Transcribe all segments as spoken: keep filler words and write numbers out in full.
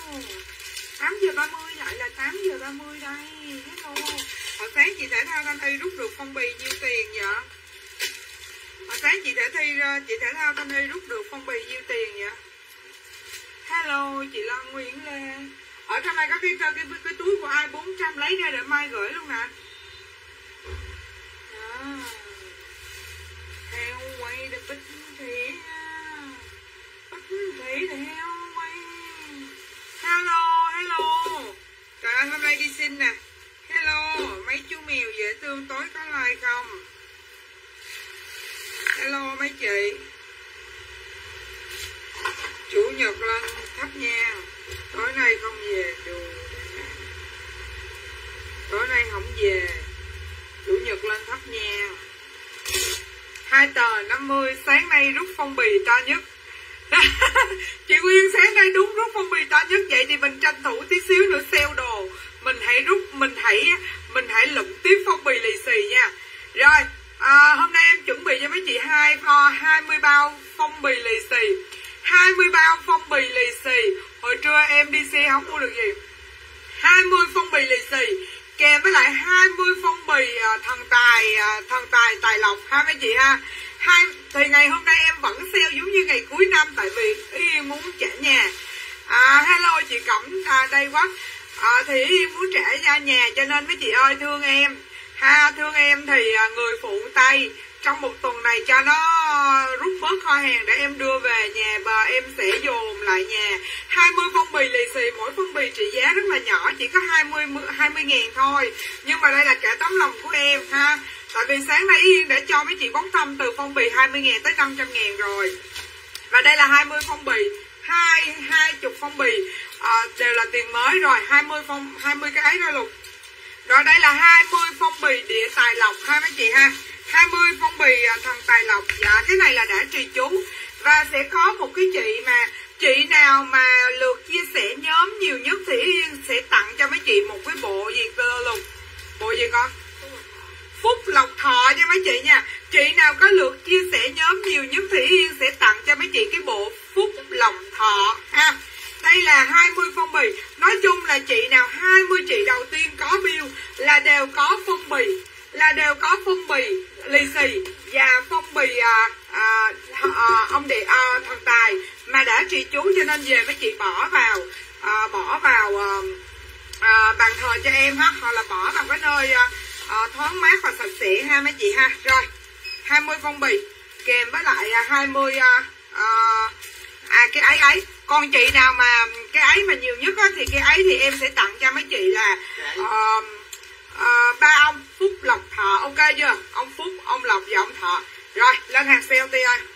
tám giờ ba mươi lại là tám giờ ba mươi đây. Hello. Hồi sáng chị thể thao Thanh Thi rút được phong bì nhiêu tiền vậy? Hồi sáng chị thể thi chị thể thao Thanh Thi rút được phong bì nhiêu tiền vậy? Hello chị Lan Nguyễn Lê. Ở trong này có cái cái, cái, cái túi của ai bốn trăm lấy ra để mai gửi luôn nè. Đó. Theo quay được bích thị bích thị theo quay. Hello hello. Trời ơi hôm nay đi xin nè. Hello mấy chú mèo dễ thương tối có like không? Hello mấy chị. Chủ nhật lên thắp nhang. Tối nay không về được. Tối nay không về. Chủ nhật lên thắp nhang. Hai tờ năm mươi. Sáng nay rút phong bì to nhất. Chị Nguyên sáng nay đúng rút phong bì to nhất. Vậy thì mình tranh thủ tí xíu nữa sale đồ. Mình hãy rút. Mình hãy Mình hãy lụm tiếp phong bì lì xì nha. Rồi à, hôm nay em chuẩn bị cho mấy chị hai hai mươi bao phong bì lì xì. Hai mươi bao phong bì lì xì. Hồi trưa em đi xe không mua được gì. Hai mươi phong bì lì xì kèm với lại hai mươi phong bì à, thần tài à, thần tài tài lộc ha mấy chị ha. Hai thì ngày hôm nay em vẫn sale giống như ngày cuối năm, tại vì Yên muốn trả nhà. À, hello chị Cẩm à, đây quá. À, thì Yên muốn trả ra nhà cho nên mấy chị ơi thương em ha, thương em thì à, người phụ tay trong một tuần này cho nó rút bớt kho hàng để em đưa về nhà và em sẽ dồn lại nhà. Hai mươi phong bì lì xì, mỗi phong bì trị giá rất là nhỏ, chỉ có hai mươi hai mươi ngàn thôi. Nhưng mà đây là cả tấm lòng của em ha. Tại vì sáng nay Yên đã cho mấy chị bóng thăm từ phong bì hai mươi ngàn tới năm trăm ngàn rồi. Và đây là hai mươi phong bì, hai hai chục phong bì à, đều là tiền mới rồi, hai mươi phong hai mươi cái ấy rồi Lục. Rồi đây là hai mươi phong bì địa tài lộc ha mấy chị ha. hai mươi phong bì thần tài lộc. Dạ cái này là đã trì chú. Và sẽ có một cái chị mà chị nào mà lượt chia sẻ nhóm nhiều nhất thì Yên sẽ tặng cho mấy chị một cái bộ gì cơ Lục. Bộ gì con? Phúc lộc thọ cho mấy chị nha. Chị nào có lượt chia sẻ nhóm nhiều nhất thì Yên sẽ tặng cho mấy chị cái bộ phúc lộc thọ ha. Đây là hai mươi phong bì. Nói chung là chị nào hai mươi chị đầu tiên có bill là đều có phong bì, là đều có phong bì lì xì và phong bì à, à, à, ông địa à, thần tài mà đã trì chú, cho nên về mấy chị bỏ vào à, bỏ vào à, à, bàn thờ cho em ha, hoặc là bỏ vào cái nơi à, à, thoáng mát và sạch sẽ ha mấy chị ha. Rồi hai mươi phong bì kèm với lại à, hai mươi à, à, à cái ấy ấy. Còn chị nào mà cái ấy mà nhiều nhất á, thì cái ấy thì em sẽ tặng cho mấy chị là uh, uh, ba ông Phúc Lộc Thọ, ok chưa? Ông Phúc, ông Lộc và ông Thọ. Rồi lên hàng sale Ti ơi.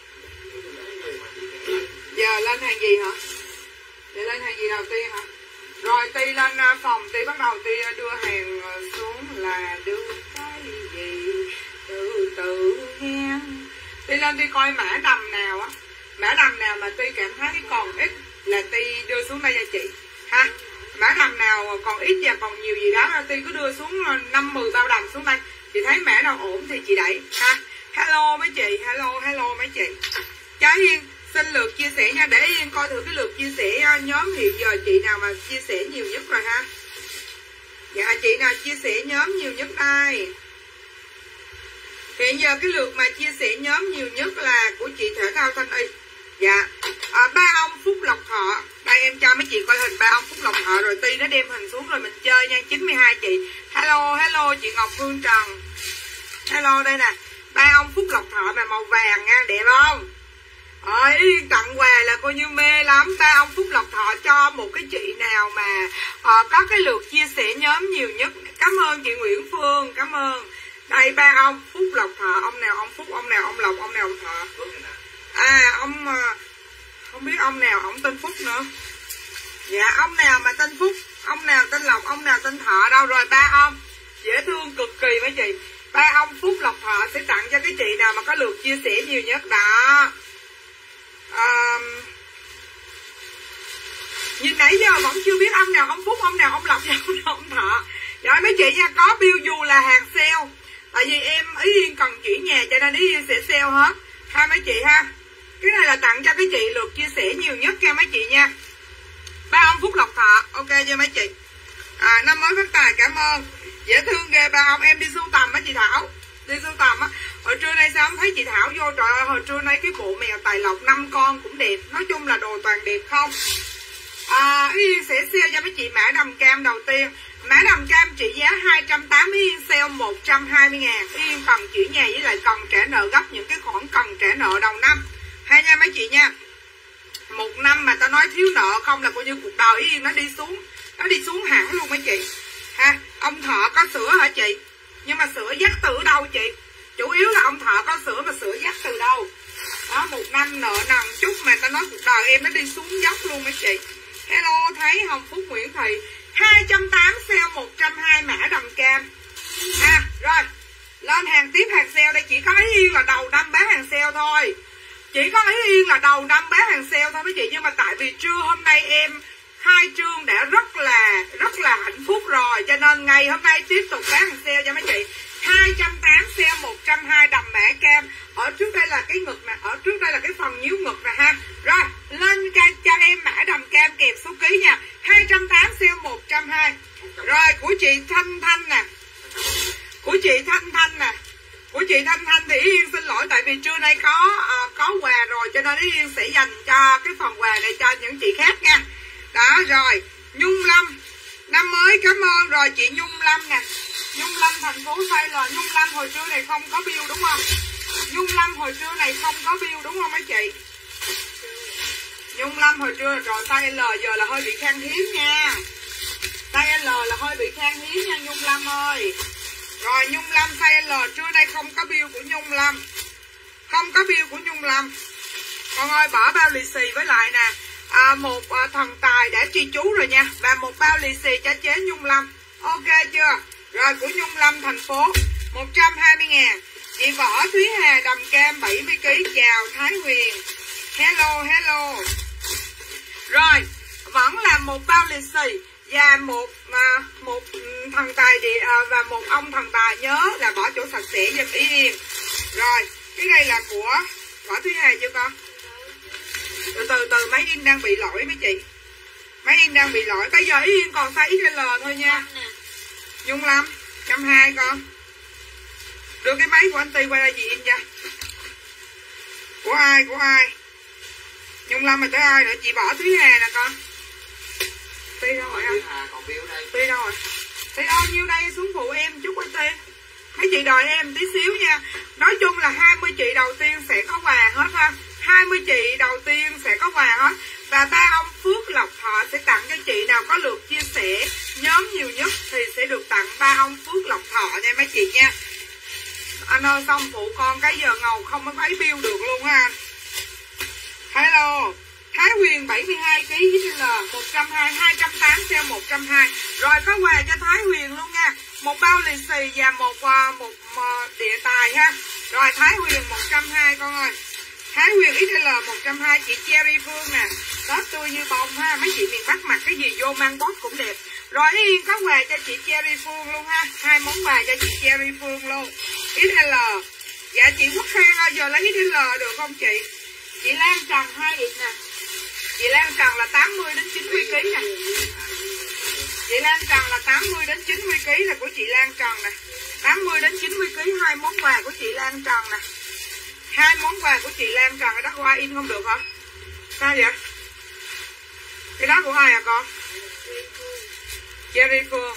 Giờ lên hàng gì hả? Để lên hàng gì đầu tiên hả? Rồi Ti lên phòng, Ti bắt đầu Ti đưa hàng xuống là đưa cái gì từ từ nha. Ti lên Ti coi mã đầm nào á, mã đầm nào mà Ti cảm thấy còn ít là Ti đưa xuống đây cho chị ha. Mã đầm nào còn ít và còn nhiều gì đó Ti cứ đưa xuống năm mười bao đầm xuống đây. Chị thấy mã nào ổn thì chị đẩy ha. Hello mấy chị, hello hello mấy chị. Cho Yên xin lượt chia sẻ nha, để Yên coi thử cái lượt chia sẻ nhóm hiện giờ chị nào mà chia sẻ nhiều nhất rồi ha. Dạ chị nào chia sẻ nhóm nhiều nhất đây? Hiện giờ cái lượt mà chia sẻ nhóm nhiều nhất là của chị Thể Thao Thanh Y. Dạ à, ba ông Phúc Lộc Thọ. Đây em cho mấy chị coi hình ba ông Phúc Lộc Thọ rồi Ti nó đem hình xuống rồi mình chơi nha. Chín mươi hai chị. Hello hello chị Ngọc Phương Trần. Hello đây nè, ba ông Phúc Lộc Thọ mà màu vàng nha, đẹp không? Ơi tặng quà là coi như mê lắm. Ba ông Phúc Lộc Thọ cho một cái chị nào mà à, có cái lượt chia sẻ nhóm nhiều nhất. Cảm ơn chị Nguyễn Phương, cảm ơn. Đây ba ông Phúc Lộc Thọ, ông nào ông Phúc, ông nào ông Lộc, ông nào ông Thọ. À ông không biết ông nào ông tên Phúc nữa. Dạ ông nào mà tên Phúc, ông nào tên Lộc, ông nào tên Thọ đâu rồi. Ba ông dễ thương cực kỳ mấy chị. Ba ông Phúc Lộc Thọ sẽ tặng cho cái chị nào mà có lượt chia sẻ nhiều nhất đó. À, nhìn nãy giờ vẫn chưa biết ông nào ông Phúc, ông nào ông Lộc và ông nào ông Thọ. Rồi mấy chị nha, có bill dù là hàng sale. Tại vì em Ý Yên cần chuyển nhà cho nên Ý Yên sẽ sale hết ha mấy chị ha. Cái này là tặng cho cái chị lượt chia sẻ nhiều nhất nha mấy chị nha. Ba ông Phúc Lộc Thọ nha mấy chị. À, năm mới phát tài, cảm ơn. Dễ thương ghê bà ông, em đi sưu tầm á chị Thảo. Đi sưu tầm á. Hồi trưa nay sao không thấy chị Thảo vô, trời ơi, hồi trưa nay cái bộ mèo tài lộc năm con cũng đẹp. Nói chung là đồ toàn đẹp không. À, Yên sẽ sale cho mấy chị mã đầm cam đầu tiên. Mã đầm cam trị giá hai trăm tám mươi, Yên sale một trăm hai mươi ngàn. Yên cần chuyển nhà với lại cần trả nợ gấp những cái khoản cần trả nợ đầu năm. Hay nha mấy chị nha. Một năm mà ta nói thiếu nợ không là coi như cuộc đời Yên nó đi xuống. Nó đi xuống hẳn luôn mấy chị. Ha, ông Thọ có sữa hả chị? Nhưng mà sữa dắt từ đâu chị? Chủ yếu là ông Thọ có sữa mà sữa dắt từ đâu? Đó, một năm nợ nần chút mà ta nói cuộc đời em nó đi xuống dốc luôn mấy chị. Hello, thấy Hồng Phúc Nguyễn Thị hai trăm tám mươi sale một trăm hai mươi mã đầm cam. À, rồi, lên hàng tiếp hàng sale đây. Chỉ có Ý Yên là đầu năm bán hàng sale thôi. Chỉ có Ý Yên là đầu năm bán hàng sale thôi mấy chị. Nhưng mà tại vì trưa hôm nay em khai trương đã rất là rất là hạnh phúc rồi, cho nên ngày hôm nay tiếp tục bán hàng sale cho mấy chị. Hai trăm tám mươi sale một trăm hai mươi đầm mã cam. Ở trước đây là cái ngực nè, ở trước đây là cái phần nhíu ngực nè ha. Rồi lên ca cho em mã đầm cam kèm số ký nha. Hai trăm tám mươi sale một trăm hai mươi. Rồi của chị Thanh Thanh nè, của chị Thanh Thanh nè, của chị Thanh Thanh thì Yên xin lỗi tại vì trưa nay có à, có quà rồi, cho nên Yên sẽ dành cho cái phần quà này cho những chị khác nha. Đó rồi, Nhung Lâm năm mới cảm ơn. Rồi chị Nhung Lâm nè, Nhung Lâm thành phố Tây là Nhung Lâm hồi trưa này không có bill đúng không? Nhung Lâm hồi trưa này không có bill đúng không mấy chị? Nhung Lâm hồi trưa rồi, size L giờ là hơi bị khan hiếm nha. Size L là hơi bị khan hiếm nha Nhung Lâm ơi. Rồi Nhung Lâm size L trưa nay không có bill của Nhung Lâm. Không có bill của Nhung Lâm. Con ơi bỏ bao lì xì với lại nè. À, một à, thần tài đã tri chú rồi nha. Và một bao lì xì cho chế Nhung Lâm. Ok chưa? Rồi của Nhung Lâm thành phố một trăm hai mươi ngàn. Chị Võ Thúy Hà đầm cam bảy mươi ki lô gam. Chào Thái Huyền. Hello hello. Rồi vẫn là một bao lì xì và một à, một thần tài đi, à, và một ông thần tài nhớ là bỏ chỗ sạch sẽ giùm Ý Yên. Rồi cái này là của Võ Thúy Hà chưa con? Từ từ từ máy in đang bị lỗi mấy chị. Máy in đang bị lỗi. Bây giờ Ý Yên còn size ích lờ thôi nha. Nhung Lâm một trăm hai mươi con. Đưa cái máy của anh Ti qua đây chị in cho. Của ai? Của ai? Nhung Lâm mà tới ai nữa? Chị Võ Thúy Hà nè con. Ti đâu rồi anh? Ti đâu rồi? Ti đâu nhiêu đây xuống phụ em chút anh Ti. Mấy chị đòi em tí xíu nha. Nói chung là hai mươi chị đầu tiên sẽ có quà hết ha. hai mươi chị đầu tiên sẽ có quà hết. Và ba ông Phước Lộc Thọ sẽ tặng cho chị nào có lượt chia sẻ nhóm nhiều nhất thì sẽ được tặng ba ông Phước Lộc Thọ nha mấy chị nha. Anh ơi xong phụ con cái giờ ngầu không có thấy bill được luôn á anh. Hello. Thái Huyền bảy mươi hai ki lô gam một trăm hai mươi, hai trăm tám mươi sale một trăm hai mươi. Rồi có quà cho Thái Huyền luôn nha. Một bao lì xì và một một, một địa tài ha. Rồi Thái Huyền một trăm hai mươi con ơi. Thái Huyền ích lờ một trăm hai mươi. Chị Cherry Phương nè, tết tươi như bông ha. Mấy chị miền Bắc mặc cái gì vô mang bót cũng đẹp. Rồi Yên có quà cho chị Cherry Phương luôn ha. Hai món quà cho chị Cherry Phương luôn. ích lờ. Dạ chị Quốc Khang ơi, giờ lấy ích lờ được không chị? Chị Lan Trần hai ít nè. Chị Lan Trần là tám mươi đến chín mươi ki lô gam nè. Chị Lan Trần là tám mươi đến chín mươi ki lô gam là của chị Lan Trần nè. tám mươi đến chín mươi ki lô gam hai món quà của chị Lan Trần nè. Hai món quà của chị Lan Trần. Cái đó qua in không được hả? Sao vậy? Cái đó của ai à con? Cherry Phương.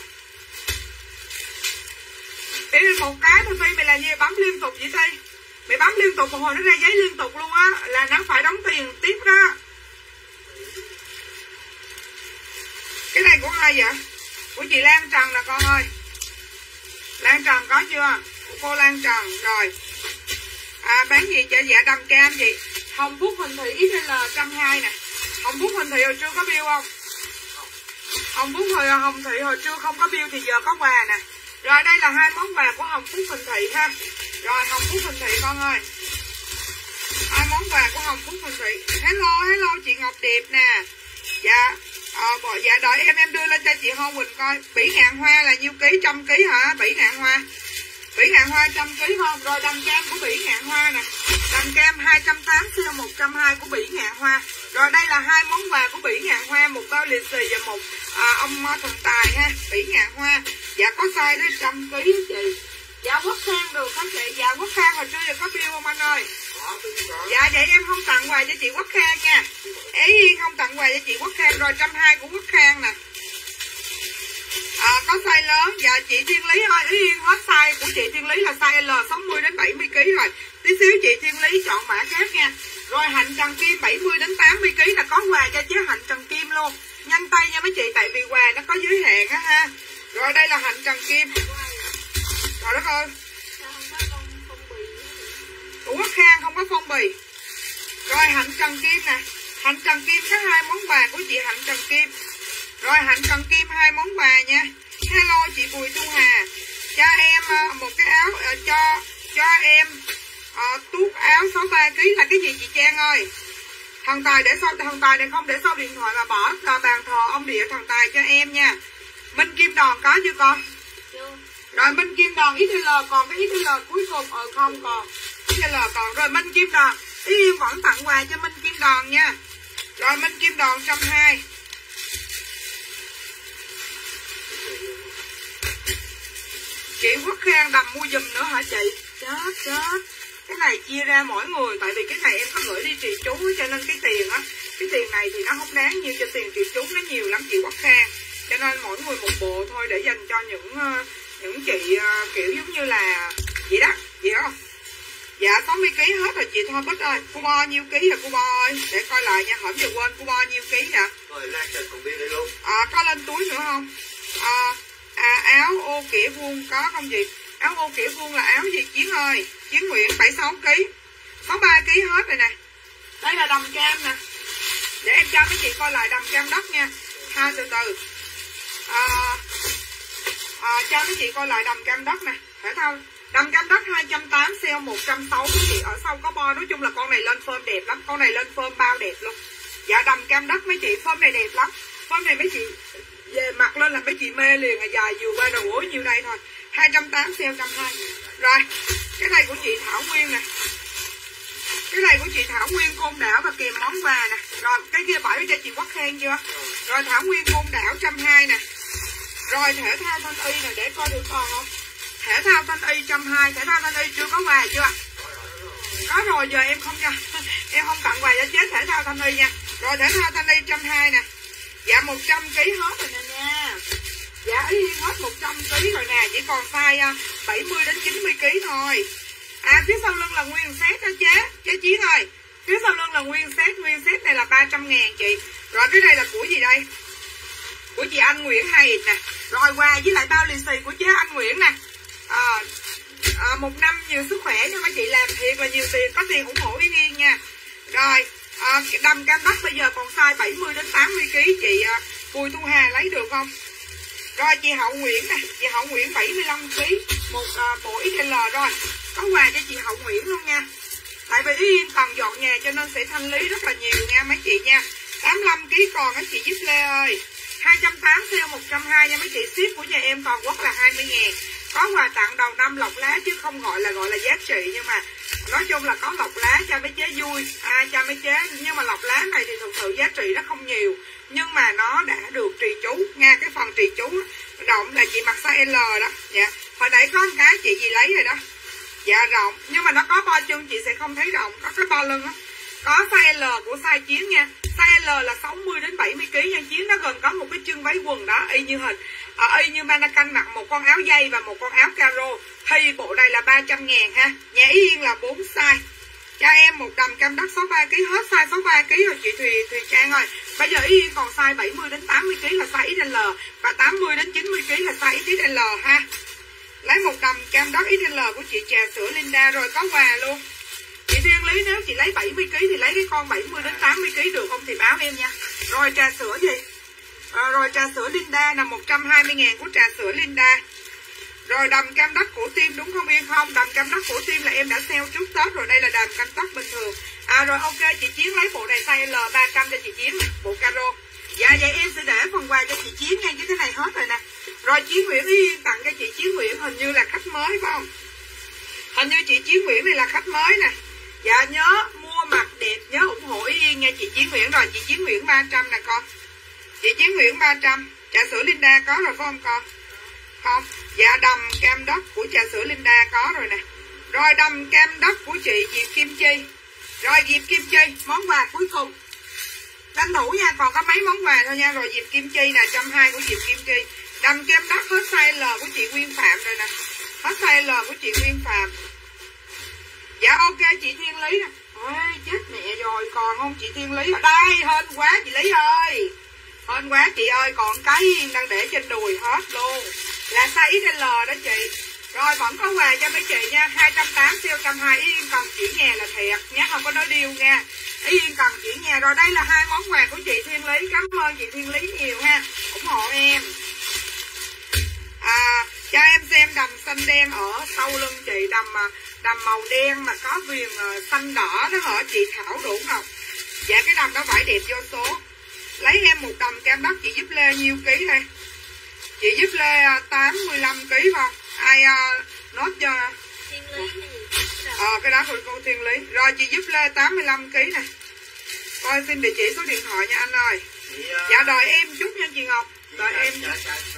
Để một cái thôi Phi, mày làm gì bấm liên tục vậy Phi? Mày bấm liên tục một hồi nó ra giấy liên tục luôn á. Là nó phải đóng tiền tiếp đó. Cái này của ai vậy? Của chị Lan Trần nè con ơi. Lan Trần có chưa? Của cô Lan Trần. Rồi à, bán gì chợ dạ đầm cam gì? Hồng Phúc Huỳnh Thị ích lờ một trăm hai mươi nè. Hồng Phúc Huỳnh Thị hồi trưa có bill không? Hồng Phúc hồi Hồng Thị hồi trưa không có bill thì giờ có quà nè. Rồi đây là hai món quà của Hồng Phúc Huỳnh Thị ha. Rồi Hồng Phúc Huỳnh Thị con ơi. Hai món quà của Hồng Phúc Huỳnh Thị. Hello hello chị Ngọc Điệp nè. Dạ à, dạ đợi em em đưa lên cho chị Hoa Quỳnh coi. Bỉ ngạn hoa là nhiêu ký? Trăm ký hả? Bỉ ngạn hoa. Bỉ ngạn hoa trăm ký không? Rồi đầm cam của Bỉ ngạn hoa nè. Đầm cam hai trăm tám mươi sale một trăm hai mươi của Bỉ ngạn hoa. Rồi đây là hai món quà của Bỉ ngạn hoa. Một bao lì xì và một à, ông thần tài ha, tỷ ngàn hoa. Dạ có size đến trăm ký chị. Dạ Quốc Khang được hả chị? Dạ Quốc Khang hồi trưa giờ có bill không anh ơi? Dạ vậy em không tặng quà cho chị Quốc Khang nha. Ý không tặng quà cho chị Quốc Khang rồi, trăm hai của Quốc Khang nè. À, có size lớn. Dạ chị Thiên Lý ơi, Ý Yên hết size của chị Thiên Lý là size L sáu mươi đến bảy mươi ký rồi. Tí xíu chị Thiên Lý chọn mã khác nha. Rồi Hạnh Trần Kim bảy mươi đến tám mươi ký là có quà cho chế Hạnh Trần Kim luôn. Nhanh tay nha mấy chị, tại vì quà nó có giới hạn á ha. Rồi đây là Hạnh Trần Kim. Trời đất ơi, của Quốc Khang không có phong bì. Rồi Hạnh Trần Kim nè, Hạnh Trần Kim có hai món quà của chị Hạnh Trần Kim. Rồi Hạnh Trần Kim hai món quà nha. Hello chị Bùi Thu Hà, cho em một cái áo, cho cho em uh, tuốt áo sáu mươi ba ký là cái gì chị Trang ơi? Thần tài để sau, thần tài này không để sau điện thoại mà bỏ là bàn thờ ông địa thần tài cho em nha. Minh Kim Đòn có chưa con? Chưa. Rồi Minh Kim Đòn ích lờ còn cái ích lờ cuối cùng ở không còn. ích lờ còn rồi Minh Kim Đòn. Ý Yên vẫn tặng quà cho Minh Kim Đòn nha. Rồi Minh Kim Đòn một trăm hai mươi. Chị Quốc Khang đầm mua giùm nữa hả chị? Chết chết. Cái này chia ra mỗi người, tại vì cái này em có gửi đi trì chú cho nên cái tiền á, cái tiền này thì nó không đáng nhiêu cho tiền trì chú, nó nhiều lắm chị Quốc Khang. Cho nên mỗi người một bộ thôi để dành cho những những chị kiểu giống như là vậy đó, vậy không? Dạ sáu mươi ký hết rồi chị Thoa Bích ơi. Cô Bo nhiêu ký rồi cô Bo ơi? Để coi lại nha, hổng giờ quên cô Bo nhiêu ký vậy? Rồi Lan Trần còn biết đấy luôn. À, có lên túi nữa không? À, à áo ô kĩa vuông có không chị? Áo ô kĩa vuông là áo gì Chiến ơi? Chiến Nguyễn bảy mươi sáu ký, sáu mươi ba ký hết rồi nè. Đây là đầm cam nè. Để em cho mấy chị coi lại đầm cam đất nha. Ha từ từ. À, à, cho mấy chị coi lại đầm cam đất nè. Thể thao đầm cam đất hai trăm tám mươi, sale một trăm sáu mươi chị. Ở sau có bo, nói chung là con này lên phơm đẹp lắm. Con này lên phơm bao đẹp luôn. Dạ đầm cam đất mấy chị, phơm này đẹp lắm. Phơm này mấy chị về mặt lên là mấy chị mê liền, à dài vừa qua đầu gối nhiêu đây thôi. Hai trăm tám mươi, sale một trăm hai mươi. Rồi cái này của chị Thảo Nguyên nè. Cái này của chị Thảo Nguyên Côn Đảo và kèm món quà nè. Rồi cái kia bảy cho chị Quốc Khang chưa? Rồi Thảo Nguyên Côn Đảo một trăm hai mươi nè. Rồi thể thao Thanh Y nè, để coi được còn không? Thể thao Thanh Y một trăm hai mươi, thể thao Thanh Y chưa có quà chưa? Có rồi, giờ em không cho em không tặng quà cho chế thể thao Thanh Y nha. Rồi thể thao Thanh Y một trăm hai mươi nè. Dạ một trăm ký hết rồi nè nha. Dạ Ý Yên hết một trăm ký rồi nè, chỉ còn size bảy mươi đến chín mươi ký thôi. À phía sau lưng là nguyên set đó chế, chế Chiến ơi. Phía sau lưng là nguyên set, nguyên set này là ba trăm ngàn chị. Rồi cái này là của gì đây? Của chị Anh Nguyễn hai ít nè. Rồi quà với lại bao lì xì của chế Anh Nguyễn nè. À, à, một năm nhiều sức khỏe cho mấy chị, làm thiệt là nhiều tiền, có tiền ủng hộ Ý Yên nha. Rồi à, đầm cam đất bây giờ còn size bảy mươi đến tám mươi ký chị à, Bùi Thu Hà lấy được không? Rồi chị Hậu Nguyễn nè, chị Hậu Nguyễn bảy mươi lăm ký, một à, bộ ích lờ rồi. Có quà cho chị Hậu Nguyễn luôn nha. Tại vì Ý Yên cần dọn nhà cho nên sẽ thanh lý rất là nhiều nha mấy chị nha. tám mươi lăm ký còn á chị Giúp Lê ơi. hai trăm tám mươi, sale một trăm hai mươi nha mấy chị. Ship của nhà em toàn quốc là hai mươi ngàn. Có quà tặng đầu năm lọc lá chứ không gọi là gọi là giá trị, nhưng mà nói chung là có lọc lá cho mấy chế vui, à, cho mấy chế. Nhưng mà lọc lá này thì thực sự giá trị nó không nhiều, nhưng mà nó đã được trì chú nha. Cái phần trì chú rộng là chị mặc size L đó. Dạ hồi nãy có một cái chị gì lấy rồi đó. Dạ rộng, nhưng mà nó có bo chân chị sẽ không thấy rộng, có cái bo lưng á. Có size L của size Chiến nha. Size L là sáu mươi đến bảy mươi ký nha Chiến. Nó gần có một cái chân váy quần đó, y như hình à, y như mannequin mặc một con áo dây và một con áo caro. Thì bộ này là ba trăm ngàn ha. Nhà Ý Yên là bốn size. Cho em một đầm cam đất sáu mươi ba ký, hết size sáu mươi ba ký rồi chị Thùy Thùy Trang ơi. Bây giờ Ý Yên còn size bảy mươi đến tám mươi ký là size ích L và tám mươi đến chín mươi ký là size ích L ha. Lấy một đầm cam đất ích L của chị trà sữa Linda rồi, có quà luôn. Chị Thiên Lý nếu chị lấy bảy mươi ký thì lấy cái con bảy mươi đến tám mươi ký được không thì báo em nha. Rồi trà sữa gì? À, rồi trà sữa Linda là một trăm hai mươi ngàn của trà sữa Linda. Rồi đầm cam đất của Tim đúng không Yên không? Đầm cam đất của Tim là em đã sale trước Tết rồi, đây là đầm cam đất bình thường. À rồi ok, chị Chiến lấy bộ này size L ba trăm cho chị Chiến này, bộ caro. Dạ vậy em sẽ để phần quà cho chị Chiến nha, chứ cái này hết rồi nè. Rồi Chiến Nguyễn Ý Yên tặng cho chị Chiến Nguyễn, hình như là khách mới phải không? Hình như chị Chiến Nguyễn này là khách mới nè. Dạ nhớ mua mặt đẹp, nhớ ủng hộ Ý Yên nha chị Chiến Nguyễn. Rồi chị Chiến Nguyễn ba trăm nè con. Chị Chiến Nguyễn ba trăm. Trà sữa Linda có rồi phải không con? Không. Dạ đầm cam đất của trà sữa Linda có rồi nè. Rồi đầm cam đất của chị Diệp Kim Chi. Rồi Diệp Kim Chi, món quà cuối cùng. Tranh thủ nha, còn có mấy món quà thôi nha. Rồi Diệp Kim Chi nè, một trăm hai mươi của Diệp Kim Chi. Đầm kem đất hết size L của chị Nguyên Phạm rồi nè. Hết size L của chị Nguyên Phạm. Dạ ok chị Thiên Lý nè. Ôi chết mẹ rồi, còn không chị Thiên Lý ở đây, hên quá chị Lý ơi. Hên quá chị ơi, còn cái đang để trên đùi hết luôn. Là size ích lờ đó chị. Rồi vẫn có quà cho mấy chị nha. Hai trăm tám mươi siêu một trăm hai mươi. Ý Yên cần chỉ nhà là thiệt nhé, không có nói điêu nha. Ý Yên cần chỉ nhà. Rồi đây là hai món quà của chị Thiên Lý. Cảm ơn chị Thiên Lý nhiều ha, ủng hộ em. À, cho em xem đầm xanh đen ở sau lưng chị. Đầm đầm màu đen mà có viền xanh đỏ đó hả chị Thảo Đỗ Ngọc. Dạ cái đầm đó vải đẹp vô số. Lấy em một đầm cam đất chị giúp Lê nhiêu ký đây? Chị giúp Lê tám mươi lăm ký không? Ai uh, nốt cho Thiên Lý này. Ờ cái đó thôi cô Thiên Lý. Rồi chị giúp Lê tám mươi lăm ký này. Coi xin địa chỉ số điện thoại nha anh ơi. Chị, uh... dạ đợi em chút nha chị Ngọc. Đợi chị, em chút.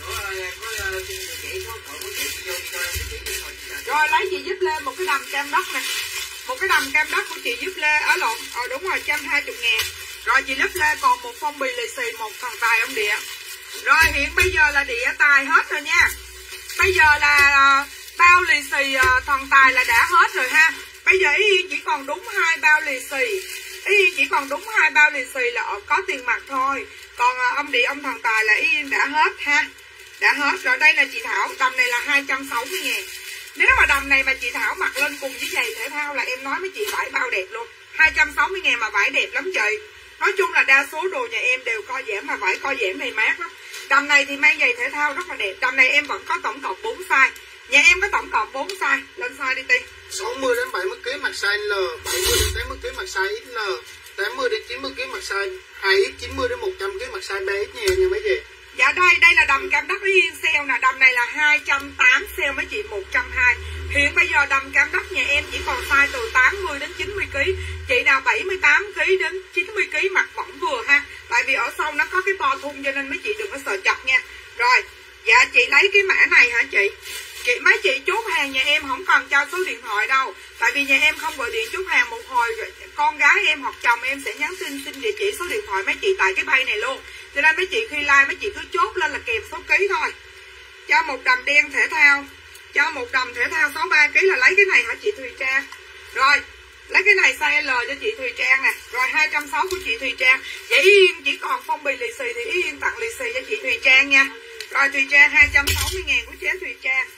Rồi lấy chị giúp Lê một cái đầm cam đất nè. Một cái đầm cam đất của chị giúp Lê ở lộn. Ờ đúng rồi một trăm hai mươi ngàn. Rồi chị giúp Lê còn một phong bì lì xì, một thần tài ông địa. Rồi hiện bây giờ là đĩa tài hết rồi nha. Bây giờ là uh, bao lì xì uh, thần tài là đã hết rồi ha. Bây giờ Ý Yên chỉ còn đúng hai bao lì xì. Ý Yên chỉ còn đúng hai bao lì xì là có tiền mặt thôi. Còn uh, ông địa ông thần tài là Ý Yên đã hết ha. Đã hết rồi. Đây là chị Thảo. Đầm này là hai trăm sáu mươi ngàn. Nếu mà đầm này mà chị Thảo mặc lên cùng với giày thể thao là em nói với chị vải bao đẹp luôn. Hai trăm sáu mươi ngàn mà vải đẹp lắm chị. Nói chung là đa số đồ nhà em đều co giãm, mà vải co giãm này mát lắm. Đầm này thì mang giày thể thao rất là đẹp. Đầm này em vẫn có tổng cộng bốn size. Nhà em có tổng cộng bốn size. Lên size đi Ti. sáu mươi đến bảy mươi ký mặc size L, bảy mươi đến tám mươi ký mặc size ích lờ, tám mươi đến chín mươi ký mặc size hai ích, chín mươi đến một trăm ký mặc size ba ích nha nha mấy chị. Dạ đây, đây là đầm cam đất Ý Yên sale nè. Đầm này là hai trăm tám mươi sale mấy chị một trăm hai mươi. Hiện bây giờ đầm cam đất nhà em chỉ còn size từ tám mươi đến chín mươi ký. Chị nào bảy mươi tám ký đến chín mươi ký mặc vẫn vừa ha. Tại vì ở sau nó có cái bo thun cho nên mấy chị đừng có sợ chặt nha. Rồi, dạ chị lấy cái mã này hả chị? Chị mấy chị chốt hàng nhà em không cần cho số điện thoại đâu. Tại vì nhà em không gọi điện chốt hàng một hồi con gái em hoặc chồng em sẽ nhắn tin xin địa chỉ số điện thoại mấy chị tại cái bay này luôn. Cho nên mấy chị khi like mấy chị cứ chốt lên là kèm số ký thôi. Cho một đầm đen thể thao. Cho một đầm thể thao sáu mươi ba ký là lấy cái này hả chị Thùy Trang? Rồi, lấy cái này size L cho chị Thùy Trang nè. Rồi hai trăm sáu mươi của chị Thùy Trang. Vậy Ý Yên chỉ còn phong bì lì xì thì Ý Yên tặng lì xì cho chị Thùy Trang nha. Rồi Thùy Trang hai trăm sáu mươi ngàn của chế Thùy Trang.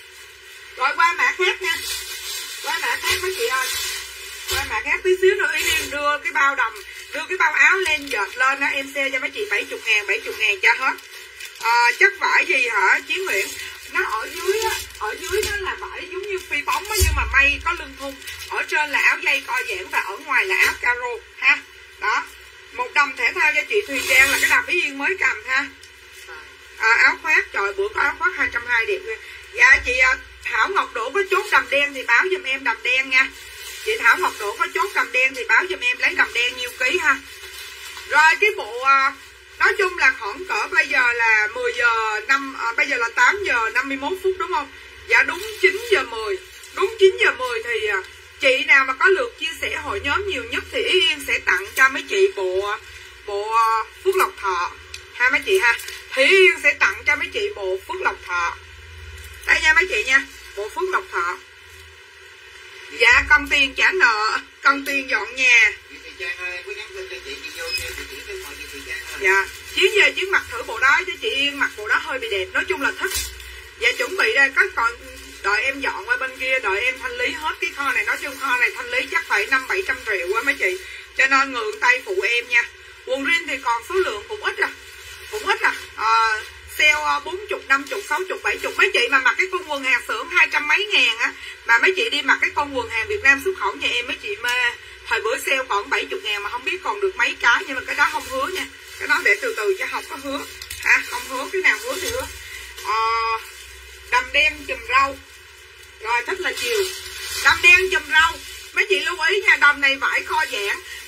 Rồi qua mã khác nha. Qua mã khác mấy chị ơi. Qua mã khác tí xíu nữa Ý Yên đưa cái bao đầm, đưa cái bao áo len dệt lên đó, em sale cho mấy chị bảy mươi ngàn, bảy mươi ngàn cho hết. À, chất vải gì hả Chiến Nguyễn? Nó ở dưới á, ở dưới nó là vải giống như phi bóng á, nhưng mà may có lưng thun. Ở trên là áo dây co giãn và ở ngoài là áo caro ha. Đó. Một đầm thể thao cho chị Thùy Trang là cái đầm Ý Yên mới cầm ha. À, áo khoác, trời bữa có áo khoác hai trăm hai mươi đẹp nha. Dạ chị Thảo Ngọc Đỗ có chốt đầm đen thì báo giùm em đầm đen nha. Chị Thảo Ngọc Đỗ có chốt đầm đen thì báo giùm em lấy đầm đen nhiêu ký ha. Rồi cái bộ nói chung là khoảng cỡ bây giờ là mười giờ năm à, bây giờ là tám giờ năm mươi mốt phút đúng không? Dạ đúng chín giờ mười. Đúng chín giờ mười thì chị nào mà có lượt chia sẻ hội nhóm nhiều nhất thì Ý Yên sẽ tặng cho mấy chị bộ bộ Phước Lộc Thọ ha mấy chị ha. Thì Ý Yên sẽ tặng cho mấy chị bộ Phước Lộc Thọ. Đây nha mấy chị nha, bộ Phước Lộc Thọ. Dạ cần tiền trả nợ, cần tiền dọn nhà. Dạ, Chiến về Chiến mặc thử bộ đó cho chị Yên, mặc bộ đó hơi bị đẹp, nói chung là thích. Dạ chuẩn bị đây, có còn đợi em dọn qua bên kia, đợi em thanh lý hết cái kho này, nói chung kho này thanh lý chắc phải năm bảy trăm triệu quá mấy chị. Cho nên ngượng tay phụ em nha. Quần riêng thì còn số lượng cũng ít à, cũng ít à. À sale bốn mươi, năm mươi, sáu mươi, bảy mươi. Mấy chị mà mặc cái con quần hàng xưởng hai trăm mấy ngàn á, mà mấy chị đi mặc cái con quần hàng Việt Nam xuất khẩu nhà em mấy chị mê. Thời bữa sale còn bảy mươi ngàn mà không biết còn được mấy cái, nhưng mà cái đó không hứa nha. Cái đó để từ từ chứ không có hứa hả, không hứa, cái nào hứa thì hứa. À, đầm đen chùm rau. Rồi thích là chiều. Đầm đen chùm rau. Mấy chị lưu ý nha, đầm này vải kho giãn.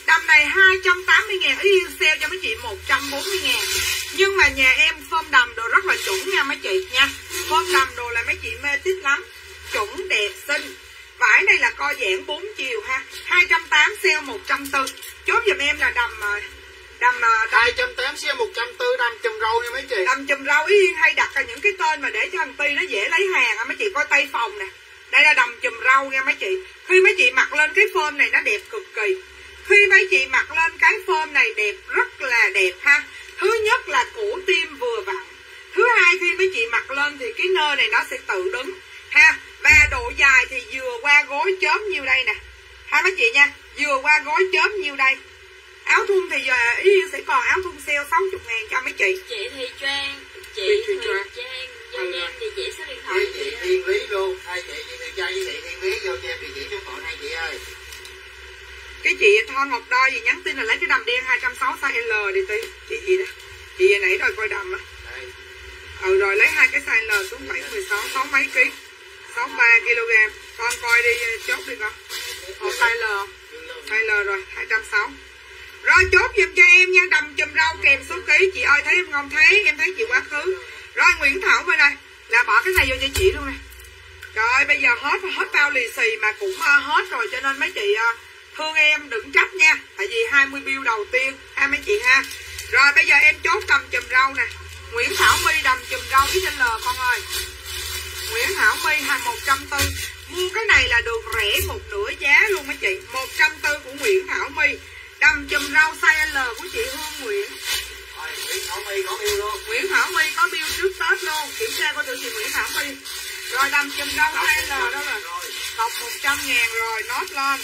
Đầm này hai trăm tám mươi ngàn, ý sale cho mấy chị một trăm bốn mươi ngàn. Nhưng mà nhà em phơm đầm đồ rất là chuẩn nha mấy chị nha. Phơm đầm đồ là mấy chị mê tít lắm. Chuẩn, đẹp, xinh. Vải này là co giãn bốn chiều ha. hai trăm tám mươi sale một trăm bốn mươi. Chốt giùm em là đầm đầm, đầm hai trăm tám mươi sale một trăm bốn mươi, đầm chùm râu nha mấy chị. Đầm chùm râu Ý Yên hay đặt là những cái tên mà để cho thằng Ti nó dễ lấy hàng á mấy chị, coi tay phòng nè. Đây là đầm chùm râu nha mấy chị. Khi mấy chị mặc lên cái phơm này nó đẹp cực kỳ. Khi mấy chị mặc lên cái phơm này đẹp, rất là đẹp ha. Thứ nhất là cổ tim vừa vặn. Thứ hai, khi mấy chị mặc lên thì cái nơ này nó sẽ tự đứng ha. Và độ dài thì vừa qua gối chớm nhiêu đây nè ha mấy chị nha. Vừa qua gối chớm nhiêu đây. Áo thun thì giờ Ý Yên sẽ còn áo thun sale sáu mươi ngàn cho mấy chị. Chị Thị Trang, chị Thị Trang cho em địa chỉ số điện thoại chị Thiên Lý luôn. Hai chị chị Thị Trang với chị Thiên Lý vô cho em địa chỉ số phone hai chị ơi. Cái chị Thon Ngọc Đôi gì nhắn tin là lấy cái đầm đen hai trăm sáu mươi size L đi Tí. Chị gì đó. Chị nãy rồi coi đầm á. Ừ rồi lấy hai cái size L xuống bảy mươi sáu, sáu mấy ký. sáu mươi ba ki lô gam. Con coi đi, chốt đi con. Một size L. Size L rồi, hai trăm sáu mươi. Rồi chốt giùm cho em nha, đầm chùm rau kèm số ký. Chị ơi thấy em không? Thấy, em thấy chị quá khứ. Rồi Nguyễn Thảo bên đây là bỏ cái này vô cho chị luôn nè. Trời ơi bây giờ hết hết bao lì xì mà cũng uh, hết rồi, cho nên mấy chị uh, thương em đừng trách nha. Tại vì hai mươi bill đầu tiên ha mấy chị ha. Rồi bây giờ em chốt đầm chùm rau nè. Nguyễn Thảo My đầm chùm rau với L con ơi. Nguyễn Thảo My một trăm bốn mươi. Mua cái này là được rẻ một nửa giá luôn mấy chị. Một trăm bốn mươi của Nguyễn Thảo My. Đầm chùm rau size L của chị Hương Nguyễn. Nguyễn Thảo My có bill luôn. Nguyễn Thảo My có bill trước Tết luôn. Kiểm tra coi thử chị Nguyễn Thảo My. Rồi đầm chùm rau size L đó là cọc một trăm ngàn rồi, nốt lên.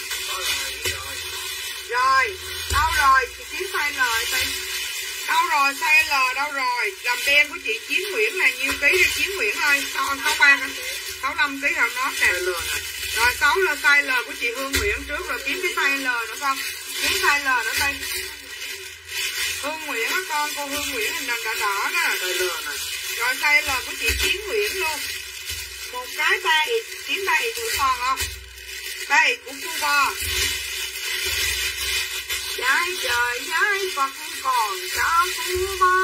Rồi, đâu rồi, chị kiếm size L đi. Đâu rồi, size L đâu rồi. Đầm đen của chị Chiến Nguyễn là nhiêu ký đây Chiến Nguyễn ơi? sáu mươi ba hả? sáu mươi lăm ký hả nốt nè. Rồi sáu là size L của chị Hương Nguyễn trước, rồi kiếm cái size L nữa con. Kiếm size L nữa đây. Hương Nguyễn á con, cô Hương Nguyễn hình nằm đỏ đỏ đó. Rồi size L của chị Chiến Nguyễn luôn. Một cái ba ịt, kiếm ba ịt tụi con không? ba ịt của cô bò. Trái trời trái Phật còn cho cô bò.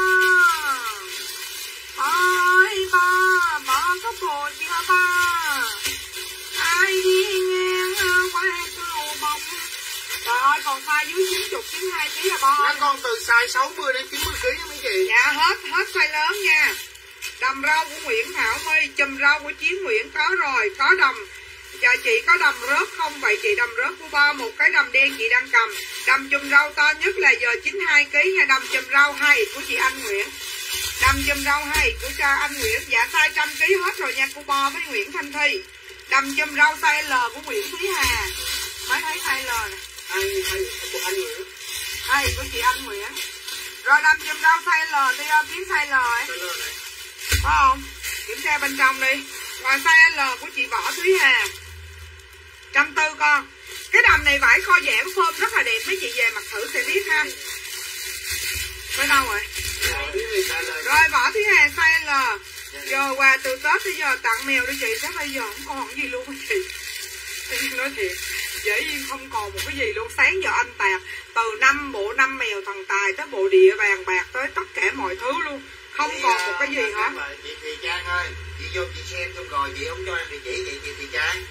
Ôi ba, ba có bồ chưa ba? Ai đi ngang qua cầu bông. Trời ơi còn size dưới chín mươi, chín mươi hai ký là bo. Nó còn từ size sáu mươi đến chín mươi ký nha mấy chị. Dạ hết, hết size lớn nha. Đầm rau của Nguyễn Thảo My, chùm rau của Chiến Nguyễn có rồi, có đầm. Dạ chị có đầm rớt không? Vậy chị đầm rớt của ba, một cái đầm đen chị đang cầm. Đầm chùm rau to nhất là giờ chín mươi hai ký nha, đầm chùm rau hai của chị Anh Nguyễn. Đầm chùm rau hai của cho anh Nguyễn, dạ size trăm ký hết rồi nha cô Bo với Nguyễn Thanh Thi. Đầm chùm rau size L của Nguyễn Thúy Hà. Mới thấy size L nè. Hai hai của anh Nguyễn. Hai của chị Anh Nguyễn. Rồi đầm chùm rau size L thì kiếm size L ấy. Phải không? Kiểm tra bên trong đi. Rồi size L của chị Võ Thúy Hà. Trăm tư con. Cái đầm này vải kho giãn phơm rất là đẹp, mấy chị về mặc thử sẽ biết ha. Tới đâu rồi? Rồi Võ Thúy Hà size L. Giờ quà từ Tết tới giờ tặng mèo đi chị, chắc bây giờ không còn gì luôn chị. Nói thiệt, dễ nhiên không còn một cái gì luôn. Sáng giờ anh tạc từ năm bộ năm mèo thần tài tới bộ địa vàng bạc tới tất cả mọi thứ luôn. Không chị, còn một cái gì hả? Chị Thị Trang ơi, chị vô chị xem xong rồi chị không cho em địa chỉ chị chị Thị Trang.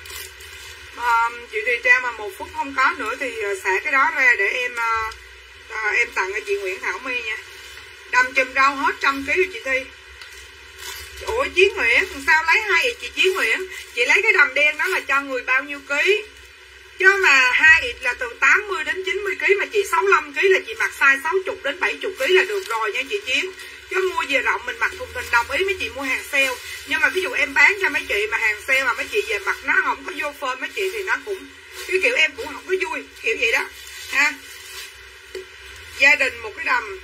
À, chị Thị Trang mà một phút không có nữa thì xả cái đó ra để em à, em tặng cho chị Nguyễn Thảo My nha. Đầm chùm rau hết trăm ký của chị Thi. Ủa Chiến Nguyễn, sao lấy hai ịt chị Chiến Nguyễn? Chị lấy cái đầm đen đó là cho người bao nhiêu ký? Chứ mà hai ịt là từ tám mươi đến chín mươi ký, mà chị sáu mươi lăm ký là chị mặc size sáu mươi đến bảy mươi ký là được rồi nha chị Chiến. Chứ mua về rộng mình mặc thùng thình, đồng ý mấy chị mua hàng sale. Nhưng mà ví dụ em bán cho mấy chị mà hàng sale mà mấy chị về mặc nó không có vô phơm mấy chị thì nó cũng cái kiểu em cũng không có vui, kiểu vậy đó ha. Gia đình một cái đầm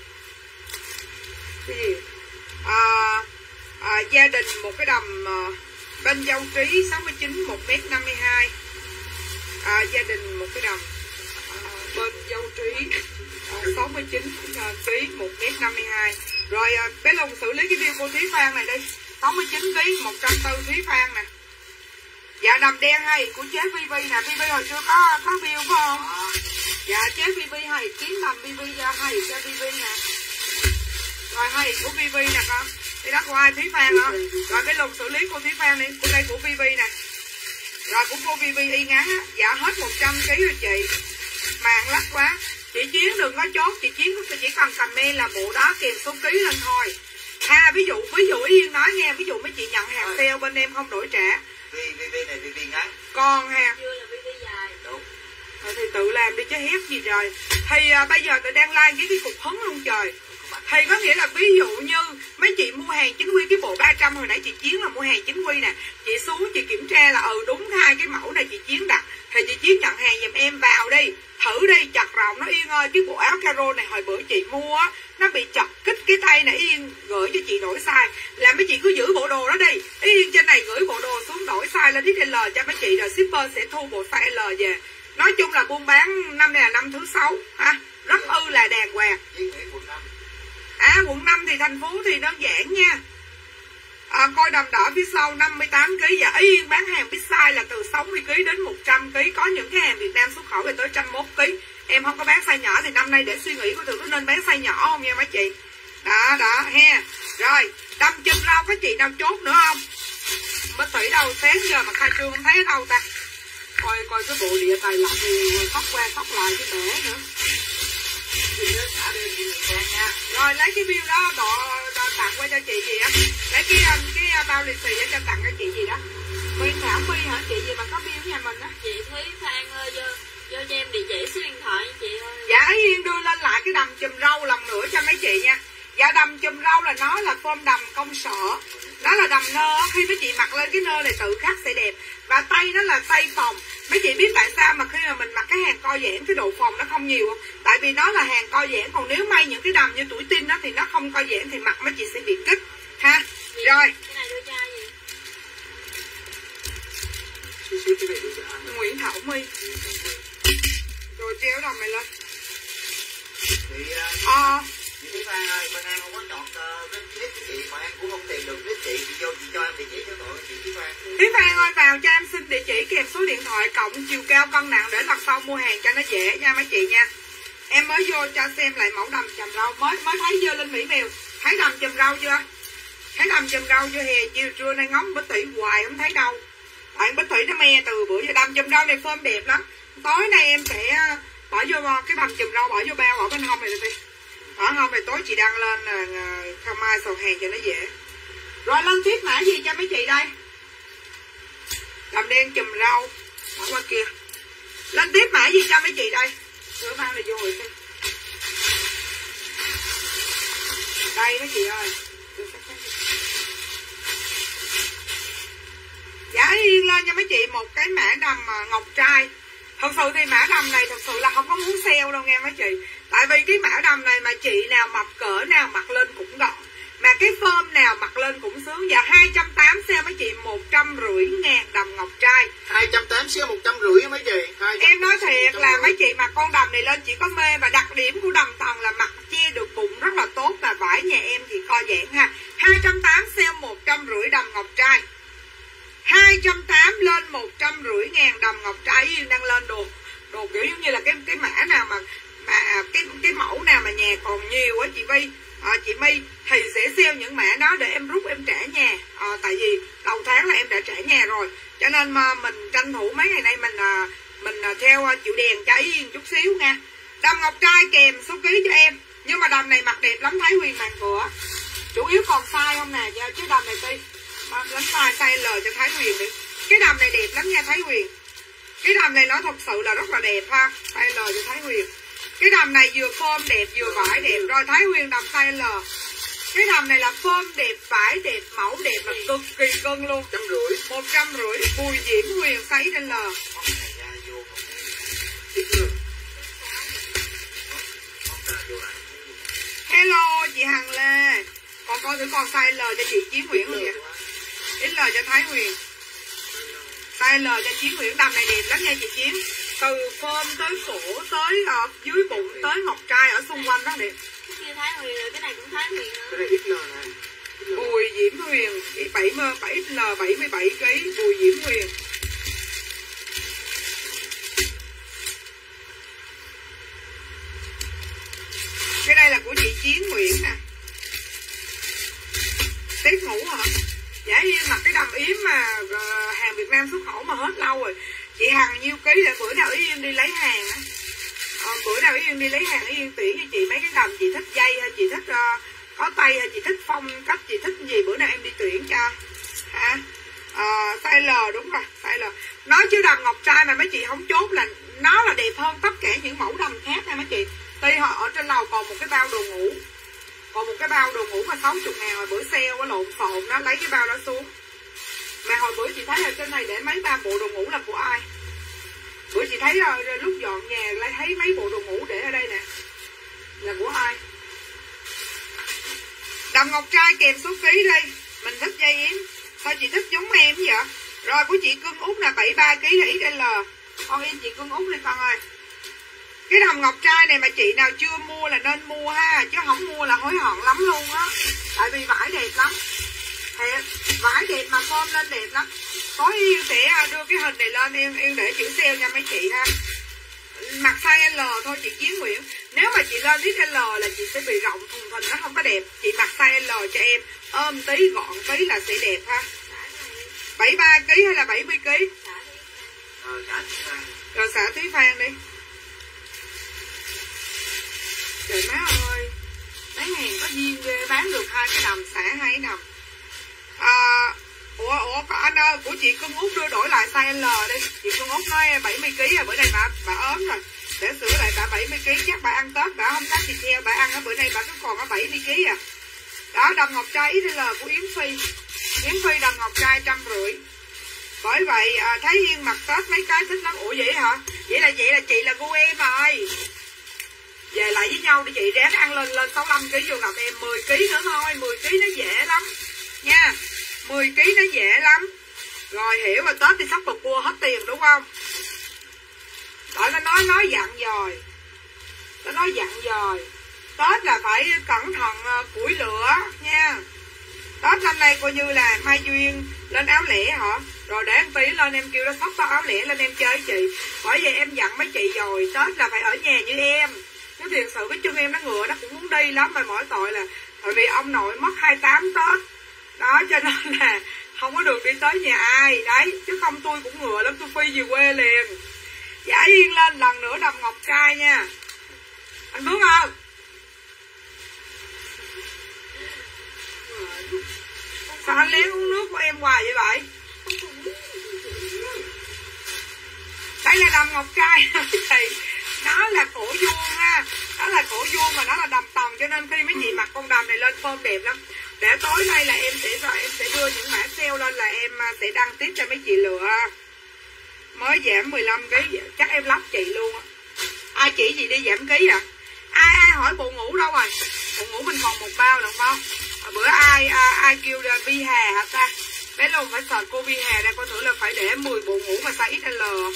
cái gì à, à, gia đình một cái đầm à, bên Dâu Trí sáu mươi chín một mét năm mươi hai. À, gia đình một cái đầm à, bên Dâu Trí à, sáu mươi chín ký một mét năm mươi hai. Rồi à, bé Lùng xử lý cái bill cô Thúy Phan này đi. sáu mươi chín ký một trăm bốn mươi Thúy Phan nè. Dạ đầm đen hay của chế Vi Vi nè. Vi Vi hồi xưa có có bill phải không? Dạ chế vê vê hay kiếm đầm vê vê cho hay cho vê vê nè. Rồi hay của vê vê nè con. Cái đó của ai? Thúy Phan hả? Rồi cái lùng xử lý của Thúy Phan này, của đây của vê vê nè. Rồi của cô vê vê y ngắn á, dạ hết một trăm ký rồi chị. Màng lắc quá. Chị Chiến đừng có chốt, chị Chiến chỉ cần comment là bộ đó kèm số ký lên thôi. À ví dụ ví dụ Yên nói nghe, ví dụ mấy chị nhận hàng sale bên em không đổi trả. vê vê này vê vê ngắn. Còn ha. Chưa là vê vê dài. Đúng. Rồi thì tự làm đi chứ hét gì rồi. Thì à, bây giờ tôi đang like với cái cục hứng luôn trời. Thì có nghĩa là ví dụ như mấy chị mua hàng chính quy cái bộ ba trăm hồi nãy chị Chiến là mua hàng chính quy nè, chị xuống chị kiểm tra là ừ đúng hai cái mẫu này chị Chiến đặt, thì chị Chiến nhận hàng giùm em vào đi, thử đi, chặt rộng nó Yên ơi. Cái bộ áo caro này hồi bữa chị mua á, nó bị chật kích cái tay này, Yên gửi cho chị đổi size, là mấy chị cứ giữ bộ đồ đó đi, Yên trên này gửi bộ đồ xuống đổi size lên ích lờ cho mấy chị, rồi shipper sẽ thu bộ size L về. Nói chung là buôn bán năm này là năm thứ sáu ha, rất ư là đàng hoàng. À quận năm thì thành phố thì đơn giản nha. À, coi đầm đỏ phía sau năm mươi tám ký. Và Yên bán hàng big size là từ sáu mươi ký đến một trăm ký. Có những cái hàng Việt Nam xuất khẩu về tới một trăm mốt ký. Em không có bán size nhỏ thì năm nay để suy nghĩ của tụi có nên bán size nhỏ không nha mấy chị. Đó đó ha. Rồi đâm chùm rau có chị nào chốt nữa không? Bích Thủy đâu sáng giờ mà khai trương không thấy ở đâu ta. Coi coi cái bộ địa tài lọc thì khóc qua khóc lại cái bể nữa. Rồi lấy cái bill đó đọ, đọ tặng qua cho chị gì á. Lấy cái cái bao lì xì để cho tặng cho chị gì đó. Nguyên Thảo My hả chị gì mà có bill nhà mình á. Chị Thúy Phan ơi, vô vô cho em địa chỉ số điện thoại chị ơi. Dạ Yên đưa lên lại cái đầm chùm rau lần nữa cho mấy chị nha. Dạ đầm chùm rau là nó là form đầm công sở. Đó là đầm nơ, khi mấy chị mặc lên cái nơ này tự khắc sẽ đẹp. Và tay nó là tay phòng. Mấy chị biết tại sao mà khi mà mình mặc cái hàng co giãn cái độ phòng nó không nhiều không? Tại vì nó là hàng co giãn, còn nếu may những cái đầm như tuổi tin đó thì nó không co giãn thì mặc mấy chị sẽ bị kích ha. Chị, rồi cái này đưa cho ai vậy? Nguyễn Thảo My. Rồi treo đầm này lên. Chị Ờ chị Thúy Phan ơi, bên em không có chọn cái clip của chị mà em cũng không tìm được clip chị, chị vô chị cho em địa chỉ cho tội chị Thúy Phan. Thúy Phan ơi vào cho em xin địa chỉ kèm số điện thoại cộng chiều cao cân nặng để lần sau mua hàng cho nó dễ nha mấy chị nha. Em mới vô cho xem lại mẫu đầm chùm rau, mới mới thấy vô lên Mỹ Mèo. Thấy đầm chùm rau chưa? Thấy đầm chùm rau chưa hè? Chiều trưa nay ngóng Bích Thủy hoài không thấy đâu. Tại Bích Thủy nó me từ bữa giờ. Đầm chùm rau này phơm đẹp lắm. Tối nay em sẽ bỏ vô cái đầm chùm rau, bỏ vô bao, bỏ bên hông này đi. Ở hông này tối chị đăng lên là không ai sầu hàng cho nó dễ. Rồi lên tiếp mã gì cho mấy chị đây? Đầm đen chùm rau. Bỏ qua kia. Lên tiếp mã gì cho mấy chị đây? Sửa bao này vô rồi xem. Đây mấy chị ơi. Dạ Yên lên cho mấy chị một cái mã đầm ngọc trai. Thật sự thì mã đầm này thật sự là không có muốn sale đâu nghe mấy chị. Tại vì cái mã đầm này mà chị nào mập cỡ nào mặc lên cũng gọn. Mà cái form nào mặc lên cũng sướng. Và hai trăm tám mươi sale mấy chị một trăm rưỡi ngàn đầm ngọc trai. hai trăm tám mươi sale một trăm rưỡi mấy chị. Em nói thiệt là mấy chị mặc con đầm này lên chỉ có mê. Và đặc điểm của đầm tầng là mặc che được bụng rất là tốt. Và vải nhà em thì co giãn ha. Hai trăm tám mươi sale một trăm rưỡi đầm ngọc trai. Hai trăm tám mươi lên một trăm rưỡi ngàn đầm ngọc trai. Yên đang lên đồ đồ kiểu giống như là cái cái mã nào mà mà cái cái mẫu nào mà nhà còn nhiều á chị Vi, à, chị My thì sẽ sale những mã đó để em rút em trả nhà. À, tại vì đầu tháng là em đã trả nhà rồi, cho nên mà mình tranh thủ mấy ngày nay mình à, mình à, theo à, chịu đèn cho Yên chút xíu nha. Đầm ngọc trai kèm số ký cho em, nhưng mà đầm này mặc đẹp lắm. Thái Huyền màn cửa chủ yếu còn size không nè, chứ đầm này đi lấy size size L cho Thái Huyền đi. Cái đầm này đẹp lắm nha Thái Huyền. Cái đầm này nó thật sự là rất là đẹp ha. Size L cho Thái Huyền. Cái đầm này vừa form đẹp vừa vải đẹp. Rồi Thái Huyền đầm size L. Cái đầm này là form đẹp, vải đẹp, mẫu đẹp là cực kỳ cân luôn. Trăm rưỡi. Một trăm rưỡi. Bùi Diễm Huyền size trên L. Hello chị Hằng Lê. Còn coi thử con size L cho chị Chiến Nguyễn luôn vậy. ích lờ cho Thái Huyền. Size L cho Chiến Nguyễn. Đầm này đẹp lắm nha chị Chiến. Từ form tới cổ tới uh, dưới bụng tới ngọc trai ở xung quanh đó đẹp. Cái kia Thái Huyền rồi, cái này cũng Thái Huyền nữa. Cái này ích lờ này. Bùi Diễm Huyền bảy mươi bảy L bảy mươi bảy ký. Bùi Diễm Huyền. set ngủ hả? Dạ Yên mặc cái đầm yếm mà uh, hàng Việt Nam xuất khẩu mà hết lâu rồi. Chị Hằng nhiêu ký để bữa nào Ý Yên đi lấy hàng á. À, bữa nào Ý Yên đi lấy hàng Ý Yên tuyển cho chị mấy cái đầm chị thích dây hay chị thích uh, có tay hay chị thích phong cách chị thích gì bữa nào em đi tuyển cho. Hả? À, size L đúng rồi, size L. Nói chứ đầm ngọc trai mà mấy chị không chốt là nó là đẹp hơn tất cả những mẫu đầm khác nha mấy chị. Tuy họ ở trên lầu còn một cái bao đồ ngủ. Còn một cái bao đồ ngủ mà sáu mươi ngàn rồi bữa sale quá lộn xộn đó, lấy cái bao đó xuống. Mà hồi bữa chị thấy ở trên này để mấy ba bộ đồ ngủ là của ai? Bữa chị thấy uh, lúc dọn nhà lại thấy mấy bộ đồ ngủ để ở đây nè. Là của ai? Đầm ngọc trai kèm số ký đi. Mình thích dây yếm. Sao chị thích giống em vậy? Rồi của chị Cưng Út là bảy mươi ba ký là ích lờ. Con in chị Cưng Út đi con ơi. Cái đầm ngọc trai này mà chị nào chưa mua là nên mua ha. Chứ không mua là hối hận lắm luôn á. Tại vì vải đẹp lắm. Thiệt, vải đẹp mà form lên đẹp lắm. Tối Yên sẽ đưa cái hình này lên Yên, Yên để chữ sale nha mấy chị ha. Mặc size L thôi chị Chiến Nguyễn. Nếu mà chị lên ích lờ là chị sẽ bị rộng thùng thình nó không có đẹp. Chị mặc size L cho em ôm tí gọn tí là sẽ đẹp ha. bảy mươi ba ký hay là bảy mươi ký? Rồi xả Thúy Phan đi. Trời má ơi, bán hàng có duyên ghê, bán được hai cái đầm xả hai cái đầm. À, ủa ủa có anh ơi, của chị Cưng Út đưa đổi lại size L đi. Chị Cưng Út nói bảy mươi ký rồi, bữa nay bà bà ốm rồi. Để sửa lại bà bảy mươi ký, chắc bà ăn Tết bà không cắt thịt heo, bà ăn ở bữa nay bà cứ còn ở bảy mươi ký à. Đó, đầm ngọc trai ích lờ của Yến Phi. Yến Phi đầm ngọc trai trăm rưỡi. Bởi vậy à, thấy Yên mặc Tết mấy cái thích lắm. Ủa vậy hả? Vậy là vậy là chị là gu em rồi. Về lại với nhau đi chị, ráng ăn lên lên sáu mươi lăm ký vô gặp em. Mười ký nữa thôi, mười ký nó dễ lắm nha. Mười ký nó dễ lắm. Rồi hiểu rồi, Tết thì sắp bật cua hết tiền đúng không? Đó, nó nói nói dặn dòi. Nó nói dặn dòi. Tết là phải cẩn thận uh, củi lửa nha. Tết năm nay coi như là Mai Duyên lên áo lẻ hả? Rồi để em tí lên em kêu nó sóc bao áo lẻ lên em chơi với chị. Bởi vậy em dặn mấy chị rồi, Tết là phải ở nhà như em. Chứ thiệt sự cái chân em nó ngựa nó cũng muốn đi lắm. Mà mỗi tội là tại vì ông nội mất hai mươi tám Tết. Đó cho nên là không có được đi tới nhà ai. Đấy, chứ không tôi cũng ngựa lắm, tôi phi về quê liền. Giả Yên lên lần nữa đầm ngọc trai nha. Anh Phước không? Sao anh lén uống nước của em hoài vậy vậy? Đây là đầm ngọc trai thì nó là cổ vuông ha. Nó là cổ vuông mà nó là đầm tầng, cho nên khi mấy chị mặc con đầm này lên form đẹp lắm. Để tối nay là em sẽ rồi em sẽ đưa những mã sale lên là em sẽ đăng tiếp cho mấy chị lựa. Mới giảm mười lăm ký, chắc em lắp chị luôn á. Ai chỉ gì đi giảm ký à? Ai ai hỏi bộ ngủ đâu rồi? Bộ ngủ mình còn một bao được không? À, bữa ai ai, ai kêu là Vi Hà hả ta? Bé Long phải sợ cô Vi Hà ra coi thử là phải để mười bộ ngủ mà size ích lờ.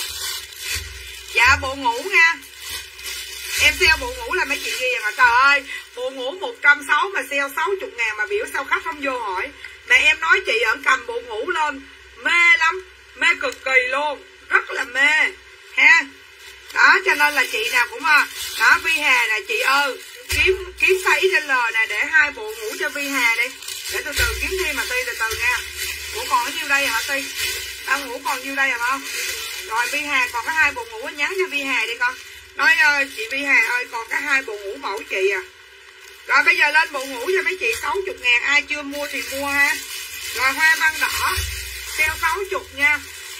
Dạ bộ ngủ nha. Em sale bộ ngủ là mấy chị ghiền à. Trời ơi, bộ ngủ một trăm sáu mươi mà sale sáu mươi ngàn mà biểu sao khách không vô hỏi. Mà em nói chị ẩn cầm bộ ngủ lên mê lắm, mê cực kỳ luôn, rất là mê ha. Đó cho nên là chị nào cũng đó Vi Hà nè chị ơi, kiếm kiếm size ích lờ nè, để hai bộ ngủ cho Vi Hà đi. Để từ từ kiếm thêm mà Ti từ từ nha. Ngủ còn ở nhiêu đây hả Ti? Tao ngủ còn nhiêu đây hả không? Rồi Vi Hà còn có hai bộ ngủ, nhắn cho Vi Hà đi con. Nói ơi chị Vi Hà ơi còn có hai bộ ngủ mẫu chị à. Rồi bây giờ lên bộ ngủ cho mấy chị sáu mươi ngàn, ai chưa mua thì mua ha. Rồi hoa văn đỏ sale sáu mươi nha.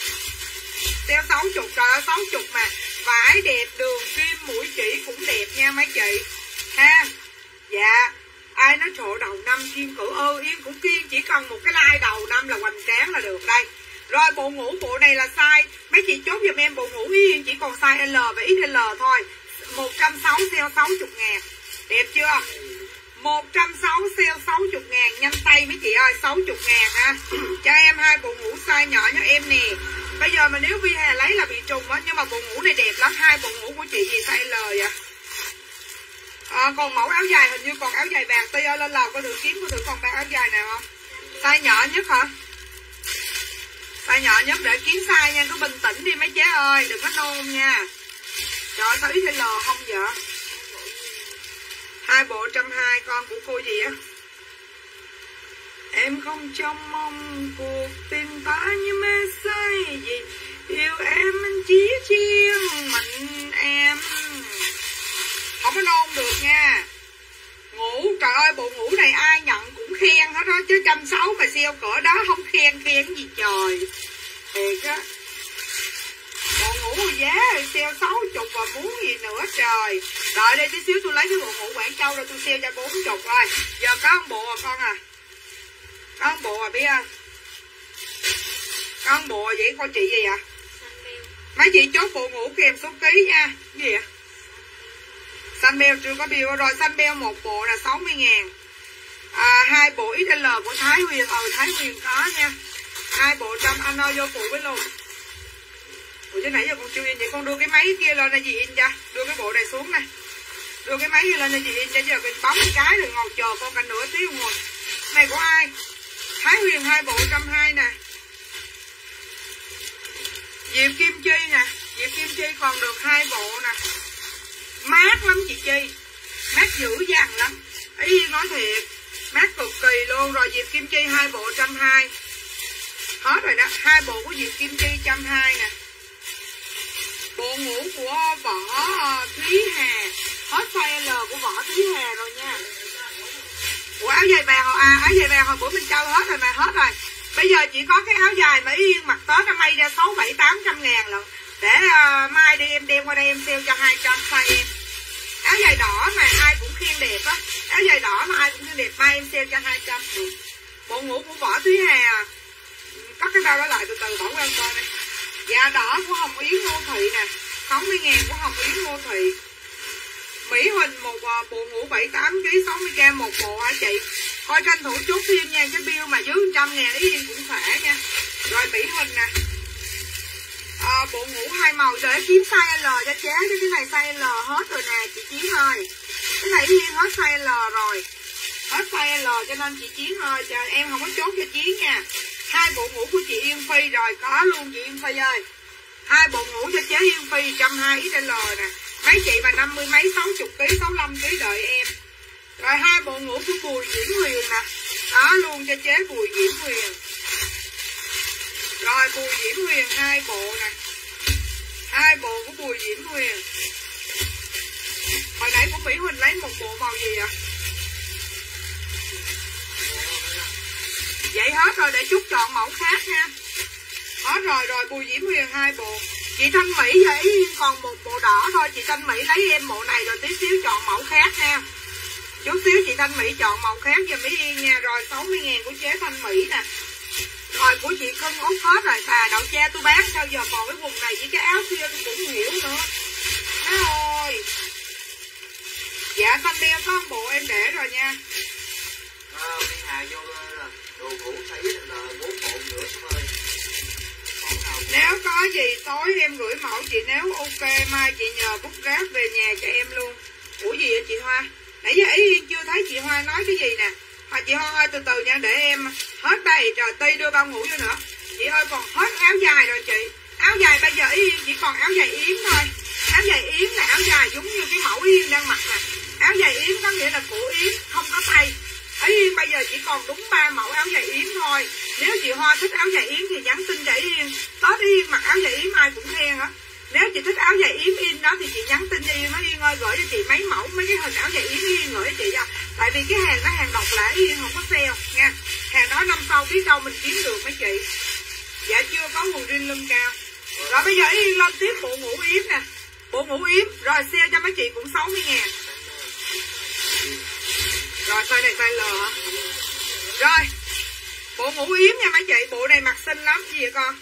Sale sáu mươi, trời ơi sáu mươi mà vải đẹp, đường kim mũi chỉ cũng đẹp nha mấy chị ha. Dạ ai nói chỗ đầu năm Kiên cử ơ Yên cũng Kiên, chỉ cần một cái like đầu năm là hoành tráng là được đây. Rồi bộ ngủ bộ này là size, mấy chị chốt giùm em bộ ngủ Yên chỉ còn size L và ích lờ thôi. Một trăm sáu mươi sale sáu mươi ngàn. Đẹp chưa? Một trăm sáu mươi sale sáu mươi ngàn. Nhanh tay mấy chị ơi, sáu mươi ngàn ha. Cho em hai bộ ngủ size nhỏ cho em nè. Bây giờ mà nếu Vi Hà lấy là bị trùng á. Nhưng mà bộ ngủ này đẹp lắm. Hai bộ ngủ của chị gì size L vậy? À, còn mẫu áo dài hình như còn áo dài vàng. Ti ơi lên lầu coi thử kiếm coi thử còn bao áo dài nào không? Size nhỏ nhất hả? Size nhỏ nhất để kiếm size nha. Cứ bình tĩnh đi mấy chế ơi, đừng có nôn nha. Trời ơi sao ít L không vậy? Hai bộ trăm hai con của cô gì á? Em không trông mong cuộc tình ta như mê say gì. Yêu em anh chỉ riêng mình em. Không có nôn được nha. Ngủ, trời ơi bộ ngủ này ai nhận cũng khen hết đó. Chứ trăm sáu mà sale cỡ đó không khen khen gì trời. Thiệt á. Bộ ngủ giá sale sáu chục và muốn gì nữa trời. Đợi đây tí xíu tôi lấy cái bộ ngủ Quảng Châu rồi tôi sale cho bốn chục rồi. Giờ có một bộ à con à. Có một bộ à biết không. Có một bộ à vậy con chị gì ạ? Mấy chị chốt bộ ngủ kèm số ký nha. Gì vậy? Xanh beo chưa có bill rồi. Xanh beo một bộ là sáu mươi ngàn. À, hai bộ ích lờ của Thái Huyền. Ờ Thái Huyền có nha. Hai bộ trăm anh ơi vô phụ với luôn. Ủa chứ nãy giờ con chưa in vậy. Con đưa cái máy kia lên là gì in cho. Đưa cái bộ này xuống này. Đưa cái máy kia lên là gì in cho. Giờ mình bấm cái rồi ngồi chờ con cả nửa tiếng đồng hồ. Này của ai? Thái Huyền hai bộ trăm hai nè. Diệp Kim Chi nè. Diệp Kim Chi còn được hai bộ nè. Mát lắm chị Chi. Mát dữ dằn lắm. Ý nói thiệt. Mát cực kỳ luôn. Rồi Diệp Kim Chi hai bộ trăm hai. Hết rồi đó. Hai bộ của Diệp Kim Chi trăm hai nè. Bộ ngủ của Võ Thúy Hà. Hết size L của Võ Thúy Hà rồi nha. Ủa áo dài bèo à. Áo dài bèo hồi bữa mình trao hết rồi mà. Hết rồi. Bây giờ chỉ có cái áo dài mà Yên mặc Tết nó may ra sáu bảy tám trăm ngàn lận. Để uh, mai đi em đem qua đây em sale cho hai trăm size em. Áo dài đỏ mà ai cũng khen đẹp á. Áo dài đỏ mà ai cũng khen đẹp. Mai em sale cho hai trăm. Ừ. Bộ ngủ của Võ Thúy Hà. Cắt cái bao đó lại từ từ bỏ qua coi này. Dạ đỏ của Hồng Yến Ngô Thị nè. sáu mươi ngàn của Hồng Yến Ngô Thị. Mỹ Huỳnh một uh, bộ ngủ bảy mươi tám ki lô gam sáu mươi gram một bộ hả chị. Coi tranh thủ chốt thêm nha. Cái bill mà dưới một trăm ngàn ý Yên cũng khỏe nha. Rồi Mỹ Huỳnh nè. À, bộ ngủ hai màu để kiếm size L cho chế. Cái này size L hết rồi nè chị Chiến ơi. Cái này Yên hết size L rồi. Hết size L cho nên chị Chiến ơi. Chờ em không có chốt cho Chiến nha. Hai bộ ngủ của chị Yên Phi rồi. Có luôn chị Yên Phi ơi. Hai bộ ngủ cho chế Yên Phi một trăm hai mươi L nè. Mấy chị mà năm mươi mấy sáu mươi ký sáu mươi lăm ký đợi em. Rồi hai bộ ngủ của Bùi Diễn Huyền nè. Đó luôn cho chế Bùi Diễn Huyền. Rồi Bùi Diễn Huyền hai bộ nè. Hai bộ của Bùi Diễn Huyền. Hồi nãy của Mỹ Huỳnh lấy một bộ màu gì ạ? Vậy hết rồi để chút chọn mẫu khác nha. Hết rồi rồi Bùi Diễn Huyền hai bộ. Chị Thanh Mỹ vậy còn một bộ đỏ thôi. Chị Thanh Mỹ lấy em bộ này rồi tí xíu chọn mẫu khác nha. Chút xíu chị Thanh Mỹ chọn màu khác cho Mỹ Yên nha. Rồi sáu mươi ngàn của chế Thanh Mỹ nè. Rồi của chị Cưng Út hết rồi. Bà đậu cha tôi bán sao giờ còn cái vùng này với cái áo kia tôi cũng hiểu nữa. Má ơi. Dạ Thanh đeo có một bộ em để rồi nha. Ờ, đi Hà vô đồ ngủ thấy là bốn bộ nữa em ơi. Nếu có gì tối em gửi mẫu chị. Nếu ok mai chị nhờ bút ráp về nhà cho em luôn. Ủa gì vậy chị Hoa? Nãy giờ ý Yên chưa thấy chị Hoa nói cái gì nè. Mà chị Hoa ơi từ từ nha để em hết đây rồi Ti đưa bao ngủ vô nữa. Chị ơi còn hết áo dài rồi chị. Áo dài bây giờ ý Yên chỉ còn áo dài yếm thôi. Áo dài yếm là áo dài giống như cái mẫu Yên đang mặc nè. Áo dài yếm có nghĩa là cổ yếm không có tay. Ý Yên bây giờ chỉ còn đúng ba mẫu áo dài yếm thôi. Nếu chị Hoa thích áo dài yếm thì nhắn tin cho Ý Yên. Tết Ý Yên mặc áo dài yếm ai cũng khen á. Nếu chị thích áo dài yếm in đó thì chị nhắn tin cho Yên nói Yên ơi gửi cho chị mấy mẫu mấy cái hình áo dài yếm Yên gửi cho chị cho. Tại vì cái hàng đó hàng độc lạ Yên không có sale nha. Hàng đó năm sau biết đâu mình kiếm được mấy chị. Dạ chưa có quần jean lưng cao. Rồi bây giờ Yên lên tiếp bộ ngủ yếm nè. Bộ ngủ yếm rồi sale cho mấy chị cũng sáu mươi ngàn. Rồi size này size L hả? Rồi bộ ngủ yếm nha mấy chị. Bộ này mặc xinh lắm gì vậy con?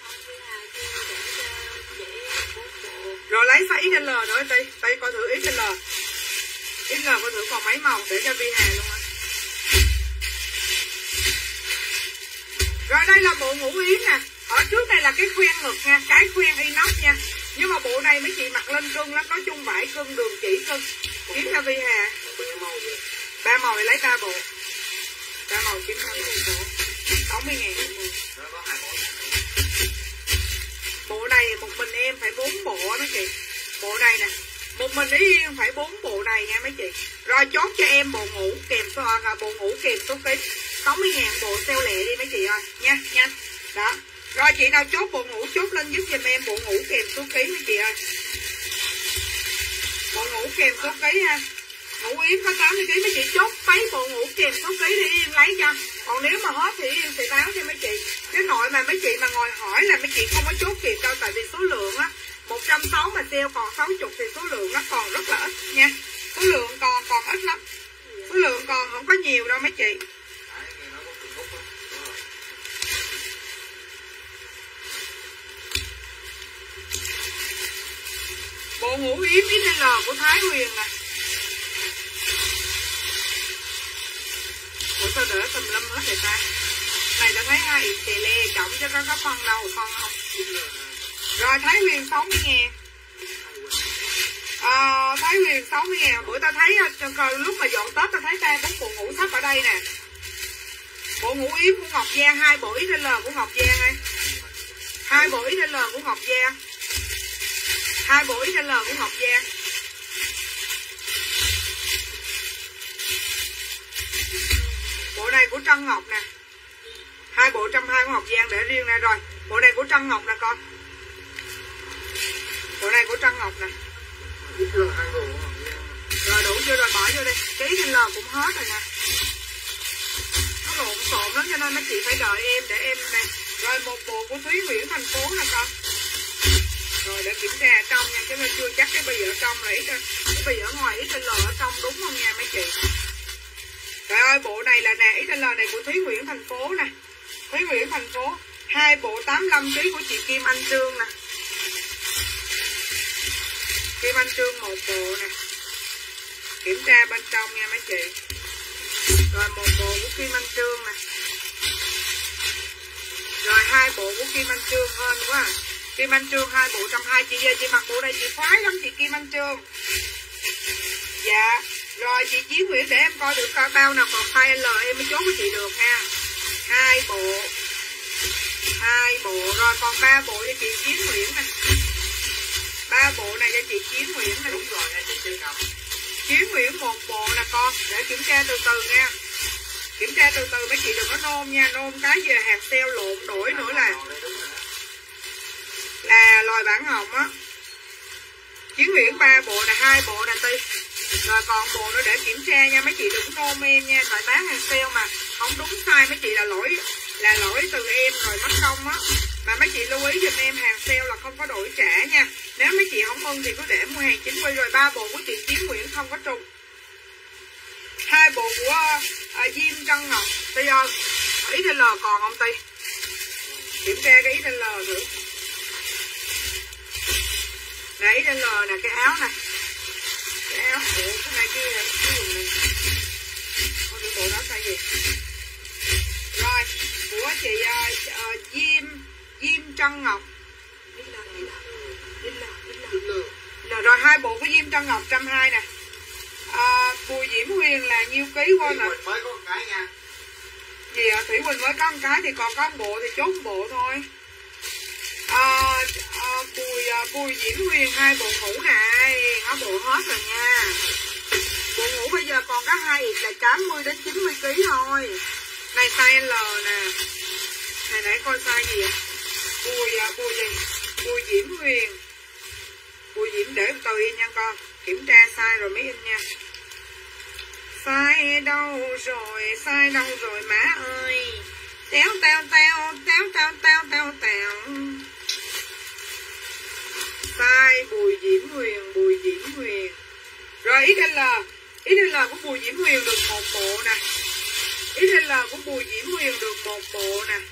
Rồi lấy size ích lờ nữa Ti. Ti coi thử ích lờ. ích lờ coi thử còn mấy màu để cho Vi Hà luôn á. Rồi đây là bộ ngủ yếm nè. Ở trước đây là cái khoen ngực nha. Cái khoen inox nha. Nhưng mà bộ này mấy chị mặc lên cưng lắm. Nói chung vải cưng đường chỉ cưng. Kiếm cho Vi Hà. Ba màu này lấy ba bộ. Ba màu kiếm năm bộ. sáu mươi ngàn. Bộ này một mình em phải bốn bộ mấy chị. Bộ này nè. Một mình Ý Yên phải bốn bộ này nha mấy chị. Rồi chốt cho em bộ ngủ kèm số bộ ngủ kèm số ký. sáu mươi ngàn bộ sale lẹ đi mấy chị ơi nha, nhanh. Đó. Rồi chị nào chốt bộ ngủ chốt lên giúp giùm em bộ ngủ kèm số ký mấy chị ơi. Bộ ngủ kèm số ký ha. Ngủ yếm có tám mươi ký mấy chị chốt mấy bộ ngủ kèm số ký để Yên lấy cho. Còn nếu mà hết thì Yên sẽ báo cho mấy chị. Cái nội mà mấy chị mà ngồi hỏi là mấy chị không có chốt kịp đâu, tại vì số lượng á một trăm sáu mươi mà sale còn sáu mươi thì số lượng nó còn rất là ít nha. Số lượng còn còn ít lắm. Số lượng còn không có nhiều đâu mấy chị. Bộ ngủ yếm ích lờ của Thái Huyền nè. Ủa sao đỡ tùm lum hết vậy ta? Này ta thấy hai ít tè lê trọng cho có có phân đâu, phân không? Rồi Thái Huyền sáu mươi ngàn. Ờ, Thái Huyền sáu mươi ngàn. Bữa ta thấy lúc mà dọn Tết ta thấy ba bốn bộ ngủ sắp ở đây nè. Bộ ngủ yếm của Ngọc Giang, hai bộ ích lờ của Ngọc Giang ấy. Hai bộ ích lờ của Ngọc Giang. Hai bộ ích lờ của Ngọc Giang. Bộ này của Trân Ngọc nè. Hai bộ trăm hai của Ngọc Giang để riêng ra rồi. Bộ này của Trân Ngọc nè con. Bộ này của Trân Ngọc nè. Rồi đủ chưa rồi bỏ vô đây. Cái ích lờ cũng hết rồi nè. Nó lộn xộn lắm cho nên mấy chị phải đợi em để em nè. Rồi một bộ của Thúy Nguyễn thành phố nè con. Rồi để kiểm tra trong nha, chứ chưa chắc cái bì ở trong là ít, cái bì ở ngoài ích lờ ở trong đúng không nha mấy chị. Trời ơi bộ này là nè, ích lờ này của Thúy Nguyễn thành phố nè. Thúy Nguyễn thành phố, hai bộ tám mươi lăm ký của chị Kim Anh Trương nè. Kim Anh Trương một bộ nè. Kiểm tra bên trong nha mấy chị. Rồi một bộ của Kim Anh Trương nè. Rồi hai bộ của Kim Anh Trương hơn quá à. Kim Anh Trương hai bộ trăm hai, chị về chị mặc bộ này chị khoái lắm chị Kim Anh Trương. Dạ. Rồi chị Chiến Nguyễn để em coi được coi bao nào còn size L em mới chốt của chị được ha. Hai bộ. Hai bộ rồi còn ba bộ cho chị Chiến Nguyễn nè. Ba bộ này cho chị Chiến Nguyễn nè. Đúng rồi nha chị Chiến Ngọc. Chiến Nguyễn một bộ nè con, để kiểm tra từ từ nha. Kiểm tra từ từ mấy chị đừng có nôn nha, nôn cái về hàng sale lộn đổi nữa là là loài bản hồng á. Chiến Nguyễn ba bộ là hai bộ nè Ti. Rồi còn bộ nữa để kiểm tra nha mấy chị đừng nôn em nha, tại bán hàng sale mà không đúng size mấy chị là lỗi là lỗi từ em rồi mất công á. Mà mấy chị lưu ý giùm em hàng sale là không có đổi trả nha. Nếu mấy chị không ưng thì cứ để mua hàng chính quy. Rồi ba bộ của chị Chiến Nguyễn không có trùng. Hai bộ của uh, Diêm Trân Ngọc Ti ơi, ích lờ còn không Ti? Kiểm tra cái ích lờ thử. Nè ích lờ nè, cái áo nè. Cái áo, ủa cái này cái, cái quần này. Không biết bộ đó size gì. Rồi, của chị uh, uh, Diêm Diêm Trân Ngọc. Ích lờ, ích lờ, ích lờ, ích lờ. Là rồi hai bộ của Diêm Trân Ngọc một trăm hai mươi nè. À, Bùi Diễm Huyền là nhiêu ký quên ạ? Thủy Quỳnh mới có một cái nha. Gì ạ? Thủy Quỳnh mới có một cái thì còn có một bộ thì chốt một bộ thôi. À, à, Bùi à, Bùi Diễm Huyền hai bộ ngủ này, nó bộ hết rồi nha. Bộ ngủ bây giờ còn có hai ít là tám mươi đến chín mươi ký thôi. Này size L nè. Này nãy coi size gì ạ? Bùi à, Bùi gì? Bùi Diễm Huyền. Bùi Diễm để từ in nha con. Kiểm tra size rồi mới in nha. Size đâu rồi, size đâu rồi má ơi. Téo teo teo, téo teo teo teo teo. Size Bùi Diễm Huyền, Bùi Diễm Huyền. Rồi ích lờ, ích lờ của Bùi Diễm Huyền được một bộ nè. ích lờ của Bùi Diễm Huyền được một bộ nè.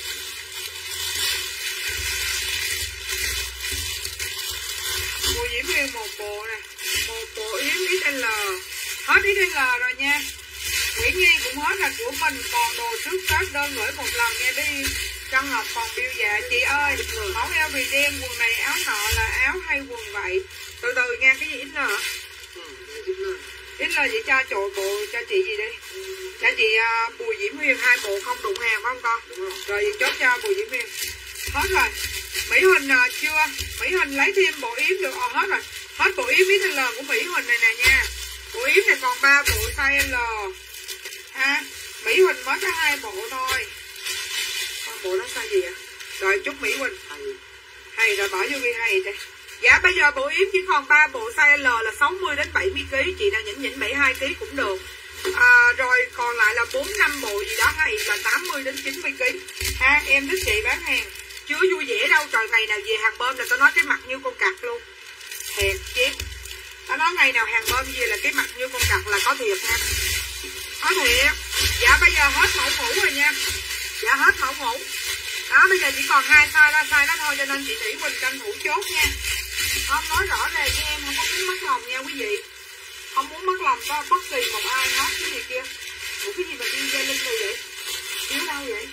Bùi Diễm Huyền một bộ nè. Một bộ yếm ích lờ. Hết ích lờ rồi nha. Nguyễn Nhi cũng hết là của mình. Còn đồ trước Tết đơn gửi một lần nha đi. Trân Ngọc còn bill dạ. Chị ơi, mẫu eo vì đen, quần này áo nọ là áo hay quần vậy? Từ từ nha, cái gì ích lờ? Ích lờ vậy cho trội bộ cho chị gì đi. Cho chị uh, Bùi Diễm Huyền hai bộ không đụng hàng phải không con? Rồi vậy chốt cho Bùi Diễm Huyền. Hết rồi. Mỹ Huỳnh uh, chưa? Mỹ Huỳnh lấy thêm bộ yếm được. Ờ hết rồi. Hết bộ yếm ích lờ của Mỹ Huỳnh này nè nha. Bộ yếm này còn ba bộ size L ha. Mỹ Huỳnh mới có cái hai bộ thôi. Con bộ nó size gì ạ? Rồi chúc Mỹ Quỳnh hay rồi bỏ vô ghi hay đây. Dạ bây giờ bộ yếm chỉ còn ba bộ size L là sáu mươi đến bảy mươi ki lô gam, chị nào nhỉnh nhỉnh bảy mươi hai ki lô gam cũng được. À, rồi còn lại là bốn năm bộ gì đó hay là tám mươi đến chín mươi ki lô gam. Ha, em thích chị bán hàng chưa vui vẻ đâu, trời ngày nào về hàng bơm là tao nói cái mặt như con cặc luôn. Thiệt chứ. Tao nói ngày nào hàng bơm về là cái mặt như con cặc là có thiệt ha. Có thiệt. Dạ bây giờ hết mẫu mũ rồi nha. Dạ hết mẫu mũ. Đó bây giờ chỉ còn hai size ra size đó thôi, cho nên chị Thủy Quỳnh tranh thủ chốt nha. Không nói rõ ràng với em, không có muốn mất lòng nha quý vị. Không muốn mất lòng có bất kỳ một ai hết cái gì kia. Ủa cái gì mà điêu dây linh rồi vậy? Điêu đâu vậy?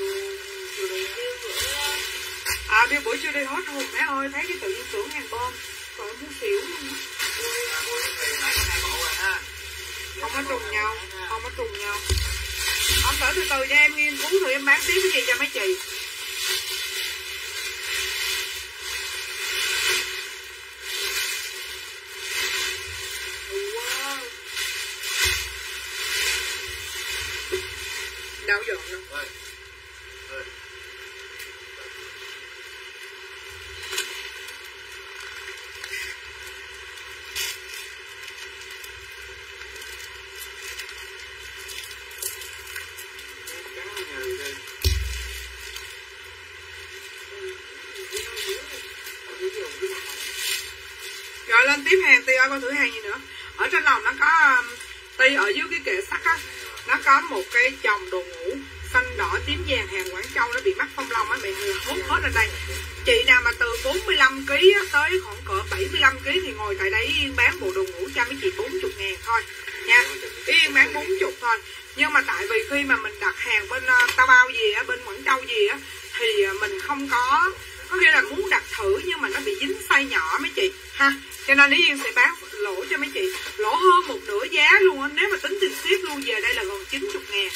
À điêu bữa chưa đi hết hồn mẹ ơi, thấy cái tự nhiên tưởng hàng bom. Trời muốn xỉu luôn á. Không có trùng nhau, không có trùng nhau. Ông đợi từ từ cho em nghiên cứu rồi em bán tiếp cái gì cho mấy chị. Wow. Đau dọn đâu. Rồi lên tiếp hàng Ti ơi, con thử hàng gì nữa. Ở trên lòng nó có Ti ở dưới cái kệ sắt á, nó có một cái chồng đồ ngủ xanh đỏ tím vàng hàng Quảng Châu, nó bị mắc phong long á, bị hốt hết ở đây. Chị nào mà từ bốn mươi lăm ki lô gam tới khoảng cỡ bảy mươi lăm ki lô gam thì ngồi tại đây Yên bán bộ đồ ngủ cho mấy chị bốn mươi ngàn thôi nha. Yên bán bốn mươi thôi. Nhưng mà tại vì khi mà mình đặt hàng bên uh, Tao Bao gì á, bên Quảng Châu gì á, thì uh, mình không có, có nghĩa là muốn đặt thử nhưng mà nó bị dính size nhỏ mấy chị ha. Cho nên Lý Yên sẽ bán lỗ cho mấy chị, lỗ hơn một nửa giá luôn á. Nếu mà tính tiền ship luôn về đây là gần chín mươi ngàn.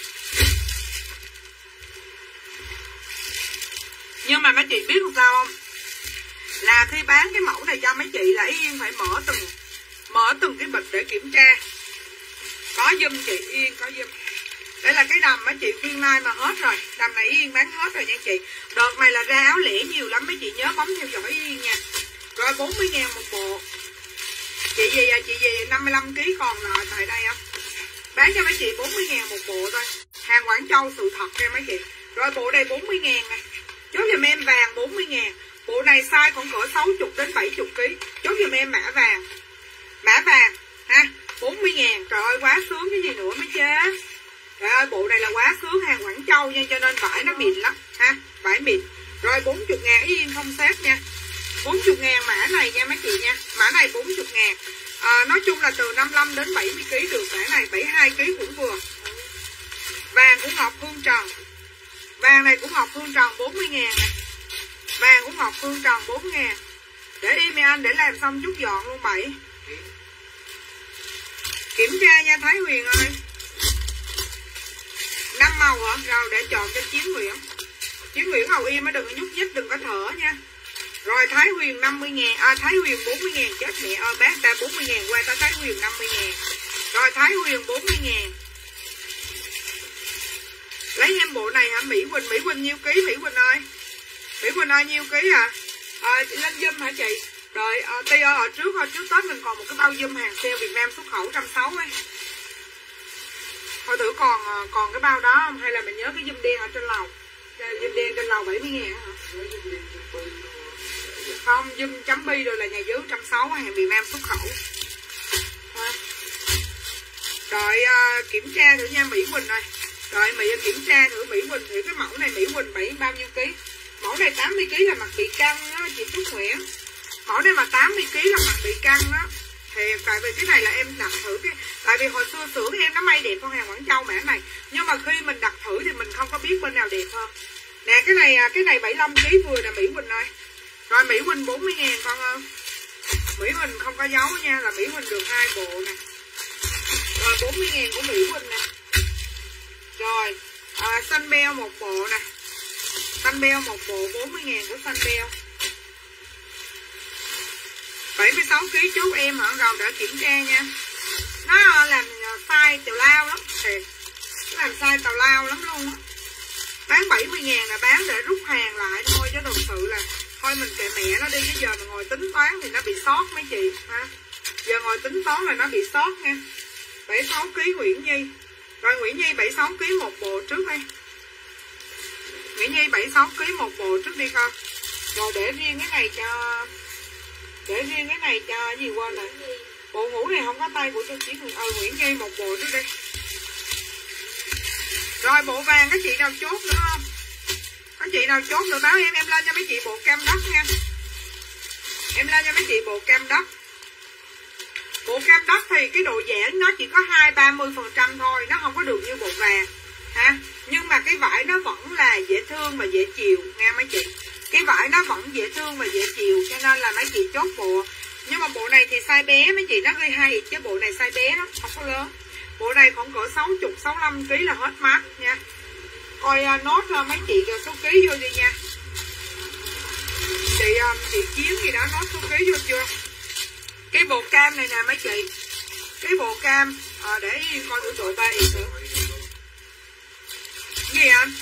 Nhưng mà mấy chị biết làm sao không? Là khi bán cái mẫu này cho mấy chị là Yên phải mở từng mở từng cái bịch để kiểm tra. Có giùm chị Yên, có giùm. Đây là cái đầm mấy chị khuyên mai mà hết rồi. Đầm này Yên bán hết rồi nha chị. Đợt này là ra áo lẻ nhiều lắm, mấy chị nhớ bấm theo dõi Yên nha. Rồi bốn mươi ngàn một bộ. Chị gì à, chị gì năm mươi lăm ki lô gam còn lại tại đây á. Bán cho mấy chị bốn mươi ngàn một bộ thôi. Hàng Quảng Châu sự thật nha mấy chị. Rồi bộ này bốn mươi ngàn này. Chốt giùm em vàng bốn mươi ngàn. Bộ này size khoảng cỡ sáu mươi đến bảy mươi ki lô gam. Chốt giùm em mã vàng. Mã vàng ha, bốn mươi ngàn. Trời ơi quá sướng cái gì nữa mới chết. Trời ơi bộ này là quá sướng, hàng Quảng Châu nha, cho nên vải nó mịn lắm ha, vải mịn. Rồi bốn mươi ngàn Yên không xếp nha. bốn mươi ngàn mã này nha mấy chị nha. Mã này bốn mươi ngàn. À, nói chung là từ năm mươi lăm đến bảy mươi ki lô gam được, mã này bảy mươi hai ki lô gam cũng vừa. Vàng của Ngọc Hương Trần. Vàng này của Ngọc Hương Trần bốn mươi ngàn này. Vàng của Ngọc Hương Trần bốn mươi ngàn. Để đi mấy anh để làm xong chút dọn luôn bảy. Kiểm tra nha Thái Huyền ơi. Năm màu hả? Rồi để chọn cho Chiến Nguyễn. Chiến Nguyễn Hầu Im mới đừng có nhúc nhích, đừng có thở nha. Rồi Thái Huyền năm mươi ngàn. À Thái Huyền bốn mươi ngàn, chết mẹ ơi bán ta bốn mươi ngàn qua ta Thái Huyền năm mươi ngàn. Rồi Thái Huyền bốn mươi ngàn. Lấy em bộ này hả Mỹ Quỳnh? Mỹ Quỳnh nhiêu ký Mỹ Quỳnh ơi? Mỹ Quỳnh ơi nhiêu ký à? À lên dâm hả chị? Đợi à, Ti ơi ở trước hồi trước Tết mình còn một cái bao dâm hàng sale Việt Nam xuất khẩu một trăm sáu mươi ấy. Thôi thử còn còn cái bao đó không? Hay là mình nhớ cái dâm đen ở trên lầu? Dâm đen trên lầu bảy mươi ngàn hả? Không, dâm chấm bi rồi là nhà dưới một trăm sáu mươi hàng Việt Nam xuất khẩu. À. Đợi uh, kiểm tra thử nha Mỹ Quỳnh ơi. Đợi Mỹ kiểm tra thử Mỹ Quỳnh thử cái mẫu này Mỹ Quỳnh bảy bao nhiêu ký? Mẫu này tám mươi ký là mặt bị căng đó chị Phúc Nguyễn. Mẫu này mà tám mươi ký là mặt bị căng đó. Thì tại vì cái này là em đặt thử cái, tại vì hồi xưa xưởng em nó may đẹp hơn hàng Quảng Châu mã này, nhưng mà khi mình đặt thử thì mình không có biết bên nào đẹp hơn. Nè cái này cái này bảy mươi lăm ký vừa nè Mỹ Quỳnh ơi. Rồi Mỹ Quỳnh bốn mươi ngàn con ơi. Mỹ Quỳnh không có dấu nha, là Mỹ Quỳnh được hai bộ nè. Rồi bốn mươi ngàn của Mỹ Quỳnh nè. Rồi à, xanh beo một bộ nè. Xanh beo một bộ bốn mươi ngàn của xanh beo. bảy mươi sáu ký chốt em hả? Rồi đã kiểm tra nha. Nó làm size tiểu lao lắm thiệt. Làm sai tào lao lắm luôn á. Bán bảy mươi ngàn là bán để rút hàng lại thôi, chứ thật sự là thôi mình kệ mẹ nó đi, cái giờ mà ngồi tính toán thì nó bị sót mấy chị ha. Giờ ngồi tính toán là nó bị sót nha. Bảy mươi sáu ký Nguyễn Nhi. Rồi Nguyễn Nhi bảy mươi sáu ký một bộ trước đi. Nguyễn Nhi bảy mươi sáu ký một bộ trước đi con. Rồi để riêng cái này cho để riêng cái này cho gì quên rồi. Bộ ngủ này không có tay của tôi chỉ Nguyễn ờ Nguyễn Nhi một bộ trước đi. Rồi bộ vàng các chị nào chốt nữa không? Các chị nào chốt nữa báo em, em lên cho mấy chị bộ cam đất nha. Em lên cho mấy chị bộ cam đất. Bộ cam đất thì cái độ giãn nó chỉ có hai ba mươi phần trăm thôi, nó không có được như bộ vàng ha. Nhưng mà cái vải nó vẫn là dễ thương và dễ chịu nha mấy chị. Cái vải nó vẫn dễ thương và dễ chịu, cho nên là mấy chị chốt bộ. Nhưng mà bộ này thì size bé mấy chị, nó ghi hai chứ bộ này size bé lắm, không có lớn. Bộ này khoảng cỡ sáu mươi, sáu mươi lăm ký là hết mát nha. Coi uh, nốt uh, mấy chị uh, số ký vô đi nha. Chị um, chị Chiến gì đó nốt số ký vô chưa? Cái bộ cam này nè mấy chị. Cái bộ cam uh, để coi thử độ ba y thử. Gì anh?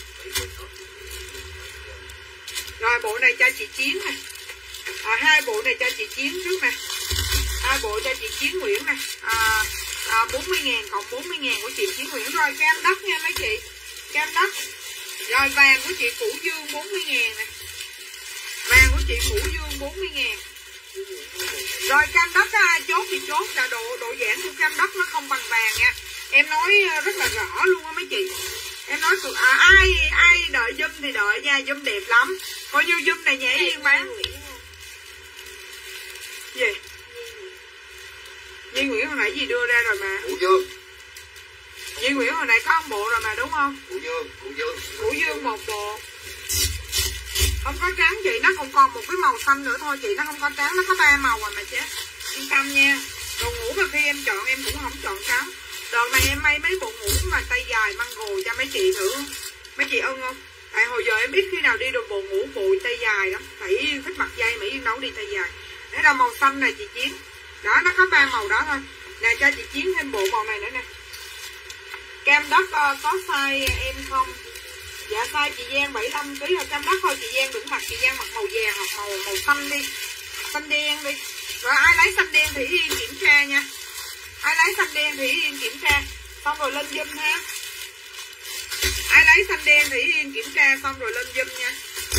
Rồi bộ này cho chị Chiến nè. À, hai bộ này cho chị Chiến trước nè. Hai bộ cho chị Chiến Nguyễn nè. À, à, bốn mươi ngàn cộng bốn mươi ngàn của chị Chiến Nguyễn. Rồi cam đất nha mấy chị. Cam đất. Rồi vàng của chị Củ Dương bốn mươi ngàn nè. Vàng của chị Củ Dương bốn mươi ngàn. Rồi cam đất á, chốt thì chốt là độ độ giãn của cam đất nó không bằng vàng nha. Em nói rất là rõ luôn á mấy chị. Em nói à, ai ai đợi zoom thì đợi nha, zoom đẹp lắm. Coi như zoom này nhẹ yên bán. Gì? Duy Nguyễn hồi nãy gì đưa ra rồi mà. Củ Dương. Duy Nguyễn hồi nãy có một bộ rồi mà đúng không? Củ Dương, Củ Dương. Củ Dương một bộ. Không có trắng chị, nó không còn một cái màu xanh nữa thôi chị, nó không có trắng, nó có ba màu rồi mà chứ. Yên tâm nha. Đồ ngủ mà khi em chọn em cũng không chọn trắng. Đợt này em may mấy bộ ngủ mà tay dài măng gồ cho mấy chị thử. Mấy chị ưng không? Tại hồi giờ em ít khi nào đi được bộ ngủ bộ tay dài lắm. Phải thích mặt dây mà yên đâu đi tay dài. Đấy là màu xanh này chị Chiến. Đó, nó có ba màu đó thôi. Nè cho chị Chiến thêm bộ màu này nữa nè. Cam đất uh, có size em không? Dạ size chị Giang bảy mươi lăm ký là cam đất thôi. Chị Giang đừng mặc, chị Giang mặc màu vàng hoặc màu màu xanh đi. Xanh đen đi. Rồi ai lấy xanh đen thì yên kiểm tra nha. Ai lấy xanh đen thì yên kiểm tra. Xong rồi lên zoom ha. Ai lấy xanh đen thì yên kiểm tra xong rồi lên zoom nha.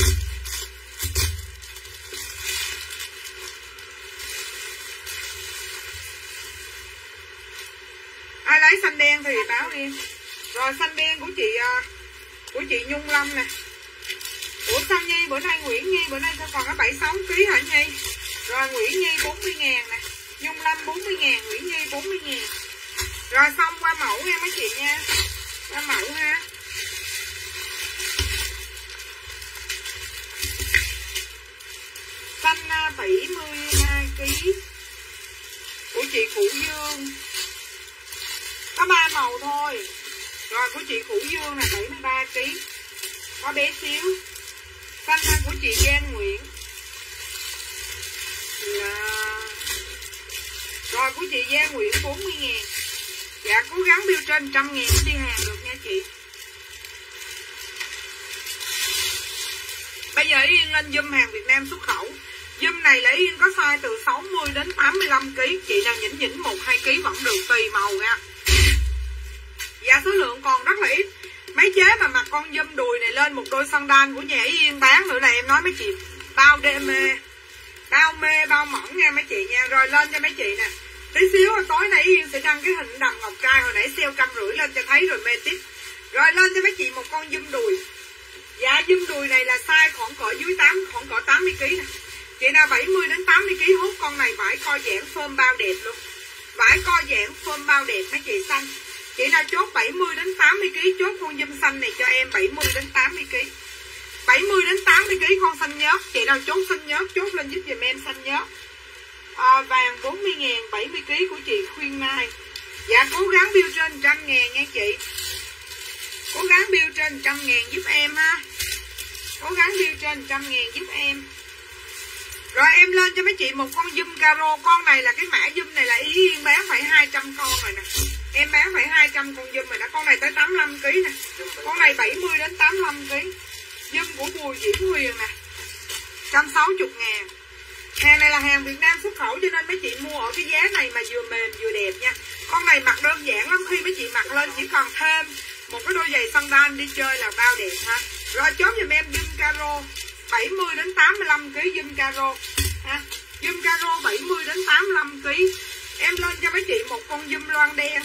Ai lấy xanh đen thì báo yên. Rồi xanh đen của chị của chị Nhung Lâm nè. Ủa sao Nhi bữa nay Nguyễn Nhi bữa nay sao còn có bảy mươi sáu ký hả Nhi? Rồi Nguyễn Nhi bốn mươi ngàn nè. Nhung Lâm bốn mươi ngàn, Nguyễn Nhi bốn mươi ngàn. Rồi xong qua mẫu nha mấy chị nha. Qua mẫu ha. Xanh bảy mươi hai ký của chị Củ Dương. Có ba màu thôi. Rồi của chị Củ Dương là bảy mươi ba ký. Có bé xíu. Xanh của chị Giang Nguyễn là... Rồi của chị Giang Nguyễn bốn mươi ngàn. Dạ cố gắng bill trên một trăm ngàn đi hàng được nha chị. Bây giờ Yên lên zoom hàng Việt Nam xuất khẩu. Zoom này là Yên có size từ sáu mươi đến tám mươi lăm ký. Chị nào nhỉnh nhỉnh một hai ký vẫn được tùy màu nha. Dạ số lượng còn rất là ít. Mấy chế mà mặc con zoom đùi này lên một đôi sandal của nhà Yên bán nữa là em nói mấy chị bao đêm mê. Bao mê bao mỏng nha mấy chị nha. Rồi lên cho mấy chị nè. Tí xíu tối nay Yên sẽ đăng cái hình đầm ngọc trai hồi nãy sale trăm rưỡi lên cho thấy rồi mê tiếp. Rồi lên cho mấy chị một con zoom đùi. Dạ zoom đùi này là size khoảng cỡ dưới tám, khoảng cỡ tám mươi ký nè. Chị nào bảy mươi đến tám mươi ký hút con này vải co giãn phơm bao đẹp luôn. Vải co giãn phơm bao đẹp mấy chị xanh. Chị nào chốt bảy mươi đến tám mươi ký chốt con zoom xanh này cho em bảy mươi đến tám mươi ký. bảy mươi đến tám mươi ký con xanh nhớt. Chị nào chốt xanh nhớt chốt lên giúp giùm em xanh nhớt. À, vàng bốn mươi ngàn bảy mươi ký của chị Khuyên Mai. Dạ cố gắng bill trên một trăm ngàn nha chị. Cố gắng bill trên một trăm ngàn giúp em ha. Cố gắng bill trên một trăm ngàn giúp em. Rồi em lên cho mấy chị một con zoom caro. Con này là cái mã zoom này là Ý Yên bán phải hai trăm con rồi nè. Em bán phải hai trăm con dùm rồi đó. Con này tới tám mươi lăm ki lô gam nè. Con này bảy mươi đến tám mươi lăm ki lô gam. Dùm của Bùi Diễm Huyền nè, một trăm sáu mươi ngàn. Hàng này là hàng Việt Nam xuất khẩu cho nên mấy chị mua ở cái giá này mà vừa mềm vừa đẹp nha. Con này mặc đơn giản lắm, khi mấy chị mặc lên chỉ cần thêm một cái đôi giày sandal đi chơi là bao đẹp ha. Rồi chốt giùm em dùm caro bảy mươi đến tám mươi lăm ki lô gam dùm caro ha. Dùm caro bảy mươi đến tám mươi lăm ki lô gam. Em lên cho mấy chị một con dùm loan đen.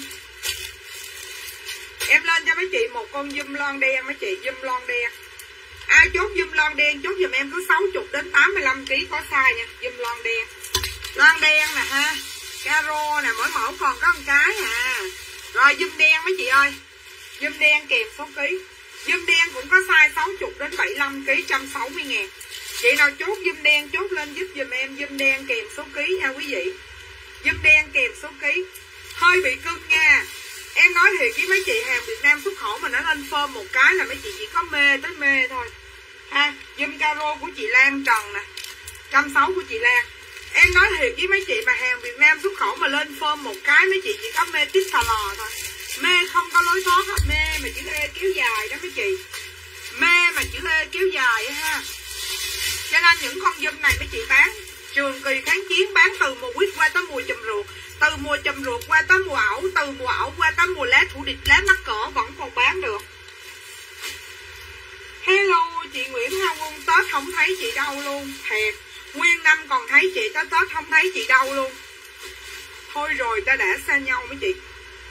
Em lên cho mấy chị một con dùm loan đen mấy chị, dùm loan đen. Ai chốt dùm loan đen chốt dùm em cứ sáu mươi đến tám mươi lăm ki lô gam có size nha, dùm loan đen. Loan đen nè ha. Caro nè, mỗi mẫu còn có một cái à. Rồi dùm đen mấy chị ơi. Dùm đen kèm số ký. Dùm đen cũng có size sáu mươi đến bảy mươi lăm ki lô gam, một trăm sáu mươi ngàn. Chị nào chốt dùm đen chốt lên giúp dùm em dùm đen kèm số ký nha quý vị. Dùm đen kèm số ký. Hơi bị cưng nha. Em nói thì với mấy chị hàng Việt Nam xuất khẩu mà nó lên phơm một cái là mấy chị chỉ có mê tới mê thôi ha. Dùm caro của chị Lan Trần nè, một trăm sáu mươi của chị Lan. Em nói thiệt với mấy chị mà hàng Việt Nam xuất khẩu mà lên phơm một cái mấy chị chỉ có mê tít xà lò thôi. Mê không có lối thoát hết, mê mà chữ E kéo dài đó mấy chị. Mê mà chữ E kéo dài ha. Cho nên những con dùm này mấy chị bán trường kỳ kháng chiến, bán từ mùa quýt qua tới mùa chùm ruột, từ mùa chùm ruột qua tới mùa ẩu, từ mùa ẩu qua tới mùa lá thủ địch, lá mắc cỡ vẫn còn bán được. Hello chị Nguyễn Hoa Quân, Tết không thấy chị đâu luôn. Thiệt, nguyên năm còn thấy chị, tới Tết không thấy chị đâu luôn. Thôi rồi ta đã xa nhau mấy chị.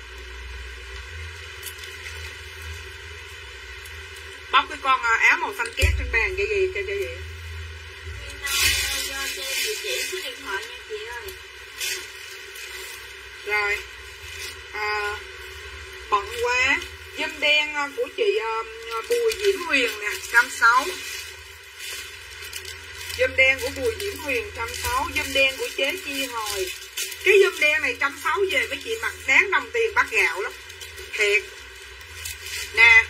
Bóc cái con áo màu xanh két trên bàn cái gì cái gì. Do cho em địa chỉ số điện thoại nha chị ơi. Rồi à, bận quá. Dâm đen của chị uh, Bùi Diễm Huyền nè, một trăm sáu mươi. Dâm đen của Bùi Diễm Huyền một trăm sáu mươi. Dâm đen của chế Chi Hồi. Cái dâm đen này một trăm sáu mươi về mấy chị mặc đáng đồng tiền bát gạo lắm. Thiệt. Nè.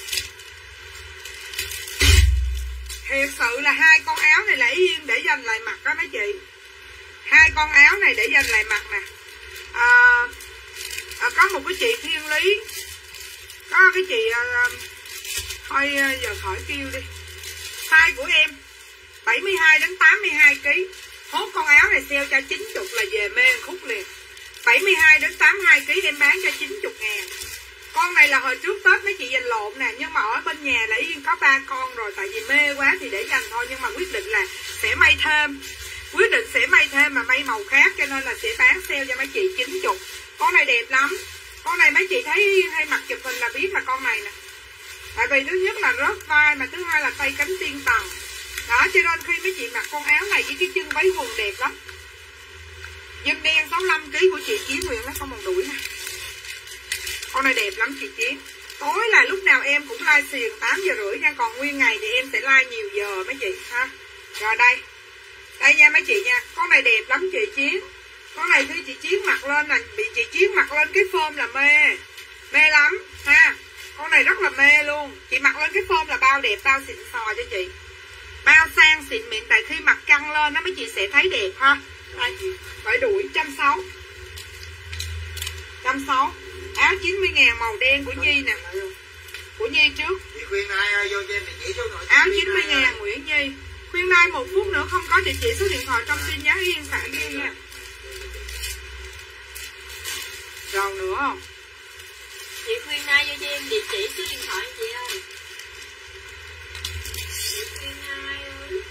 Thiệt sự là hai con áo này lấy yên để dành lại mặc đó mấy chị. Hai con áo này để dành lại mặc nè. À, à, có một cái chị Thiên Lý, có cái chị à, thôi giờ khỏi kêu đi. Size của em bảy mươi hai đến tám mươi hai ki lô gam. Hốt con áo này sale cho chín mươi là về mê khúc liền. Bảy mươi hai đến tám mươi hai ki lô gam em bán cho chín mươi ngàn. Con này là hồi trước Tết mấy chị dành lộn nè, nhưng mà ở bên nhà lại yên có ba con rồi, tại vì mê quá thì để dành thôi, nhưng mà quyết định là sẽ may thêm. Quyết định sẽ may thêm mà may màu khác, cho nên là sẽ bán sale cho mấy chị chín mươi. Con này đẹp lắm. Con này mấy chị thấy hay mặc chụp hình là biết là con này nè. Tại vì thứ nhất là rớt vai, mà thứ hai là tay cánh tiên tầng. Đó, cho nên khi mấy chị mặc con áo này với cái chân váy quần đẹp lắm. Dùm đen sáu mươi lăm ki lô gam của chị Chiến Nguyễn nó không còn đuổi nè. Con này đẹp lắm chị Chiến. Tối là lúc nào em cũng live xiền tám giờ rưỡi nha, còn nguyên ngày thì em sẽ live nhiều giờ mấy chị ha. Rồi đây. Đây nha mấy chị nha, con này đẹp lắm chị Chiến. Con này khi chị Chiến mặc lên là bị chị Chiến mặc lên cái form là mê. Mê lắm ha. Con này rất là mê luôn. Chị mặc lên cái form là bao đẹp, bao xịn sò cho chị. Bao sang xịn mịn, tại khi mặc căng lên đó mấy chị sẽ thấy đẹp ha. Đây, phải đuổi một trăm sáu mươi. một trăm sáu mươi. Áo chín mươi ngàn màu đen của Nhi nè. Của Nhi trước. Chị khuyên ai vô cho em địa chỉ số điện thoại. Áo chín mươi ngàn Nguyễn Nhi. Khuyên Nai một phút nữa không có địa chỉ số điện thoại trong tin nhắn yên phản biên nha. Rồi nữa không? Chị Khuyên Nai vô cho em địa chỉ số điện thoại chị ơi. Chị Khuyên Nai ơi.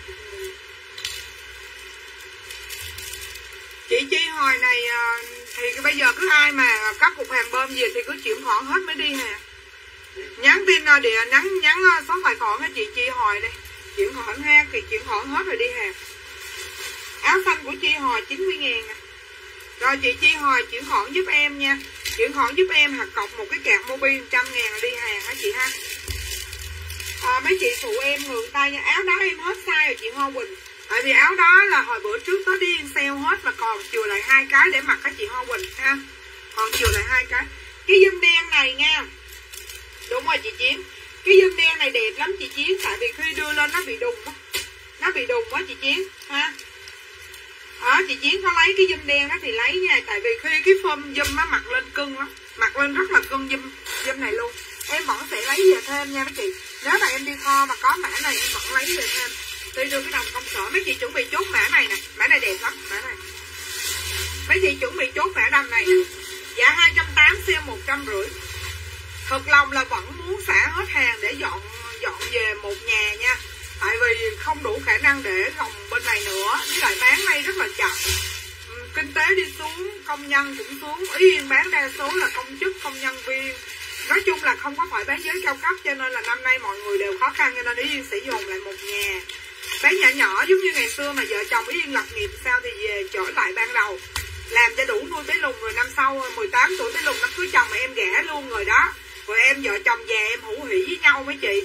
Chị Chi hồi này thì bây giờ cứ ai mà các cục hàng bơm gì thì cứ chuyển khoản hết mới đi hà. Nhắn tin địa nhắn nhắn số tài khoản cho chị Chi hồi đi. Chuyển khoản ha, thì chuyển khoản hết rồi đi hà. Áo xanh của Chi hồi chín mươi ngàn nè. Rồi chị Chi hồi chuyển khoản giúp em nha. Chuyển khoản giúp em hạt cọc một cái cạc mobi một trăm ngàn đi hàng hả chị ha. À, mấy chị phụ em ngược tay nha. Áo đó em hết size rồi chị Hoa Quỳnh. Tại vì áo đó là hồi bữa trước có đi sale hết và còn chừa lại hai cái để mặc các chị Hoa Quỳnh ha. Còn chừa lại hai cái. Cái dâm đen này nha. Đúng rồi chị Chiến. Cái dâm đen này đẹp lắm chị Chiến. Tại vì khi đưa lên nó bị đùng á. Nó bị đùng quá chị Chiến ha. Đó chị Chiến có lấy cái dâm đen đó thì lấy nha. Tại vì khi cái phơm dâm nó mặc lên cưng lắm. Mặc lên rất là cưng dùm dùm này luôn. Em vẫn sẽ lấy về thêm nha mấy chị. Nếu mà em đi kho mà có mã này em vẫn lấy về thêm. Tôi đưa cái đồng công sở. Mấy chị chuẩn bị chốt mã này nè. Mã này đẹp lắm. Mã này. Mấy chị chuẩn bị chốt mã đầm này nè. Dạ hai trăm tám mươi, sale một trăm rưỡi. Thật lòng là vẫn muốn xả hết hàng để dọn dọn về một nhà nha. Tại vì không đủ khả năng để gồng bên này nữa. Với lại bán này rất là chậm. Kinh tế đi xuống, công nhân cũng xuống. Ý Yên bán đa số là công chức, công nhân viên. Nói chung là không có phải bán giới cao cấp. Cho nên là năm nay mọi người đều khó khăn. Cho nên Ý Yên sẽ dồn lại một nhà. Bán nhỏ nhỏ giống như ngày xưa mà vợ chồng Ý Yên lập nghiệp sao thì về trở lại ban đầu. Làm cho đủ nuôi bé Lùng rồi năm sau mười tám tuổi bé Lùng nó cưới chồng mà em ghẻ luôn rồi đó. Rồi em vợ chồng già em hữu hỉ với nhau mấy chị.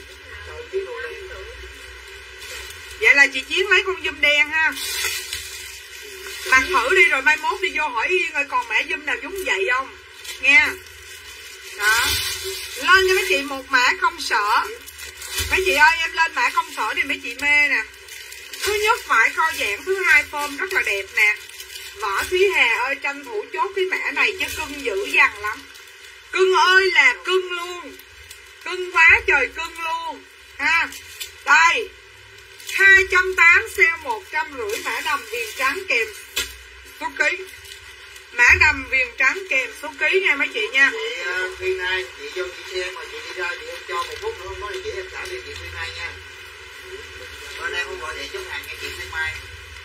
Vậy là chị Chiến lấy con dùm đen ha. Mặc thử đi rồi mai mốt đi vô hỏi Yên rồi còn mã dùm nào giống vậy không. Nghe. Đó. Lên cho mấy chị một mã công sở. Mấy chị ơi em lên mã công sở thì mấy chị mê nè. Thứ nhất vải co giãn, thứ hai form rất là đẹp nè. Võ Thúy Hà ơi tranh thủ chốt cái mã này chứ cưng dữ dằn lắm. Cưng ơi là cưng luôn. Cưng quá trời cưng luôn. Ha. Đây. hai trăm tám mươi sale một trăm rưỡi mã đầm viền trắng kèm số ký. Mã đầm viền trắng kèm số ký nha mấy chị nha. Chị uh, Khuyên Mai, chị vô chị xem mà chị đi ra chị không cho một phút nữa không nói địa chỉ em trả cho chị Khuyên Mai nha. Bên em không gọi điện chốt hàng nha chị Khuyên Mai.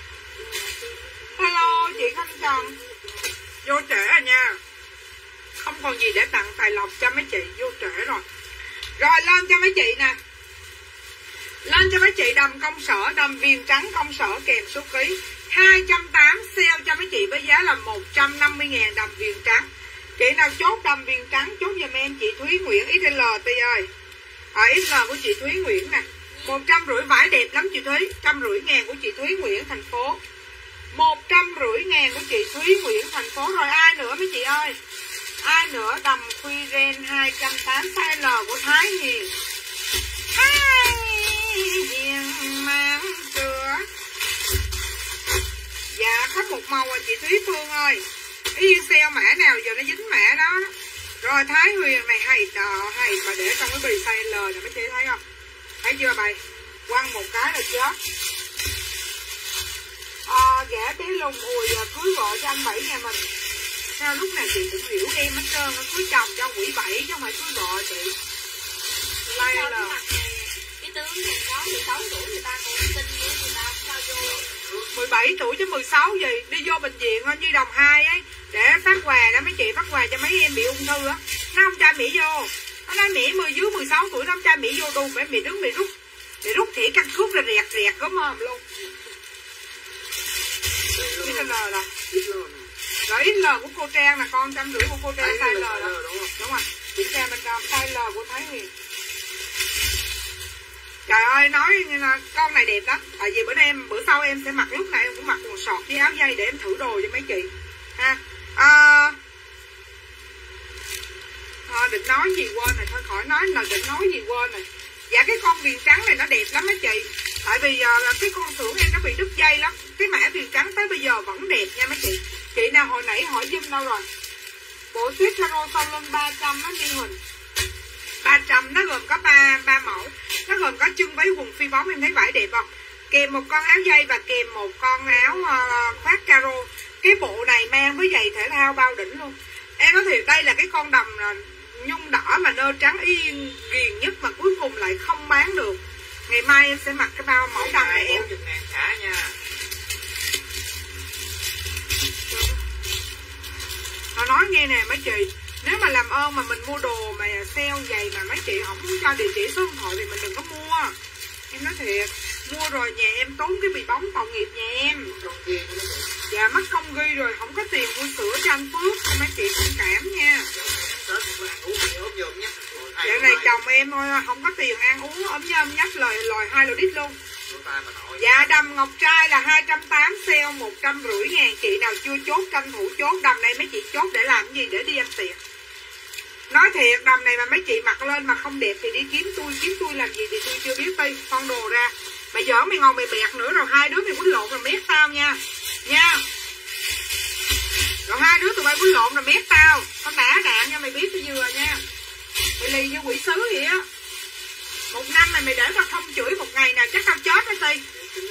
Hello chị Khanh Trần. Vô trễ à nha. Không còn gì để tặng tài lộc cho mấy chị. Vô trễ rồi. Rồi lên cho mấy chị nè. Lên cho mấy chị đầm công sở. Đầm viền trắng công sở kèm số ký. Hai trăm tám mươi sale cho mấy chị với giá là một trăm năm mươi ngàn đầm viền trắng. Chị nào chốt đầm viền trắng chốt giùm em chị Thúy Nguyễn ích lờ Ti ơi. Ở ích lờ của chị Thúy Nguyễn nè. Một trăm rưỡi vải đẹp lắm chị Thúy. Trăm rưỡi ngàn của chị Thúy Nguyễn thành phố. Một trăm rưỡi ngàn của chị Thúy Nguyễn thành phố. Rồi ai nữa mấy chị ơi. Ai nữa đầm khuy ren hai trăm tám mươi size L của Thái Hiền. Thái Hiền mang cửa. Dạ có một màu à chị Thúy Phương ơi. Yên sale mã nào giờ nó dính mã đó. Rồi Thái Huyền này hay tờ hay mà để trong cái bì size L này mấy chị thấy không. Thấy chưa bày. Quăng một cái là chết. À, ghẻ bé Lùng ùi cưới vợ cho anh Bảy nhà mình. Sao lúc nào chị cũng hiểu em hết trơn. Nó cưới chồng cho quỷ Bảy chứ không phải cưới vợ chị. Lai là cái tướng này có mười sáu tuổi người ta còn tin với người ta sao vô. Mười bảy tuổi chứ mười sáu gì. Đi vô bệnh viện Nhi Đồng hai ấy. Để phát quà đó mấy chị. Phát quà cho mấy em bị ung thư á. Nó không cho Mỹ vô. Nó nói Mỹ mười dưới mười sáu tuổi nó không cho Mỹ vô đu. Mấy Mỹ đứng bị rút. Bị rút thẻ căn cước rồi rẹt rẹt có mồm luôn. X L rồi. Rồi ích lờ của cô Trang là con trăm rưỡi của cô Trang size L đó. Đúng rồi. Kiểm tra bên trong size L của Thái Huyền. Trời ơi nói con này đẹp lắm. Tại vì bữa nay em bữa sau em sẽ mặc lúc này em cũng mặc quần sọt với áo dây để em thử đồ cho mấy chị. Ha. À, à, định nói gì quên rồi thôi khỏi nói là định nói gì quên rồi. Dạ cái con viền trắng này nó đẹp lắm mấy chị. Tại vì uh, cái con xưởng em nó bị đứt dây lắm. Cái mã viền trắng tới bây giờ vẫn đẹp nha mấy chị. Chị nào hồi nãy hỏi Dung đâu rồi. Bộ suýt caro sau lưng ba trăm nó đi hình ba trăm nó gồm có ba ba mẫu. Nó gồm có chân váy quần phi bóng em thấy vải đẹp không. Kèm một con áo dây và kèm một con áo uh, khoác caro. Cái bộ này mang với giày thể thao bao đỉnh luôn. Em nói thiệt đây là cái con đầm là nhung đỏ mà nơ trắng yên ghiền nhất mà cuối cùng lại không bán được. Ngày mai em sẽ mặc cái bao mẫu đầm này em. Trả nha. Họ nói nghe nè mấy chị. Nếu mà làm ơn mà mình mua đồ mà sale vậy mà mấy chị không muốn cho địa chỉ số điện thoại thì mình đừng có mua. Em nói thiệt. Mua rồi nhà em tốn cái bì bóng tội nghiệp nhà em. Dạ mất công ghi rồi không có tiền mua sữa cho anh Phước. Mấy chị thông cảm nha. Dạo này chồng em thôi không có tiền ăn uống ấm nhâm nhách lời lòi hai lò đít luôn. Dạ đầm ngọc trai là hai trăm tám mươi sale một trăm rưỡi ngàn. Chị nào chưa chốt tranh thủ chốt. Đầm này mấy chị chốt để làm cái gì để đi ăn tiệc. Nói thiệt đầm này mà mấy chị mặc lên mà không đẹp thì đi kiếm tôi. Kiếm tôi làm gì thì tôi chưa biết đi. Con đồ ra. Mày giỡn mày ngon mày bẹt nữa rồi hai đứa mày quýnh lộn rồi mét tao nha. Nha. Rồi hai đứa tụi bay quýnh lộn là mét tao. Tao nã đạn nha mày biết cái dừa nha. Mày lì như quỷ sứ vậy á. Một năm này mày để tao không chửi một ngày nào chắc tao chết đó Ti.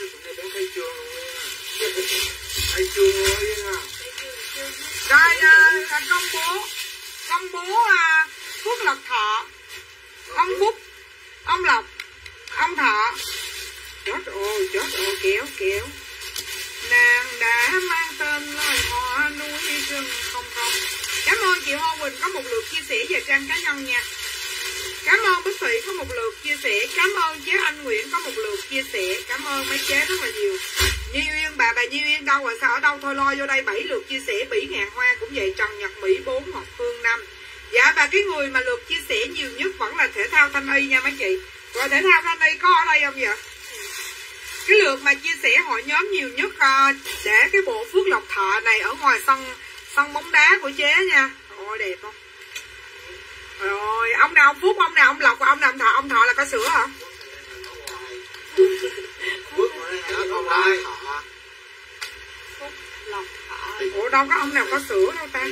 Rồi à, công bố công bố à, Phước Lộc Thọ, ông Phúc, ông Lộc, ông Thọ. Chết ơi chết ơi kéo kéo. Nàng đã mang tên loài hoa núi rừng không không. Cảm ơn chị Hoa Quỳnh có một lượt chia sẻ về trang cá nhân nha. Cảm ơn Bích Thủy có một lượt chia sẻ. Cảm ơn chế Anh Nguyễn có một lượt chia sẻ. Cảm ơn mấy chế rất là nhiều. Như Uyên, bà bà Như Uyên đâu rồi sao ở đâu thôi lo vô đây bảy lượt chia sẻ. Bỉ Ngàn Hoa cũng vậy. Trần Nhật Mỹ bốn, Ngọc Phương năm. Dạ và cái người mà lượt chia sẻ nhiều nhất vẫn là Thể thao Thanh Y nha mấy chị. Rồi Thể thao Thanh Y có ở đây không vậy? Cái lượt mà chia sẻ hội nhóm nhiều nhất uh, để cái bộ Phước Lộc Thọ này ở ngoài sân sân bóng đá của chế nha. Ôi đẹp không? Rồi ông nào ông Phúc, ông nào ông Lộc, ông nào ông Thọ, ông Thọ là có sữa hả? Phúc Lộc Thọ. Ủa đâu có ông nào có sữa đâu ta?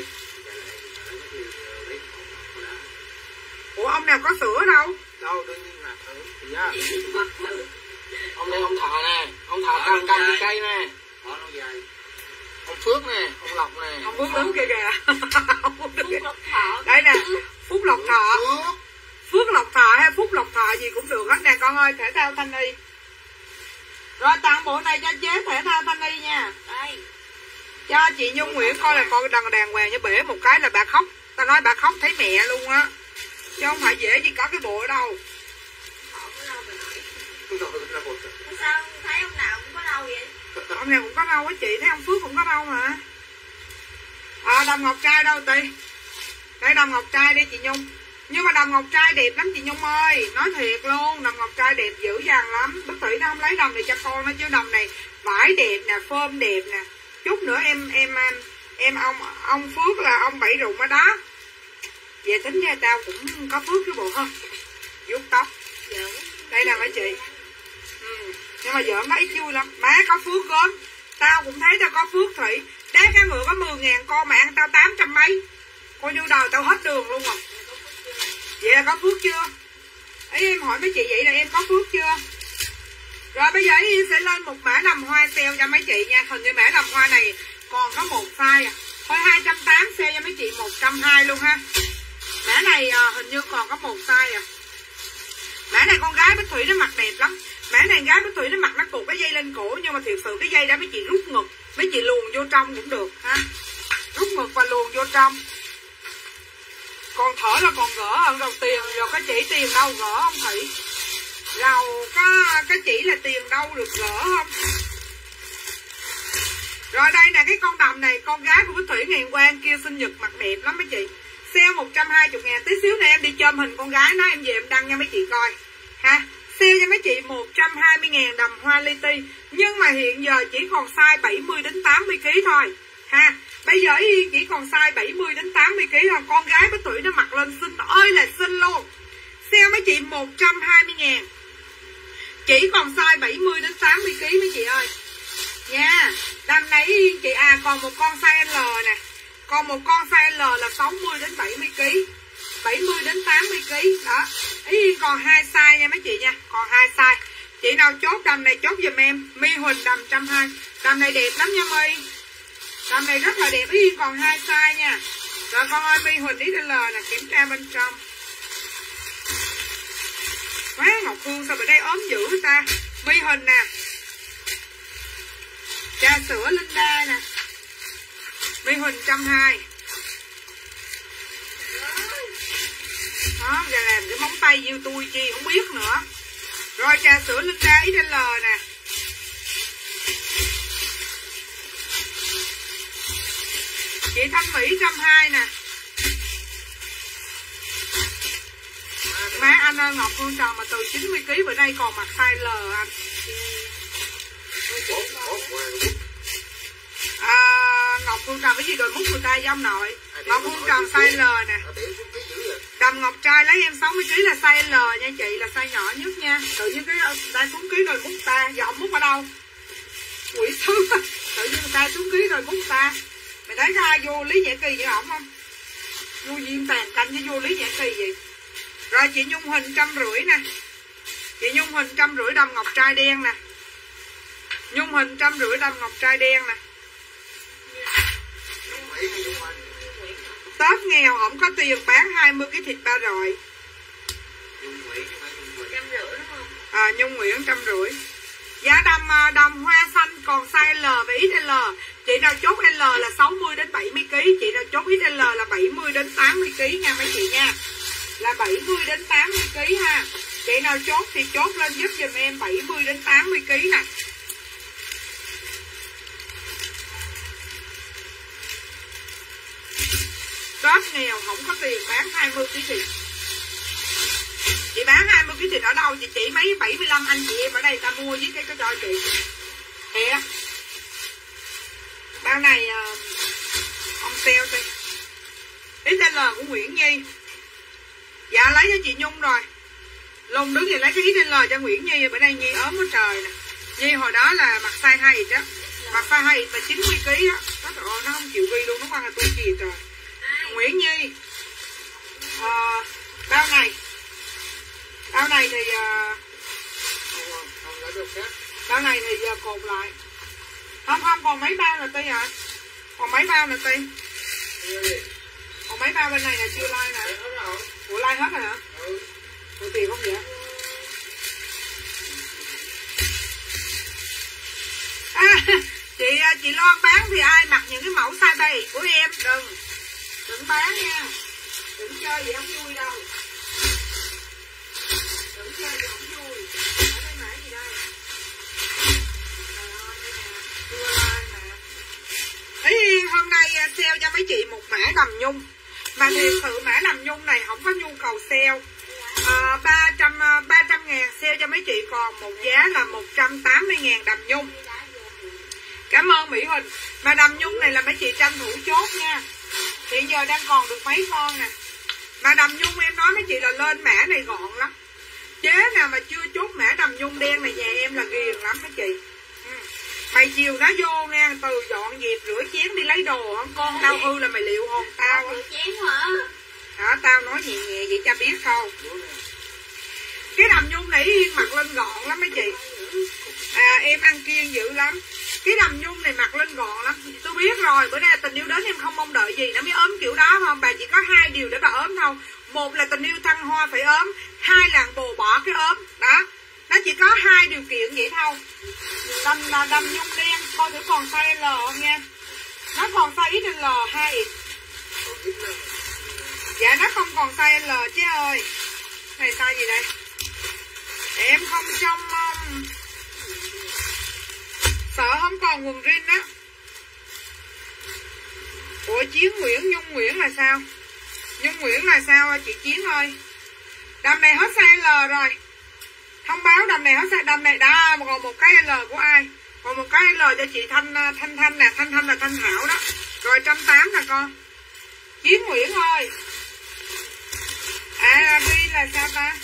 Ủa ông nào có sữa đâu? Đâu đương nhiên là thử. Dạ. Ông đây ông Thọ nè, ông Thọ căng căng cái cây nè. Thọ nó dài. Ông Phước nè, ông Lộc nè. Ông Phước đứng kia kìa. Phúc Lộc Thọ. Đây nè, Phúc Lộc Thọ. Phước Lộc Thọ hay Phúc Lộc Thọ gì cũng được hết nè con ơi. Thể thao Thanh Y. Rồi tặng bộ này cho chế Thể thao Thanh Y nha. Đây. Cho chị Nhung Nguyễn coi là con đằng đàng hoàng như bể một cái là bà khóc. Tao nói bà khóc thấy mẹ luôn á. Chứ không phải dễ gì có cái bộ ở đâu. Họ có đâu mà nói. Sao thấy ông nào cũng có đâu vậy? Ông nào cũng có đâu á chị. Thấy ông Phước cũng có đâu mà. À đầm ngọc trai đâu Ti? Đây đầm ngọc trai đi chị Nhung. Nhưng mà đầm ngọc trai đẹp lắm chị Nhung ơi. Nói thiệt luôn. Đầm ngọc trai đẹp dữ dằn lắm. Bích Thủy nó không lấy đầm này cho con nó chứ đầm này vải đẹp nè, phơm đẹp nè. Chút nữa em em em, em ông ông Phước là ông Bảy Rụng ở đó. Về tính ra tao cũng có phước cái bộ hơn. Vuốt tóc. Đây nè mấy chị. Ừ. Nhưng mà vợ nó ít vui lắm. Má có phước gớm. Tao cũng thấy tao có phước Thủy. Đá cá ngựa có mười ngàn con mà ăn tao tám trăm mấy. Coi như đầu tao hết đường luôn rồi. Vậy là có phước chưa? Ý em hỏi mấy chị vậy là em có phước chưa? Rồi bây giờ em sẽ lên một mã đầm hoa sale cho mấy chị nha. Hình như mã đầm hoa này còn có một size à. Thôi hai trăm tám mươi sale cho mấy chị một trăm hai mươi luôn ha. Mã này à, hình như còn có một size à. Mã này con gái Bích Thủy nó mặc đẹp lắm. Mã này gái Bích Thủy nó mặc nó cột cái dây lên cổ. Nhưng mà thiệt sự cái dây đó mấy chị rút ngực, mấy chị luồn vô trong cũng được ha. Rút ngực và luồn vô trong. Còn thở là còn gỡ hơn. Đầu tiền rồi cái chỉ tiền đâu gỡ không Thủy? Rồi có cái chỉ là tiền đâu được gỡ không? Rồi đây nè cái con đầm này. Con gái của Bích Thủy ngày hôm qua em kia sinh nhật mặc đẹp lắm mấy chị. Sale một trăm hai mươi ngàn. Tí xíu này em đi chôm hình con gái nó em về em đăng cho mấy chị coi ha. Sale cho mấy chị một trăm hai mươi ngàn đầm hoa li ti. Nhưng mà hiện giờ chỉ còn size bảy mươi đến tám mươi ki lô gam thôi ha. Bây giờ chỉ còn size bảy mươi đến tám mươi ki lô gam. Con gái Bích Thủy nó mặc lên xinh ơi là xinh luôn. Sale mấy chị một trăm hai mươi ngàn. Chỉ còn size bảy mươi đến tám mươi ki lô gam mấy chị ơi nha. Đầm này chị à còn một con size L nè. Còn một con size L là sáu mươi đến bảy mươi ki lô gam. bảy mươi đến tám mươi ki lô gam đó. Ý còn hai size nha mấy chị nha. Còn hai size. Chị nào chốt đầm này chốt giùm em. Mi Huỳnh đầm một trăm hai mươi. Đầm này đẹp lắm nha My. Đầm này rất là đẹp. Ý còn hai size nha. Rồi con ơi Mi Huỳnh ích lờ nè, kiểm tra bên trong. Quá Ngọc Phương sao bên đây ốm dữ ta. Mi Huỳnh nè. Trà sữa Linda nè. Mi Huỳnh một trăm hai mươi. Đó, giờ làm cái móng tay như tôi chi không biết nữa. Rồi trà sữa Linda ích lờ nè. Chị Thanh Mỹ một trăm hai mươi nè. Má anh ơi Ngọc Phương Tròn mà từ chín mươi ki lô gam bữa nay còn mặc size L anh. À, Ngọc Phương Tròn cái gì đôi mút người ta với ông nội. Ngọc Phương Tròn size L nè. Đầm ngọc trai lấy em sáu mươi ki lô gam là size L nha chị, là size nhỏ nhất nha. Tự nhiên cái ta xuống ký rồi mút ta, giờ ông mút ở đâu? Quỷ sứ. Tự nhiên người ta xuống ký rồi mút ta. Mày thấy ra vô lý giải kỳ với ổng không? Vô diêm tàn canh với vô lý giải kỳ vậy. Rồi chị Nhung Hình trăm rưỡi nè. Chị Nhung Hình trăm rưỡi đầm ngọc trai đen nè. Nhung Hình trăm rưỡi đầm ngọc trai đen nè. Tết nghèo không có tiền bán hai mươi cái thịt ba rọi. À, Nhung Nguyễn trăm rưỡi. Giá đầm đầm hoa xanh còn size L và ích lờ. Chị nào chốt L là sáu mươi đến bảy mươi ki lô gam, chị nào chốt ích lờ là bảy mươi đến tám mươi ki lô gam nha mấy chị nha. Là bảy mươi đến tám mươi ki lô gam ha. Chị nào chốt thì chốt lên giúp giùm em bảy mươi đến tám mươi ki lô gam nè. Tết nghèo không có tiền bán hai mươi ki lô gam thịt. Chị bán hai mươi ki lô gam thịt ở đâu chị chỉ mấy bảy mươi lăm anh chị em ở đây ta mua với cái cái cho chị. Thiệt. Bao này uh, ông sale đi. ích lờ của Nguyễn Nhi. Dạ lấy cho chị Nhung rồi. Lùng đứng thì lấy cái ích lờ cho Nguyễn Nhi. Bữa nay Nhi ốm quá trời nè. Nhi hồi đó là mặc size hai đó. Mặc size hai và chín mươi ki lô gam đó. Trời ơi, nó không chịu ghi luôn. Nó quăng là tôi gì trời. Nguyễn Nhi uh, bao này. Bao này thì uh, bao này thì uh, cột lại. Không không còn mấy bao là Ti à. Còn mấy bao là Ti. Còn mấy bao bên này là chưa like nè. Ủa like hết rồi hả? Ủa tiền không vậy? À, chị chị Loan bán thì ai mặc những cái mẫu size bày của em đừng đừng bán nha. Đừng chơi gì không vui đâu. Đừng chơi gì không vui. Ở đây mã gì đây? Ý, hôm nay sale cho mấy chị một mã đầm nhung. Mà thiệt sự mã đầm nhung này không có nhu cầu sale. à, ba trăm ba trăm ngàn sale cho mấy chị còn một giá là một trăm tám mươi ngàn đầm nhung. Cảm ơn Mỹ Huỳnh. Mà đầm nhung này là mấy chị tranh thủ chốt nha. Hiện giờ đang còn được mấy con nè. Mà đầm nhung em nói mấy chị là lên mã này gọn lắm. Chế nào mà chưa chốt mã đầm nhung đen này nhà em là ghiền lắm mấy chị. ừ. Mày chiều nó vô nha. Từ dọn dẹp rửa chén đi lấy đồ hả? Con tao hư là mày liệu hồn tao. Rửa chén hả? Đó, tao nói nhẹ nhẹ vậy cho biết thôi. Cái đầm nhung này Yên mặc lên gọn lắm mấy chị. À em ăn kiêng dữ lắm. Cái đầm nhung này mặc lên gọn lắm. Tôi biết rồi, bữa nay tình yêu đến em không mong đợi gì nó mới ốm kiểu đó không. Bà chỉ có hai điều để bà ốm thôi. Một là tình yêu thăng hoa phải ốm. Hai là bồ bỏ cái ốm. Đó. Nó chỉ có hai điều kiện vậy thôi. Đầm là đầm nhung đen. Coi thử còn size L không nha. Nó còn size ích lờ hai. Dạ nó không còn size L chứ ơi. Này size gì đây? Em không trông um... sợ không còn quần rin đó. Ủa Chiến Nguyễn, Nhung Nguyễn là sao? Nhung Nguyễn là sao chị Chiến ơi? Đầm này hết size L rồi. Thông báo đầm này hết size. Đầm này đã còn một cái L của ai? Còn một cái L cho chị Thanh Thanh Thanh nè. Thanh Thanh là Thanh Thảo đó. Rồi một trăm tám mươi nè con. Chiến Nguyễn ơi. À Bi là sao ta?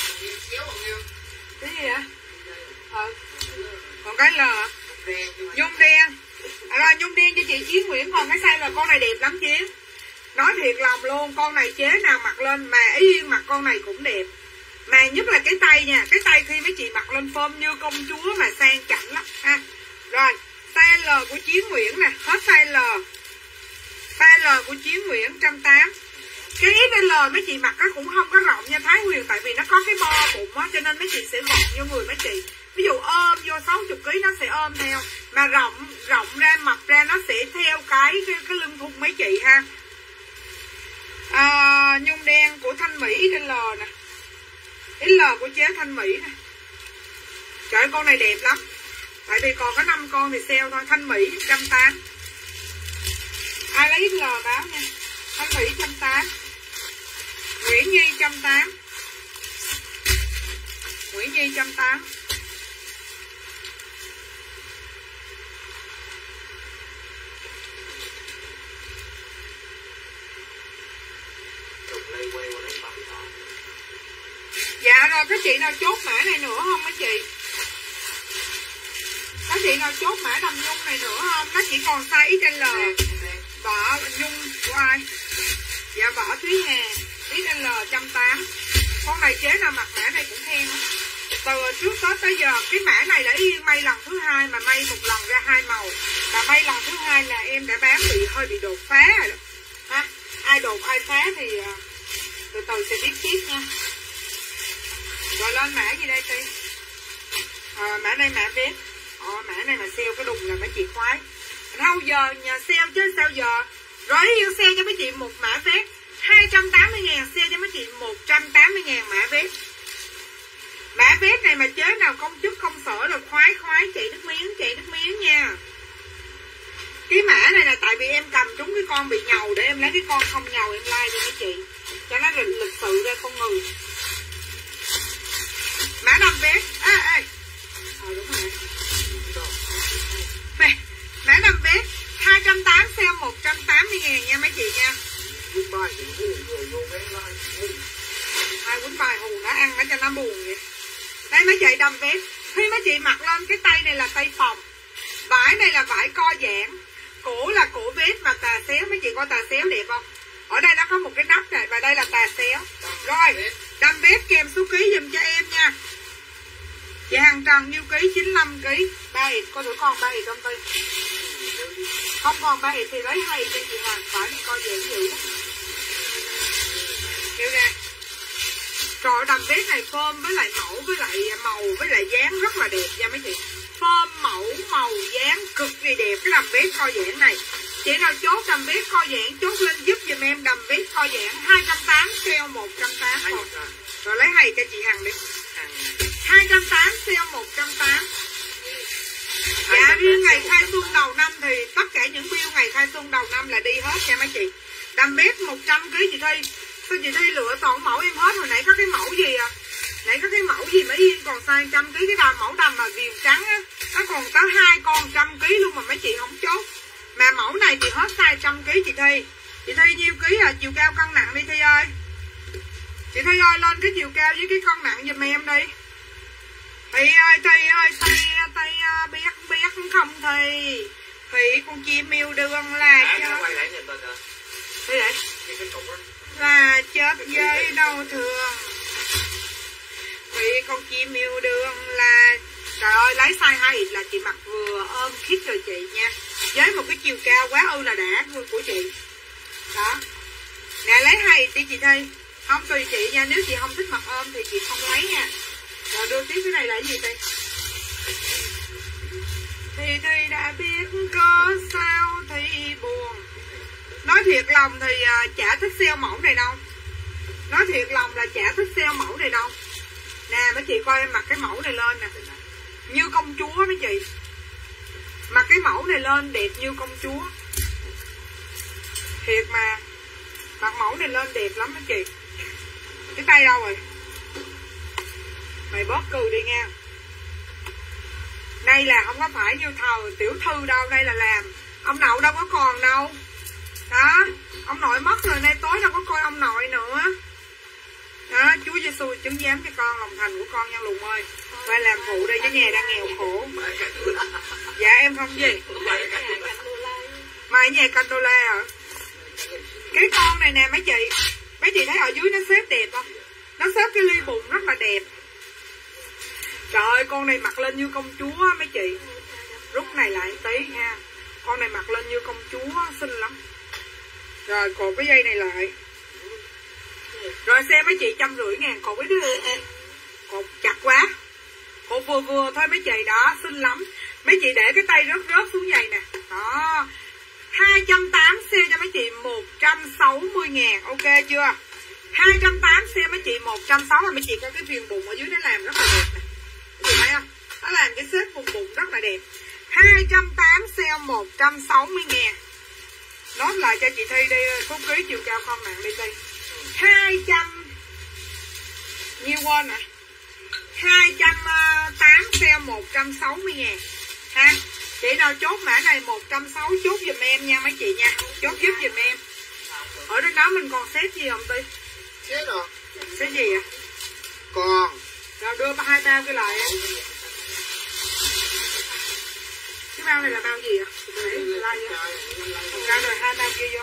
Cái gì vậy? Ừ. Còn cái L nhung đen. À, rồi nhung đen cho chị Chiến Nguyễn. Còn cái size là con này đẹp lắm Chiến. Nói thiệt lòng luôn. Con này chế nào mặc lên mà ý Yên mặc con này cũng đẹp. Mà nhất là cái tay nha. Cái tay khi mấy chị mặc lên phơm như công chúa mà sang chảnh lắm ha. Rồi size L của Chiến Nguyễn nè. Hết size L. Size L của Chiến Nguyễn một trăm tám mươi. Cái ích lờ mấy chị mặc nó cũng không có rộng nha Thái Huyền. Tại vì nó có cái bo bụng á. Cho nên mấy chị sẽ gọn vô người mấy chị. Ví dụ ôm vô sáu mươi ki lô gam nó sẽ ôm theo. Mà rộng rộng ra mập ra nó sẽ theo cái cái, cái lưng thun mấy chị ha. à, Nhung đen của Thanh Mỹ ích lờ nè. ích lờ của chế Thanh Mỹ nè. Trời ơi, con này đẹp lắm. Tại vì còn có năm con thì sale thôi. Thanh Mỹ một trăm tám mươi. Ai lấy ích lờ báo nha. Thanh Mỹ một trăm tám mươi. Nguyễn Nhi một trăm tám mươi. Nguyễn Nhi một trăm tám mươi. Dạ rồi các chị nào chốt mã này nữa không mấy chị? Các chị nào chốt mã đầm nhung này nữa không? Nó chỉ còn size ích lờ. Võ Nhung của ai? Dạ Võ Thúy Hà ích L một trăm tám mươi. Con này chế nào mặc mã này cũng khen á. Từ trước Tết tới giờ cái mã này đã yên may lần thứ hai mà may một lần ra hai màu. Và may lần thứ hai là em đã bán bị hơi bị đột phá rồi đó. Ha? Ai đột ai phá thì từ từ sẽ biết tiếp nha. Rồi lên mã gì đây Ti? À, mã này mã vest. Ờ, mã này mà sale cái đùng là mấy chị khoái. Đâu giờ nhà sale chứ sao giờ. Rồi yêu sale cho mấy chị một mã vest hai trăm tám mươi ngàn, sale cho mấy chị một trăm tám mươi ngàn mã vest. Mã vest này mà chế nào công chức không sở được khoái khoái chị nước miếng, chị nước miếng nha. Cái mã này là tại vì em cầm trúng cái con bị nhầu để em lấy cái con không nhầu em like cho mấy chị. Cho nó lịch, lịch sự ra con người. Mã năm vest. Ê ê. Ờ đúng rồi. Mày, mã năm vest hai trăm tám mươi sale một trăm tám mươi ngàn nha mấy chị nha. Ai quýnh bài hù nó ăn nó cho nó buồn vậy. Đây mấy chị đầm vest. Khi mấy chị mặc lên cái tay này là tay phòng. Vải này là vải co giãn. Cổ là cổ vest và tà xéo. Mấy chị coi tà xéo đẹp không? Ở đây nó có một cái nắp này và đây là tà xéo. Rồi đầm vest kèm số ký dùm cho em nha. Chị Hằng Trần nhiêu ký? chín mươi lăm ký. Ba ít, có tuổi con ba ít không Ti? Không còn ba ít thì lấy hai cho chị Hằng. Phải này coi dễ dữ lắm. Kêu ra. Trời đầm vest này phơm với lại mẫu với lại màu với lại dáng rất là đẹp nha mấy chị. Phơm mẫu màu dáng cực kỳ đẹp cái đầm vest co giãn này. Chị nào chốt đầm vest co giãn chốt lên giúp giùm em đầm vest co giãn hai trăm tám mươi sale một trăm tám mươi. Rồi lấy hay cho chị Hằng đi. hai trăm tám mươi sale một trăm tám mươi. Dạ riêng ngày khai xuân đầu năm thì tất cả những bill ngày khai xuân đầu năm là đi hết nha mấy chị. Đầm vest một trăm ký chị Thi. Sao chị Thi lựa toàn mẫu em hết. Hồi nãy có cái mẫu gì à? Nãy có cái mẫu gì mà yên còn sai một trăm ký. Cái đầm mẫu đầm mà viền trắng á, nó còn có hai con một trăm ký luôn mà mấy chị không chốt. Mà mẫu này thì hết size một trăm ký chị Thi. Chị Thi nhiêu ký à? Chiều cao cân nặng đi Thi ơi. Chị Thi ơi lên cái chiều cao với cái cân nặng giùm em đi. Thì ơi Thi ơi Thi Thi biết biết không Thi. Thì con chim yêu đương là cho quay lại nhìn mình rồi. Thi đấy là chết với đau thương. Thì con chim yêu đương là trời ơi lấy size hai ít là chị mặc vừa ôm khít rồi chị nha. Với một cái chiều cao quá ư là đã của chị. Đó. Nè lấy hai ít đi chị Thi. Không tùy chị nha, nếu chị không thích mặc ôm thì chị không lấy nha. Rồi đưa tiếp cái này là cái gì đây? Thì Thi đã biết có sao thì buồn. Nói thiệt lòng thì uh, chả thích sale mẫu này đâu. Nói thiệt lòng là chả thích sale mẫu này đâu. Nè mấy chị coi em mặc cái mẫu này lên nè. Như công chúa mấy chị. Mặc cái mẫu này lên đẹp như công chúa. Thiệt mà. Mặc mẫu này lên đẹp lắm mấy chị. Cái tay đâu rồi? Mày bớt cười đi nha. Đây là không có phải như thờ tiểu thư đâu. Đây là làm. Ông nội đâu có còn đâu. Đó. Ông nội mất rồi nay tối đâu có coi ông nội nữa. Đó. Chúa Giêsu chứng giám cho con lòng thành của con nha Lùng ơi. Phải làm phụ đây chứ nhà đang nghèo khổ. Dạ em không gì. Mà nhà canh đô la hả? Cái con này nè mấy chị. Mấy chị thấy ở dưới nó xếp đẹp không? Nó xếp cái ly bụng rất là đẹp. Trời ơi con này mặc lên như công chúa mấy chị. Rút này lại tí nha. Con này mặc lên như công chúa xinh lắm. Rồi cột cái dây này lại. Rồi xem mấy chị trăm rưỡi ngàn cột cái đứa. Cột chặt quá. Cột vừa vừa thôi mấy chị đó. Xinh lắm. Mấy chị để cái tay rớt rớt xuống giày nè. Đó. hai trăm tám mươi sale cho mấy chị một trăm sáu mươi ngàn. Ok chưa? hai trăm tám mươi sale mấy chị một trăm sáu mươi. Mấy chị có cái viền bụng ở dưới nó làm rất là đẹp nè. Chị thấy không? Nó làm cái xếp vùng bụng rất là đẹp. hai trăm tám mươi sale một trăm sáu mươi ngàn. Nốt lại cho chị Thi đi. Số ký chiều cao con nặng đi Thi. hai trăm nhiêu quên nè. hai trăm tám mươi sale một trăm sáu mươi ngàn. Ha. Chị nào chốt mã này một trăm sáu mươi chốt giùm em nha mấy chị nha. Chốt giúp giùm em. Ở trên đó mình còn xếp gì không Ti? Xếp rồi. Xếp gì à? Còn. Rồi đưa hai bao cái lại em. Cái bao này là bao gì ạ? Để like vô. Một cái rồi hai bao kia vô.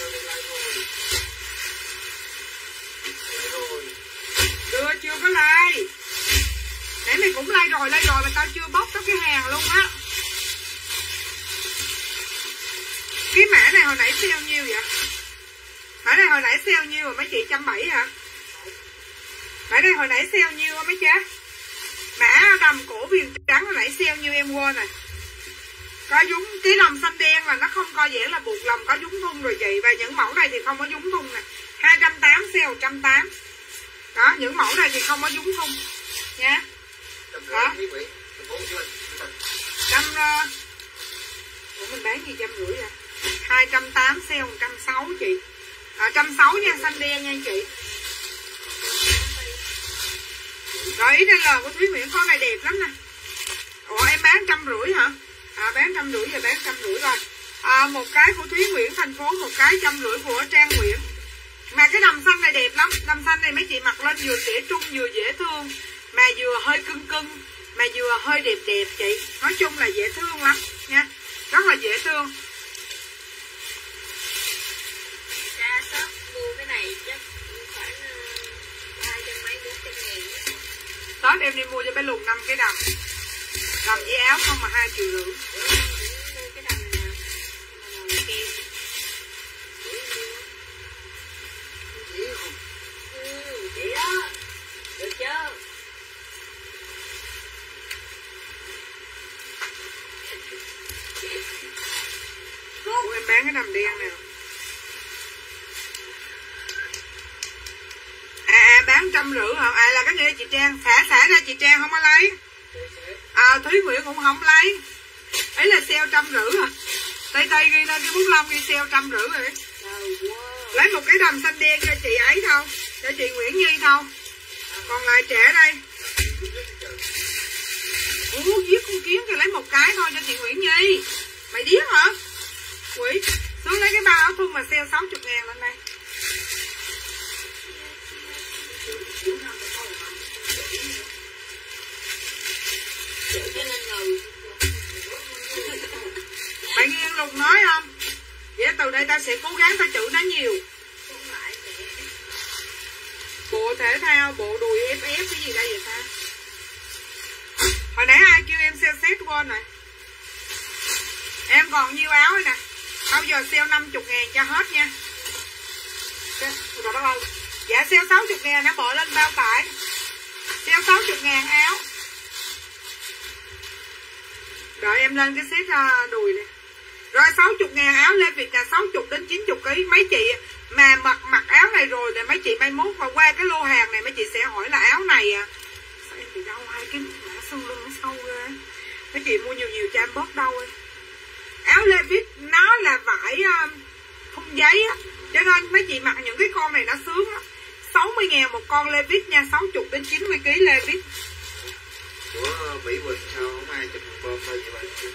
Đưa chưa có like. Nãy mày cũng like rồi, like rồi mà tao chưa bóc tới cái hàng luôn á. Cái mã này hồi nãy sale nhiêu vậy? Mã này hồi nãy sale nhiêu rồi mấy chị? một trăm bảy mươi hả? Mã này hồi nãy sale nhiêu mấy chị? Mã đầm cổ viền trắng hồi nãy sale nhiêu em quên rồi. Có dúng, cái đầm xanh đen là nó không co giãn là buộc lòng có dúng thun rồi chị. Và những mẫu này thì không có dúng thun nè. hai trăm tám mươi sale một trăm tám mươi. Đó, những mẫu này thì không có dúng thun nha. Đó. Trăm uh... Ủa mình bán gì trăm rưỡi à? hai trăm tám mươi sale một trăm sáu mươi chị. À, một trăm sáu mươi nha, xanh đen nha chị. Rồi ý là của Thúy Nguyễn con này đẹp lắm nè. Ủa em bán trăm rưỡi hả? À bán trăm rưỡi giờ bán trăm rưỡi rồi. À, một cái của Thúy Nguyễn thành phố, một cái trăm rưỡi của Trang Nguyễn. Mà cái đầm xanh này đẹp lắm. Đầm xanh này mấy chị mặc lên vừa trẻ trung vừa dễ thương, mà vừa hơi cưng cưng, mà vừa hơi đẹp đẹp chị. Nói chung là dễ thương lắm nha. Rất là dễ thương. Ra shop mua cái này chắc khoảng hai trăm mấy bốn trăm ngàn. Tết em đi mua cho bé Lùn năm cái đầm. Đầm với áo không mà hai triệu rưỡi. Mua cái đầm này nè. Kèm. Ừ, chị đó. Được chưa? Ủa, em bán cái đầm đen nè. À, à bán trăm rưỡi hả? À là cái nghĩa chị Trang. Xả xả ra chị Trang không có lấy. À Thúy Nguyễn cũng không lấy. Ấy là sale trăm rưỡi hả? Tây Tây ghi lên cái bút lông ghi sale trăm rưỡi rồi. Lấy một cái đầm xanh đen cho chị ấy thôi. Cho chị Nguyễn Nhi thôi. Còn lại trẻ đây. Ủa giết con kiến thì lấy một cái thôi cho chị Nguyễn Nhi. Mày điếc hả? Quỷ. Xuống lấy cái bao áo thun mà sale sáu mươi ngàn lên đây. Bạn nghe Lục nói không? Vậy từ đây ta sẽ cố gắng ta chữ nó nhiều. Bộ thể thao, bộ đùi ép ép cái gì đây vậy ta? Hồi nãy ai kêu em sale set quên rồi. Em còn nhiêu áo rồi nè. Bao giờ sale năm mươi ngàn cho hết nha. Rồi đó ơi. Dạ sale sáu mươi ngàn nó bỏ lên bao tải. Sale sáu mươi ngàn áo. Rồi em lên cái set đùi này. Rồi sáu mươi ngàn áo Lê Việt là sáu mươi đến chín mươi ký. Mấy chị mà mặc mặc áo này rồi thì mấy chị mai mốt và qua cái lô hàng này mấy chị sẽ hỏi là áo này à. Sao em bị đau hai cái mã xương lưng nó sâu ghê. Mấy chị mua nhiều nhiều cho em bớt đau ấy. Áo Levi's nó là vải um, thun giấy á, cho nên mấy chị mặc những cái con này nó sướng á. sáu mươi ngàn một con Levi's nha, sáu mươi đến chín mươi ký Levi's. Của Mỹ Quỳnh sao không ai chụp một bơm thôi vậy bạn?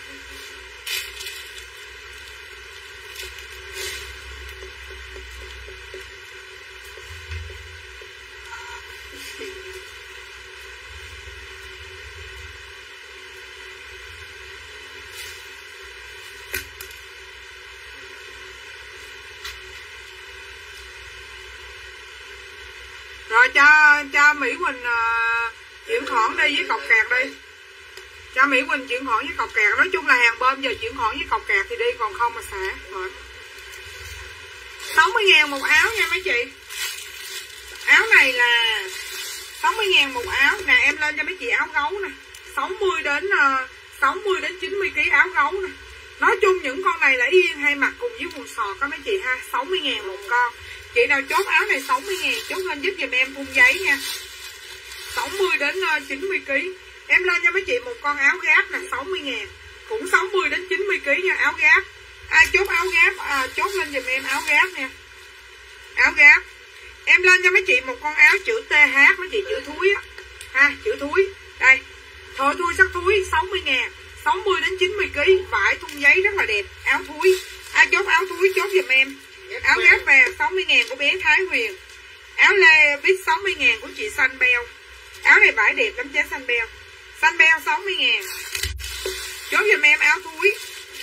Rồi cho cho Mỹ Quỳnh uh, chuyển khoản đi với cọc kẹt đi. Cho Mỹ Quỳnh chuyển khoản với cọc kẹt. Nói chung là hàng bơm giờ chuyển khoản với cọc kẹt thì đi, còn không mà xả. Rồi. sáu mươi ngàn một áo nha mấy chị. Áo này là sáu mươi ngàn một áo. Nè em lên cho mấy chị áo gấu nè. sáu mươi đến uh, sáu mươi đến chín mươi ký áo gấu nè. Nói chung những con này là yên hay mặc cùng với quần sọt có mấy chị ha. sáu mươi ngàn một con. Chị nào chốt áo này sáu mươi ngàn chốt lên giúp giùm em thun giấy nha. sáu mươi đến chín mươi ký. Em lên cho mấy chị một con áo gáp nè sáu mươi ngàn. Cũng sáu mươi đến chín mươi ký nha, áo gáp. À, chốt áo gáp, à, chốt lên giùm em áo gáp nha. Áo gáp. Em lên cho mấy chị một con áo chữ tê hát, mấy chị chữ thúi á. Ha, chữ thúi. Đây. Thổi thui sắc thúi sáu mươi ngàn. sáu mươi đến chín mươi ký, vải thun giấy rất là đẹp, áo thúi. À, chốt áo thúi chốt giùm em. Áo gáp vàng sáu mươi ngàn của bé Thái Huyền. Áo Levi's sáu mươi ngàn của chị Xanh Beo. Áo này vải đẹp lắm chế Xanh Beo. Xanh Beo sáu mươi ngàn. Chốt giùm em áo thúi.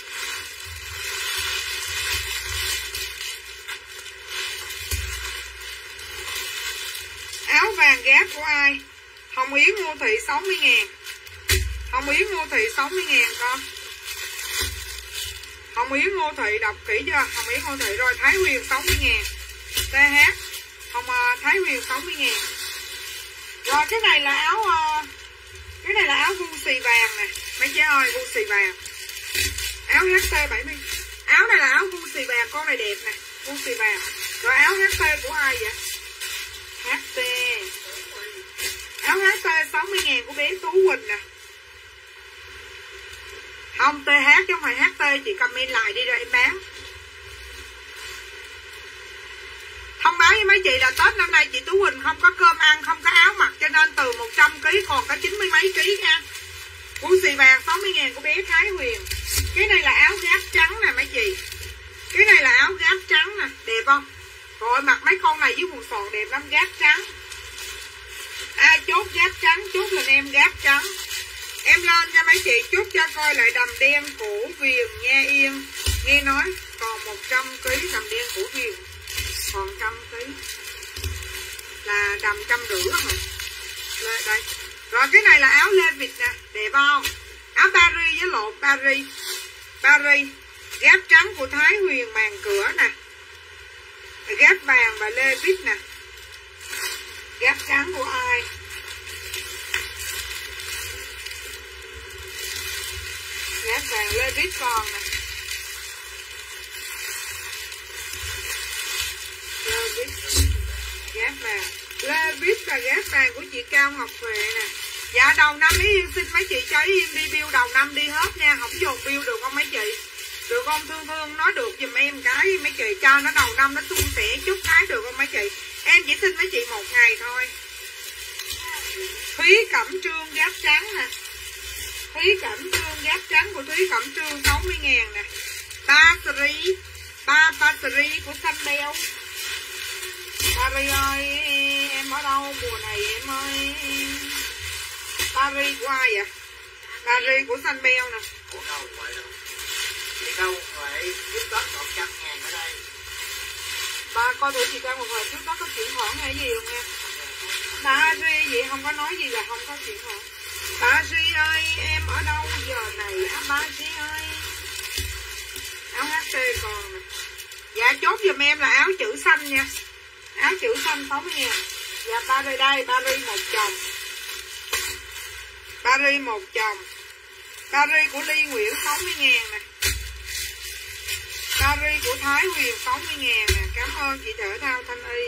Áo vàng gáp của ai? Hồng Yến Ngô Thị sáu mươi ngàn. Hồng Yến Ngô Thị sáu mươi ngàn con. Hồng Yến Ngô Thị đọc kỹ chưa? Hồng Yến Ngô Thị rồi. Thái Huyền sáu mươi ngàn. tê hát Hồng uh, Thái Huyền sáu mươi ngàn. Rồi cái này là áo uh, cái này là áo gu xì vàng nè mấy chị ơi, gu xì vàng. Áo hát tê bảy mươi. Áo này là áo gu xì vàng, con này đẹp nè, gu xì vàng. Rồi áo hát tê của ai vậy? hát tê. Áo hát tê sáu mươi ngàn của bé Tú Quỳnh nè. Không, tê hát chứ không phải hát tê, chị comment lại đi rồi em bán. Thông báo với mấy chị là Tết năm nay chị Tú Quỳnh không có cơm ăn, không có áo mặc, cho nên từ một trăm ký còn có chín mươi mấy ký nha. Gu xì vàng sáu mươi ngàn của bé Thái Huyền. Cái này là áo gáp trắng nè mấy chị. Cái này là áo gáp trắng nè, đẹp không? Rồi mặc mấy con này với quần sòn đẹp lắm, gáp trắng. Ai chốt gáp trắng, chốt lên em gáp trắng. Em lên cho mấy chị chốt cho coi lại đầm đen cổ viền Nha Yên. Nghe nói còn một trăm ký đầm đen cổ viền. Còn một trăm ký là đầm trăm rưỡi rồi. Lên đây. Rồi cái này là áo lê vịt nè, đẹp không? Áo Paris với lộn Paris. Paris. Gáp trắng của Thái Huyền màn cửa nè. Gáp vàng và lê vít nè. Gáp trắng của ai? Gáp vàng lê vít con nè. Lê vít. Gáp vàng. Lê vít và gáp vàng của chị Cao Ngọc Huệ nè. Dạ đầu năm Ý Yên xin mấy chị cho Ý Yên đi bill đầu năm đi hết nha. Không dồn bill được không mấy chị? Được không? Thương Thương nói được giùm em cái mấy chị, cho nó đầu năm nó suôn sẻ chút cái được không mấy chị? Em chỉ xin mấy chị một ngày thôi. Thúy Cẩm Trương gáp trắng nè. Thúy Cẩm Trương gáp trắng của Thúy Cẩm Trương sáu mươi ngàn nè. Ba Sri. Ba Ba Sri của xanh beo. Paris ơi, em ở đâu mùa này em ơi? Paris của ai vậy? Paris của xanh beo nè. Của đâu vậy đâu? Chị đâu phải trước đó một trăm ngàn ở đây. Ba coi thử chị Cao một hồi trước đó có chuyển khoản hay gì không nha? Paris vậy không có nói gì là không có chuyển khoản. Paris ơi, em ở đâu giờ này á Paris ơi? Áo hát tê còn nè. Dạ chốt giùm em là áo chữ xanh nha. Áo chữ xanh sáu mươi ngàn. Dạ Paris đây, Paris một chồng. Paris một chồng. Paris của Ly Nguyễn sáu mươi ngàn nè. Paris của Thái Huyền sáu mươi ngàn nè. Cảm ơn chị Thể Thao Thanh Y.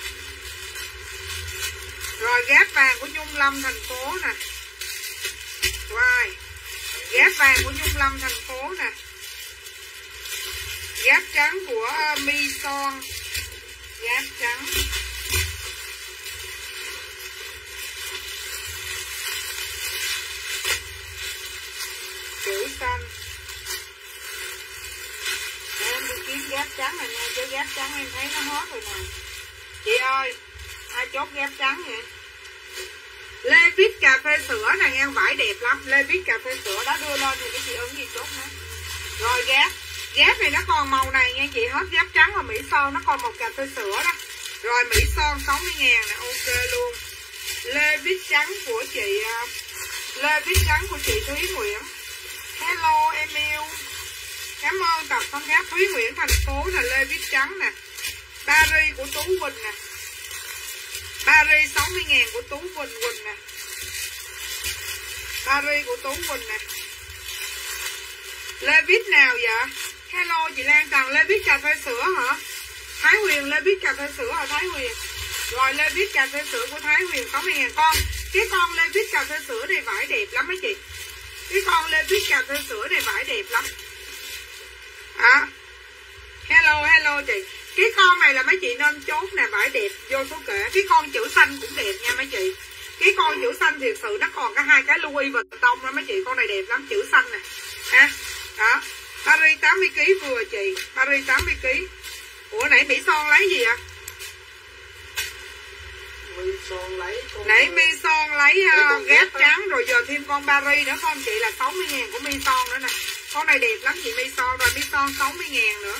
Rồi gáp vàng của Nhung Lâm thành phố nè. Wow. Gáp vàng của Nhung Lâm thành phố nè. Gáp trắng của uh, Mi Son. Gáp trắng. Chữ xanh. Để em đi kiếm gáp trắng này nha, chứ gáp trắng em thấy nó hết rồi nè. Chị ơi, ai chốt gáp trắng vậy? Lê Vít cà phê sữa này nghe vải đẹp lắm. Lê Vít cà phê sữa đó đưa lên thì cái chị ứng gì chốt nữa. Rồi gáp. Gáp này nó còn màu này nha chị, hết gáp trắng và Mỹ Son, nó còn một cà phê sữa đó. Rồi Mỹ Son sáu mươi ngàn nè, ok luôn. Lê Vít trắng của chị Lê Vít trắng của chị Thúy Nguyễn. Hello em yêu. Cảm ơn tập con gáp Thúy Nguyễn thành phố là Lê Vít trắng nè. Paris của Tú Quỳnh nè. Paris sáu mươi ngàn của Tú Quỳnh Quỳnh nè. Paris của Tú Quỳnh nè. Lê Vít nào vậy? Hello chị Lan Trần, Lê Vít cà phê sữa hả? Thái Huyền, Lê Vít cà phê sữa hả Thái Huyền? Rồi Lê Vít cà phê sữa của Thái Huyền sáu mươi ngàn con. Cái con Lê Vít cà phê sữa này vải đẹp lắm mấy chị. Cái con Lê Vít cà phê sữa này vải đẹp lắm. À. Hello, hello chị. Cái con này là mấy chị nên chốt nè, vải đẹp, vô số kể. Cái con chữ xanh cũng đẹp nha mấy chị. Cái con chữ xanh thiệt sự nó còn có hai cái Louis và tông đó mấy chị. Con này đẹp lắm, chữ xanh nè. Ha. Đó. Paris tám mươi ký vừa chị. Paris tám mươi ký. Ủa nãy Mỹ Son lấy gì ạ? Mi Son lấy con nãy Mi Son lấy uh, gáp trắng rồi rồi giờ thêm con Paris nữa con chị là sáu mươi ngàn của Mi Son nữa nè. Con này đẹp lắm chị Mi Son rồi, Mi Son sáu mươi ngàn nữa.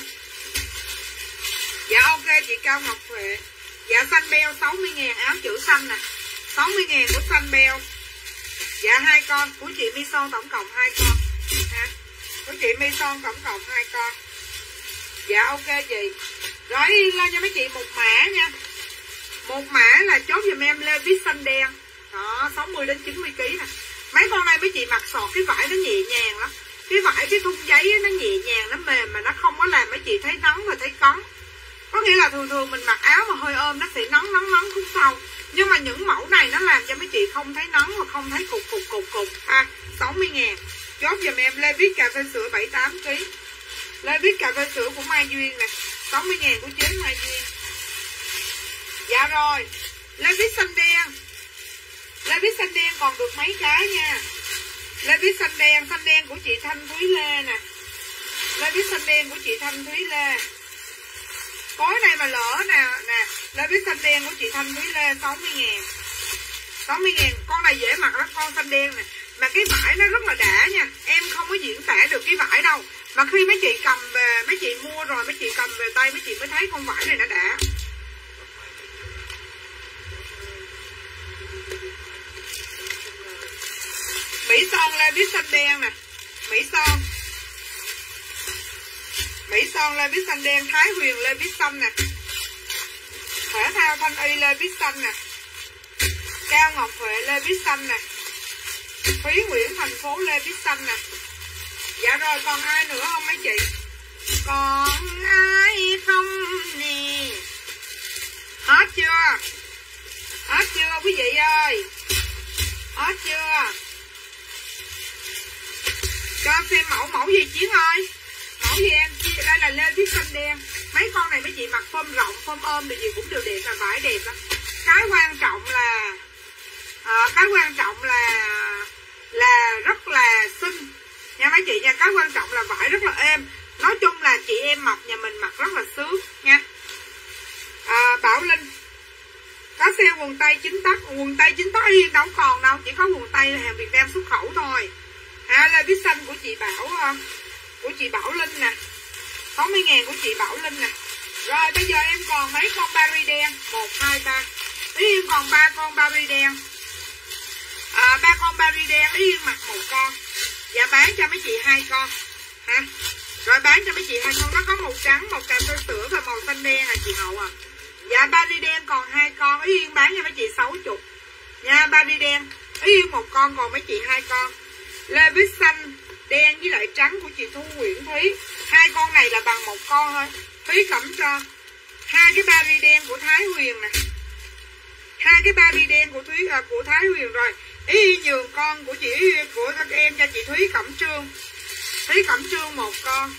Dạ ok chị Cao Ngọc Huệ. Dạ xanh beo sáu mươi ngàn, áo chữ xanh nè, sáu mươi ngàn của xanh beo. Dạ hai con của chị Mi Son tổng cộng hai con ha. Của chị Mi Son tổng cộng hai con. Dạ ok chị. Rồi lên cho mấy chị một mã nha. Một mã là chốt giùm em Levi's xanh đen. Đó, sáu mươi đến chín mươi ki lô gam nè. Mấy con này mấy chị mặc sọt cái vải nó nhẹ nhàng lắm. Cái vải cái thun giấy nó nhẹ nhàng, nó mềm mà nó không có làm mấy chị thấy nóng và thấy cấn. Có nghĩa là thường thường mình mặc áo mà hơi ôm nó sẽ nóng nóng nóng khúc sau. Nhưng mà những mẫu này nó làm cho mấy chị không thấy nóng và không thấy cục cục cục cục ha. sáu mươi ngàn. Chốt giùm em Levi's cà phê sữa bảy mươi tám ki lô gam. Levi's cà phê sữa của Mai Duyên nè, sáu mươi ngàn của chế Mai Duyên. Dạ rồi, Levi's xanh đen. Levi's xanh đen còn được mấy cái nha. Levi's xanh đen, xanh đen của chị Thanh Thúy Lê nè. Levi's xanh đen của chị Thanh Thúy Lê. Cối này mà lỡ nè, nè, Levi's xanh đen của chị Thanh Thúy Lê sáu mươi ngàn. sáu mươi ngàn, con này dễ mặc lắm, con xanh đen nè. Mà cái vải nó rất là đã nha. Em không có diễn tả được cái vải đâu. Mà khi mấy chị cầm về, mấy chị mua rồi mấy chị cầm về tay mấy chị mới thấy con vải này nó đã. Mỹ Son Levi's xanh đen nè. Mỹ Son Mỹ Son Levi's xanh đen. Thái Huyền Levi's xanh nè. Thể thao Thanh Y Levi's xanh nè. Cao Ngọc Huệ Levi's xanh nè. Thúy Nguyễn thành phố Levi's xanh nè. Dạ rồi còn ai nữa không mấy chị? Còn ai không nè? Hết chưa? Hết chưa quý vị ơi? Hết chưa? Cho xem mẫu mẫu gì Chiến ơi. Mẫu gì em? Đây là Levi's xanh đen. Mấy con này mấy chị mặc phôm rộng, phôm ôm thì gì cũng đều đẹp, là vải đẹp lắm. Cái quan trọng là à, Cái quan trọng là Là rất là xinh nha mấy chị nha. Cái quan trọng là vải rất là êm. Nói chung là chị em mập nhà mình mặc rất là sướng nha. à, Bảo Linh có xe quần tây chính tắc. Quần tây chính tắc yên đâu còn đâu, chỉ có quần tây hàng Việt Nam xuất khẩu thôi. À, Levi's xanh của chị Bảo Của chị Bảo Linh nè, sáu mươi ngàn của chị Bảo Linh nè. Rồi bây giờ em còn mấy con Paris đen. Một, hai, ba. Ý em còn ba con Paris đen. à, ba con Paris đen. Ý em mặc một con. Dạ bán cho mấy chị hai con ha. Rồi bán cho mấy chị hai con. Nó có màu trắng, màu cà phê sữa và màu xanh đen à chị Hậu à. Dạ Paris đen còn hai con. Ý em bán cho mấy chị sáu mươi nha. Paris đen ý em một con còn mấy chị hai con. Levi's xanh đen với lại trắng của chị Thu Nguyễn Thúy. Hai con này là bằng một con thôi. Thúy cẩm cho hai cái Paris đen của Thái Huyền nè. Hai cái Paris đen của Thúy à, của Thái Huyền rồi. Ý nhường con của chị của các em cho chị Thúy Cẩm Trương. Thúy Cẩm Trương một con.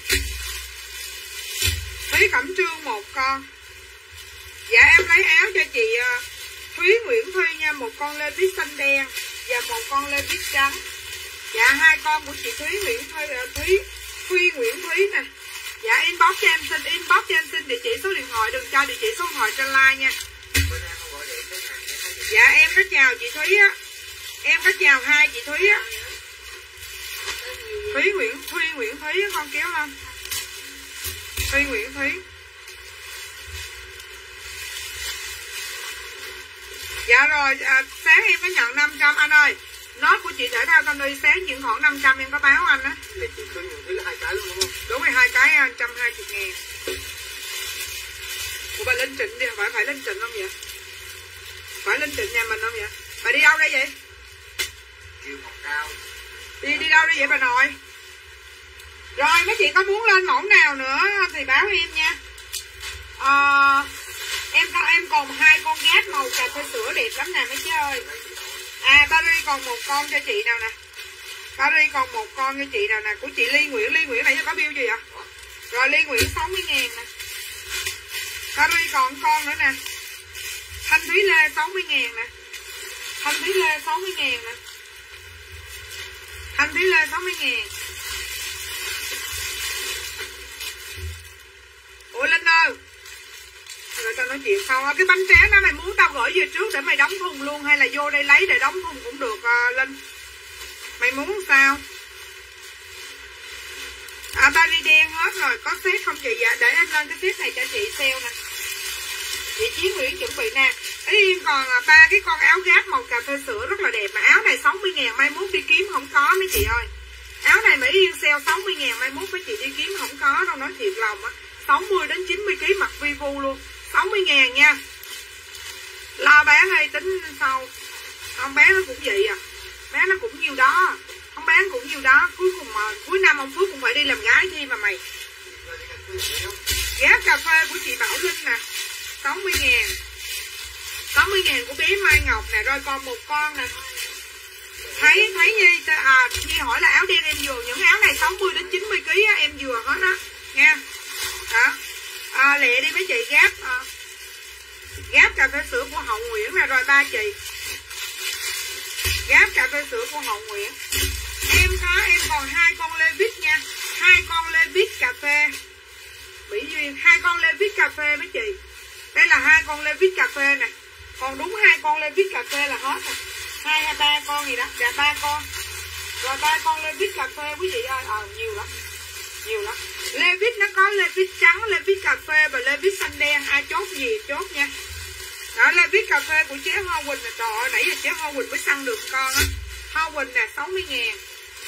Thúy Cẩm Trương một con. Dạ em lấy áo cho chị uh, Thúy Nguyễn Thúy nha. Một con Levi's xanh đen và một con Levi's trắng. Dạ hai con của chị Thúy Nguyễn Thúy uh, Thúy Thúy Nguyễn Thúy nè. Dạ inbox cho em xin, inbox cho em xin địa chỉ số điện thoại, đừng cho địa chỉ số điện thoại trên like nha. Dạ em có chào chị Thúy á. Em có chào hai chị Thúy á. Thúy Nguyễn Thúy Nguyễn Thúy á, con kéo lên. Thúy Nguyễn Thúy. Dạ rồi à, sáng em có nhận năm trăm anh ơi. Nó của chị Thể thao Thanh Y sáng chuyển khoản năm trăm em có báo anh á. Là chị Thúy Nguyễn Thúy là hai cái luôn đúng không? Đúng rồi, hai cái một trăm hai mươi ngàn. Ủa bà Linh Trịnh đi, phải phải Linh Trịnh không vậy? Phải Linh Trịnh nhà mình không vậy? Bà đi đâu đây vậy? Chiều Ngọc Cao. Đi đi đâu đây vậy bà nội? Rồi mấy chị có muốn lên mẫu nào nữa thì báo em nha. Ờ, em có em còn hai con gáp màu cà phê sữa đẹp lắm nè mấy chị ơi. À Paris còn một con cho chị nào nè. Paris còn một con cho chị nào nè. Của chị Ly Nguyễn. Ly Nguyễn này có bill gì vậy? Rồi Ly Nguyễn sáu mươi ngàn nè. Paris còn con nữa nè. Thanh Thúy Lê sáu mươi ngàn nè. Thanh Thúy Lê sáu mươi ngàn nè. Thanh Thúy Lê sáu mươi ngàn. Ủa Linh ơi, rồi tao nói chuyện không? Cái bánh tráng đó mày muốn tao gửi về trước để mày đóng thùng luôn, hay là vô đây lấy để đóng thùng cũng được uh, Linh. rồi, có set không chị? Dạ, để em lên cái set này cho chị sale nè. Chị Chiến Nguyễn chuẩn bị nè. Ý Yên còn ba cái con áo gáp màu cà phê sữa rất là đẹp. Mà áo này sáu mươi ngàn, mai mốt đi kiếm không có mấy chị ơi. Áo này Mỹ Yên sale sáu mươi ngàn, mai mốt mấy chị đi kiếm không có đâu, nói thiệt lòng á. sáu mươi đến chín mươi ki lô gam mặc vi vu luôn. sáu mươi ngàn nha. Lo bán hay tính sau. Không bán nó cũng vậy à. Bán nó cũng nhiêu đó. Không bán cũng nhiêu đó. Cuối cùng mà cuối năm ông Phước cũng phải đi làm gái thi mà mày. Giá cà phê của chị Bảo Linh nè, sáu mươi ngàn. sáu mươi ngàn của bé Mai Ngọc nè. Rồi còn một con nè. Thấy thấy Nhi à, Nhi hỏi là áo đen em vừa. Những áo này sáu mươi đến chín mươi ki lô gam em vừa hết á nha. Đó. À, lẹ đi mấy chị. Gáp à, Gáp cà phê sữa của Hậu Nguyễn nè. Rồi ba chị. Gáp cà phê sữa của Hậu Nguyễn. Em có em còn hai con Levi's nha. Hai con Levi's cà phê Mỹ Duyên. Hai con Levi's cà phê mấy chị. Đây là hai con Levi's cà phê nè. Còn đúng hai con Levi's cà phê là hết rồi. Hai hay ba con gì đó. Dạ ba con. Rồi ba con Levi's cà phê quý vị ơi. Ờ nhiều lắm. Nhiều lắm. Levi's nó có Levi's trắng, Levi's cà phê và Levi's xanh đen. Ai chốt gì chốt nha. Đó, Levi's cà phê của chế Hoa Quỳnh nè. Trời ơi, nãy giờ chế Hoa Quỳnh mới săn được con á. Hoa Quỳnh nè, sáu mươi ngàn.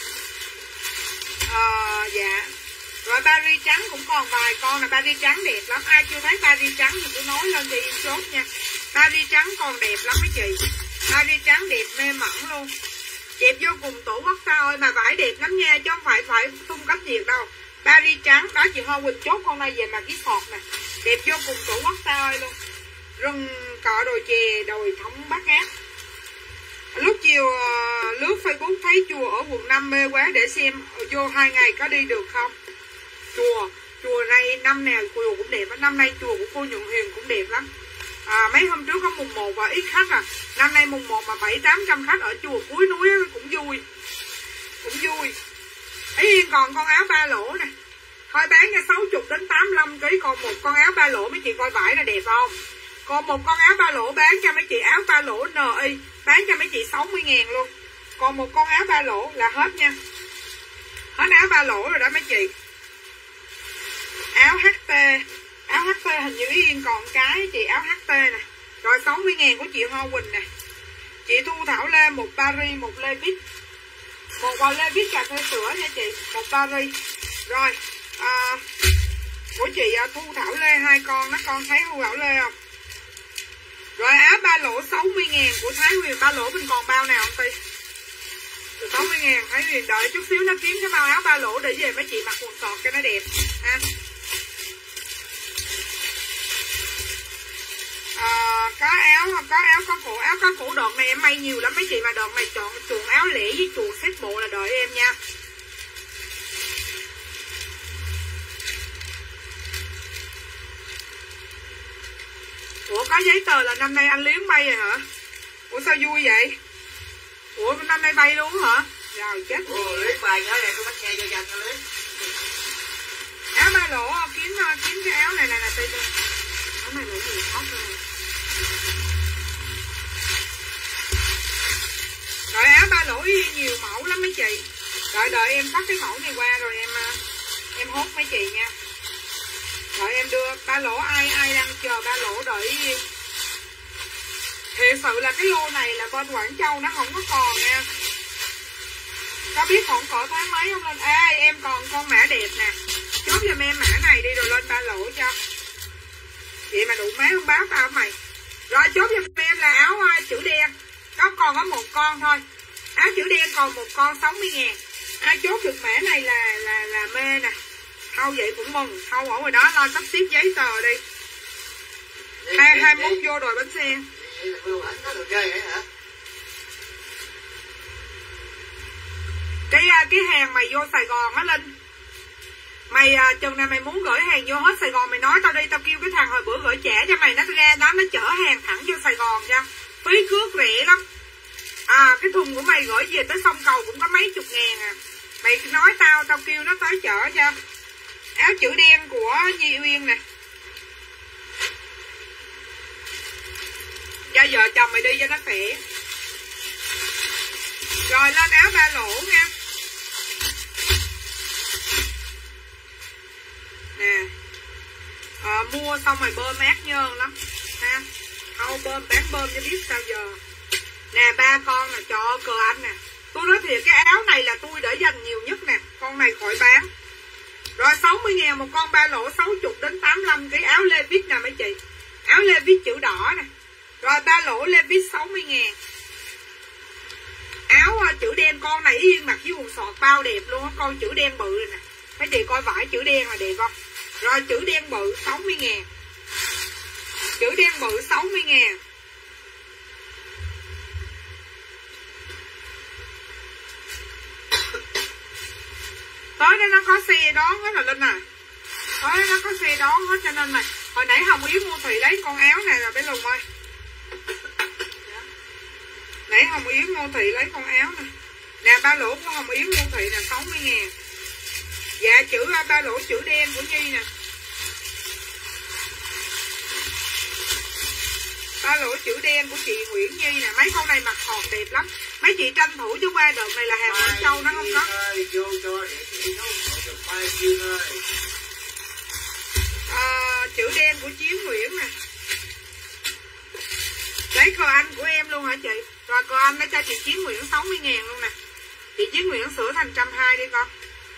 Ờ, dạ. Rồi Paris trắng cũng còn vài con nè. Paris trắng đẹp lắm. Ai chưa thấy Paris trắng thì cứ nói lên thì em chốt nha. Paris trắng còn đẹp lắm mấy chị. Paris trắng đẹp mê mẩn luôn. Đẹp vô cùng tổ quốc sao ơi. Mà vải đẹp lắm nha. Chứ không phải phải tung cấp nhiệt đâu. Paris trắng. Đó chị Hoa Quỳnh chốt con này về mà cái sọt nè. Đẹp vô cùng tổ quốc sao ơi luôn. Rừng cọ đồi chè đồi thống Bát Ngát. Lúc chiều uh, lướt Facebook thấy chùa ở quận năm mê quá, để xem vô hai ngày có đi được không. Chùa chùa này năm nào chùa cũng đẹp. Năm nay chùa của cô Nhuận Huyền cũng đẹp lắm. À, mấy hôm trước có mùng một và ít khách à. Năm nay mùng một mà bảy tám trăm khách ở chùa cuối núi cũng vui. Cũng vui. Ý Yên còn con áo ba lỗ nè. Thôi bán cho sáu mươi đến tám mươi lăm ký. Còn một con áo ba lỗ mấy chị coi vải là đẹp không. Còn một con áo ba lỗ bán cho mấy chị áo ba lỗ en i. Bán cho mấy chị sáu mươi ngàn luôn. Còn một con áo ba lỗ là hết nha. Hết áo ba lỗ rồi đó mấy chị. Áo hát tê. Áo hát tê hình như Yên còn cái chị. Áo hát tê nè. Rồi sáu mươi ngàn của chị Hoa Quỳnh nè. Chị Thu Thảo Lê một Paris, một Levi's. Một vào Levi's cà phê sữa nha chị. Một Paris. Rồi à, của chị Thu Thảo Lê hai con. Nó con thấy Thu Thảo Lê không? Rồi áo ba lỗ sáu mươi ngàn của Thái Huyền. Ba lỗ mình còn bao nào không Ti? sáu mươi ngàn Thái Huyền. Đợi chút xíu nó kiếm cái bao áo ba lỗ để về mấy chị mặc quần sọt cho nó đẹp ha. À, có áo có áo có cổ. Áo có cổ đợt này em may nhiều lắm mấy chị. Mà đợt này chọn chuồng áo lẻ với chuồng set bộ là đợi em nha. Ủa có giấy tờ là năm nay anh Liếng bay rồi hả? Ủa sao vui vậy? Ủa năm nay bay luôn hả? Rồi chết. Ủa Liếng bay nhớ này tôi bắt xe cho dành cho Liếng. Áo ba lỗ kiếm kiếm cái áo này này là tây tây. Áo này là gì khó rồi. Rồi áo ba lỗ nhiều mẫu lắm mấy chị. Đợi đợi em cắt cái mẫu này qua rồi em em hốt mấy chị nha. Rồi em đưa ba lỗ. Ai ai đang chờ ba lỗ đợi Yên. Thiệt sự là cái lô này là bên Quảng Châu nó không có còn nha. Có biết còn cỡ tháng mấy không lên. Ê em còn con mã đẹp nè. Chốt giùm em mã này đi rồi lên ba lỗ cho. Vậy mà đủ má không báo tao mày. Rồi chốt giùm em là áo chữ đen. Có còn có một con thôi. Áo chữ đen còn một con sáu mươi ngàn. Ai chốt được mã này là là là mê nè. Thâu vậy cũng mừng. Thâu ở ngoài đó lo sắp xếp giấy tờ đi. Hai hai mốt vô rồi bánh xe. Cái cái hàng mày vô Sài Gòn á Linh. Mày chừng này mày muốn gửi hàng vô hết Sài Gòn mày nói tao đi, tao kêu cái thằng hồi bữa gửi trẻ cho mày nó ra đó nó chở hàng thẳng vô Sài Gòn cho. Phí cước rẻ lắm. À cái thùng của mày gửi về tới sông Cầu cũng có mấy chục ngàn à. Mày nói tao tao kêu nó tới chở cho. Áo chữ đen của Nhi Uyên nè. Cho vợ chồng mày đi cho nó khỏe. Rồi lên áo ba lỗ nha. Rồi mua xong rồi bơm ác nhơn lắm ha. Không bơm bán bơm cho biết sao giờ. Nè ba con nè, trời ơi cờ anh nè. Tôi nói thiệt cái áo này là tôi để dành nhiều nhất nè. Con này khỏi bán. Rồi sáu mươi ngàn một con ba lỗ, sáu mươi đến tám mươi lăm cái áo Levi's nè mấy chị. Áo Levi's chữ đỏ nè. Rồi ba lỗ Levi's sáu mươi ngàn. Áo chữ đen con này yên mặc với quần sọt bao đẹp luôn á. Con chữ đen bự này nè. Mấy chị coi vải chữ đen là đẹp không? Rồi chữ đen bự sáu mươi ngàn. Chữ đen bự sáu mươi ngàn. Tới đó nó có xe đón hết rồi Linh à. Tới đó nó có xe đón hết cho nên này. Hồi nãy Hồng Yến mua Thùy lấy con áo này là bé Lùng ơi. Nãy Hồng Yến mua Thùy lấy con áo này. Nè ba lỗ của Hồng Yến mua Thùy là sáu mươi ngàn. Dạ chữ ba lỗ chữ đen của Nhi nè. Ba lỗ chữ đen của chị Nguyễn Nhi nè. Mấy con này mặc hòn đẹp lắm. Mấy chị tranh thủ chứ qua đợt này là hàng Quảng Châu nó không có. À, chữ đen của Chiến Nguyễn nè. Lấy cờ anh của em luôn hả chị? Rồi cờ anh nó cho chị Chiến Nguyễn sáu mươi ngàn luôn nè. Chị Chiến Nguyễn sửa thành một trăm hai mươi đi con.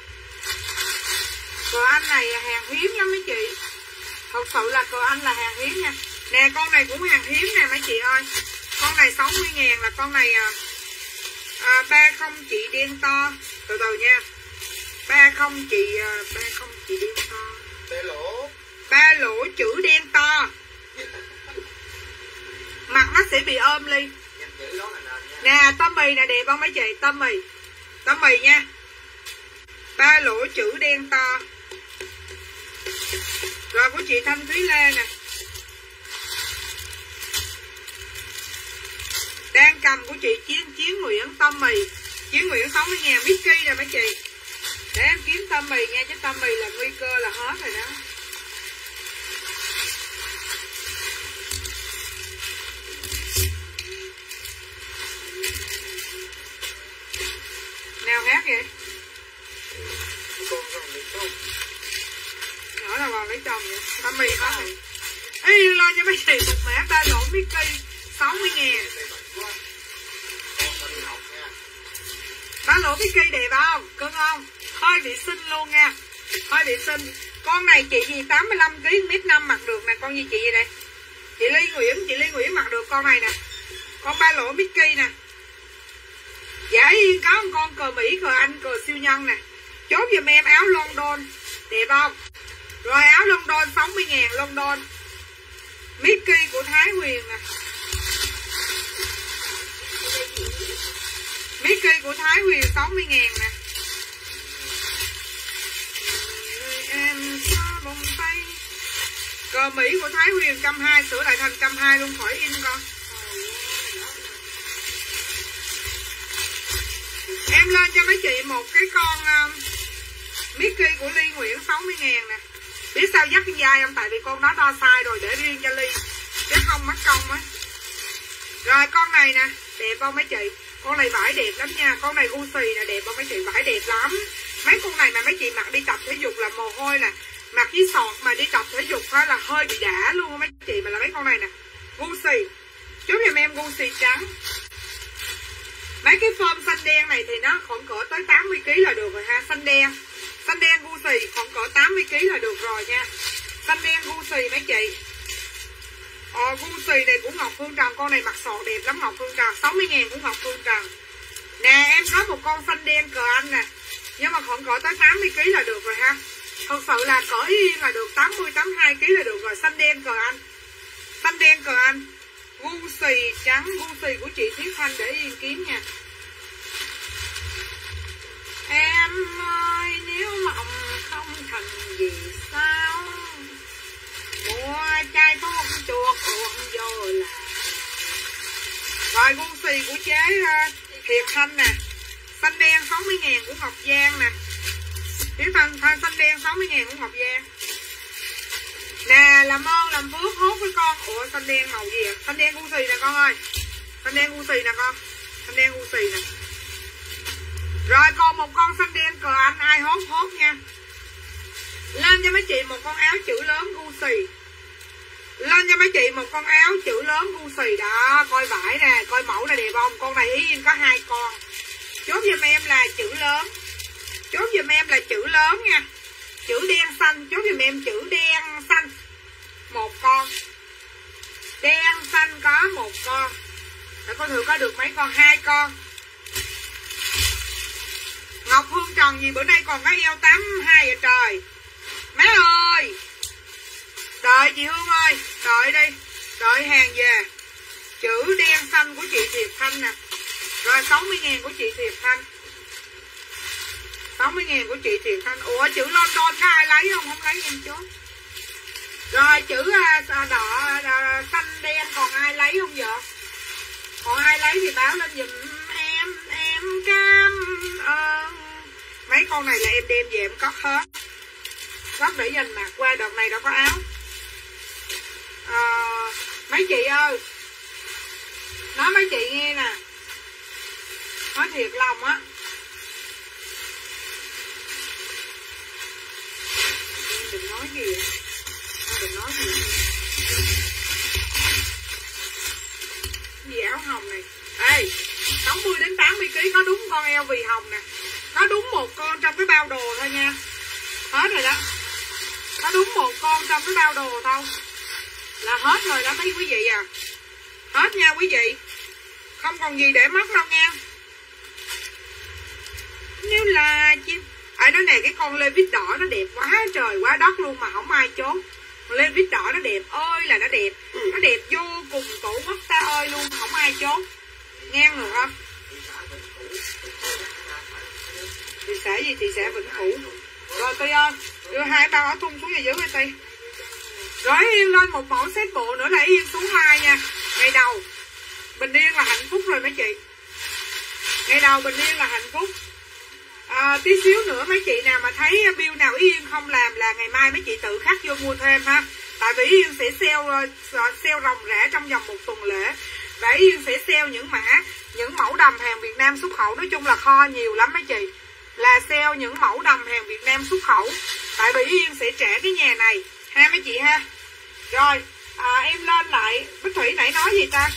Cờ anh này hàng hiếm lắm mấy chị. Thật sự là cờ anh là hàng hiếm nha. Nè con này cũng hàng hiếm nè mấy chị ơi. Con này sáu mươi ngàn là con này à, à, ba không chị đen to. Từ từ nha. ba không chị à, ba không chị đen to. Ba lỗ. Ba lỗ chữ đen to. Mặt nó sẽ bị ôm ly. Nè tôm mì nè đẹp không mấy chị? Tôm mì. Tôm mì nha. Ba lỗ chữ đen to. Rồi của chị Thanh Thúy Lê nè. Đang cầm của chị Chiến Chiến Nguyễn tôm mì. Chiến Nguyễn sáu mươi ngàn Mickey nè mấy chị. Để em kiếm tôm mì nha, chứ tôm mì là nguy cơ là hết rồi đó. Nào hát vậy? Nhỏ là vào lấy chồng vậy. Tôm mì có rồi. Ê lo cho mấy chị một mẻ ba lỗ Mickey sáu mươi ngàn. Ba lỗ Mickey đẹp không? Cưng không? Hơi bị xinh luôn nha. Hơi bị xinh. Con này chị gì tám mươi lăm ki lô gam mét năm mặc được nè. Con gì chị vậy đây? Chị Ly Nguyễn. Chị Ly Nguyễn mặc được con này nè. Con ba lỗ Mickey nè. Dạ yên có một con cờ Mỹ, cờ Anh, cờ siêu nhân nè. Chốt giùm em áo London. Đẹp không? Rồi áo London sáu mươi ngàn London. Mickey của Thái Huyền nè. Mickey của Thái Huyền sáu mươi ngàn nè. Em có bông tay. Cờ Mỹ của Thái Huyền một trăm hai mươi, sửa lại thành một trăm hai mươi luôn, khỏi in con. Em lên cho mấy chị một cái con uh, Mickey của Ly Nguyễn sáu mươi ngàn nè. Biết sao dắt dai không? Tại vì con đó đo sai rồi, để riêng cho Ly chứ không mất công á. Rồi con này nè, đẹp không mấy chị? Con này vải đẹp lắm nha. Con này Gucci nè, đẹp không mấy chị? Vải đẹp lắm. Mấy con này mà mấy chị mặc đi tập thể dục là mồ hôi là mặc với sọt mà đi tập thể dục đó là hơi bị đã luôn mấy chị. Mà là mấy con này nè, Gucci. Chốt giùm em Gucci trắng. Mấy cái form xanh đen này thì nó khoảng cỡ tới tám mươi ki lô gam là được rồi ha. Xanh đen. Xanh đen Gucci khoảng cỡ tám mươi ki lô gam là được rồi nha. Xanh đen Gucci mấy chị. Ờ Gucci này của Ngọc Phương Trần. Con này mặc sọt đẹp lắm Ngọc Phương Trần. sáu mươi ngàn của Ngọc Phương Trần. Nè em có một con xanh đen cờ Anh nè. Nhưng mà khoảng cỡ tới tám mươi ki lô gam là được rồi ha. Thật sự là cỡ yên là được tám mươi, tám mươi hai ki lô gam là được rồi. Xanh đen cờ Anh. Xanh đen cờ Anh. Gucci trắng. Gucci của chị Thúy Thanh, để yên kiếm nha. Em ơi nếu mộng không thành gì sao, mua chai thuốc chuột uống vô là. Rồi Gucci của chế uh, Thiệt Thanh nè. Xanh đen sáu mươi ngàn của Ngọc Giang nè. Thiệt Thanh, thanh xanh đen sáu mươi ngàn của Ngọc Giang. Nè làm ơn làm phước hốt với con. Ủa xanh đen màu gì à? Xanh đen Gucci nè con ơi. Xanh đen Gucci nè con. Xanh đen Gucci nè. Rồi còn một con xanh đen cờ Anh, ai hốt hốt nha. Lên cho mấy chị một con áo chữ lớn Gucci. Lên cho mấy chị một con áo chữ lớn Gucci đó. Coi vải nè, coi mẫu này đẹp không. Con này Ý Yên có hai con. Chốt giùm em là chữ lớn. Chốt giùm em là chữ lớn nha. Chữ đen xanh. Chốt giùm em chữ đen xanh. Một con. Đen xanh có một con. Để coi thử có được mấy con. Hai con. Ngọc Hương Trần gì bữa nay còn có eo tám hai vậy trời. Má ơi. Đợi chị Hương ơi. Đợi đi. Đợi hàng về. Chữ đen xanh của chị Thiệt Thanh nè. Rồi sáu mươi ngàn của chị Thiệt Thanh. sáu mươi ngàn của chị Thiệt Thanh. Ủa chữ London có ai lấy không? Không lấy em chốt. Rồi chữ đỏ, đỏ xanh đen còn ai lấy không vậy? Còn ai lấy thì báo lên giùm em. Em cam ơn. Mấy con này là em đem về em cất hết. Rất để dành mặc qua đợt này đâu có áo. À, mấy chị ơi. Nói mấy chị nghe nè. Nói thiệt lòng á. Em đừng nói gì vậy? Em đừng nói gì vậy? Gì áo hồng này? Ê, sáu mươi đến tám mươi ký có đúng con eo vì hồng nè. Có đúng một con trong cái bao đồ thôi nha. Hết rồi đó. Có đúng một con trong cái bao đồ thôi. Là hết rồi đó mấy quý vị à. Hết nha quý vị. Không còn gì để mất đâu nha. Nếu là chim. Ai nói nè cái con lê vít đỏ nó đẹp quá trời quá đất luôn mà không ai chốt. Lê vít đỏ nó đẹp ơi là nó đẹp. Nó đẹp vô cùng tổ quốc ta ơi luôn. Không ai chốt. Nghe được không? Thị xã gì? Thị xã Vĩnh Cửu. Rồi Ti ơi. Đưa hai bao áo thun xuống nhà dưới Ti. Rồi Yên lên một mẫu set bộ nữa là Yên xuống mai nha. Ngày đầu bình yên là hạnh phúc rồi mấy chị. Ngày đầu bình yên là hạnh phúc. À, tí xíu nữa mấy chị nào mà thấy bill nào Yên không làm là ngày mai mấy chị tự khắc vô mua thêm ha. Tại vì Yên sẽ sale, sale ròng rã trong vòng một tuần lễ. Và Yên sẽ sale những mã, những mẫu đầm hàng Việt Nam xuất khẩu. Nói chung là kho nhiều lắm mấy chị. Là sale những mẫu đầm hàng Việt Nam xuất khẩu. Tại vì Yên sẽ trả cái nhà này ha mấy chị ha. Rồi à, em lên lại. Bích Thủy nãy nói gì ta?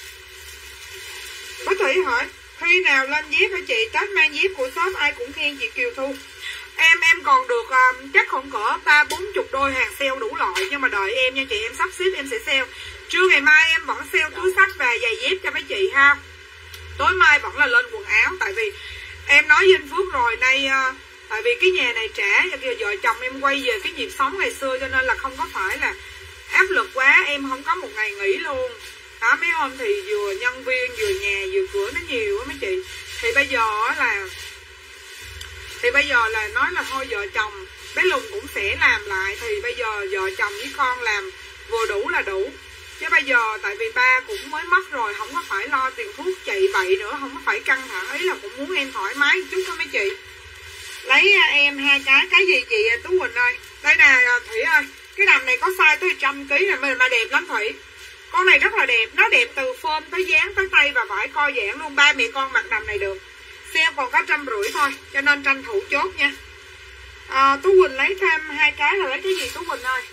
Bích Thủy hỏi khi nào lên dép hả chị? Tết mang dép của shop ai cũng khen chị Kiều Thu. Em em còn được um, chắc không cỡ ba bốn chục đôi hàng sale đủ loại. Nhưng mà đợi em nha chị. Em sắp xếp em sẽ sale. Trưa ngày mai em vẫn sale túi xách và giày dép cho mấy chị ha. Tối mai vẫn là lên quần áo. Tại vì em nói với anh Phước rồi. Nay uh, tại vì cái nhà này trả cho vợ chồng em quay về cái nhịp sống ngày xưa. Cho nên là không có phải là áp lực quá. Em không có một ngày nghỉ luôn. Đó, mấy hôm thì vừa nhân viên vừa nhà vừa cửa nó nhiều á mấy chị. Thì bây giờ là Thì bây giờ là nói là thôi vợ chồng bé Lùng cũng sẽ làm lại. Thì bây giờ vợ chồng với con làm vừa đủ là đủ. Chứ bây giờ tại vì ba cũng mới mất rồi. Không có phải lo tiền thuốc chạy bậy nữa. Không có phải căng thẳng. Ý là cũng muốn em thoải mái một chút đó mấy chị. Lấy em hai cái. Cái gì chị Tú Quỳnh ơi? Đây nè Thủy ơi. Cái đầm này có size tới một trăm ký này mà đẹp lắm Thủy. Con này rất là đẹp. Nó đẹp từ form tới dáng tới tay và vải co giãn luôn. Ba mẹ con mặc đầm này được. Sale còn có trăm rưỡi thôi. Cho nên tranh thủ chốt nha. à, Tú Quỳnh lấy thêm hai cái là lấy cái gì Tú Quỳnh ơi?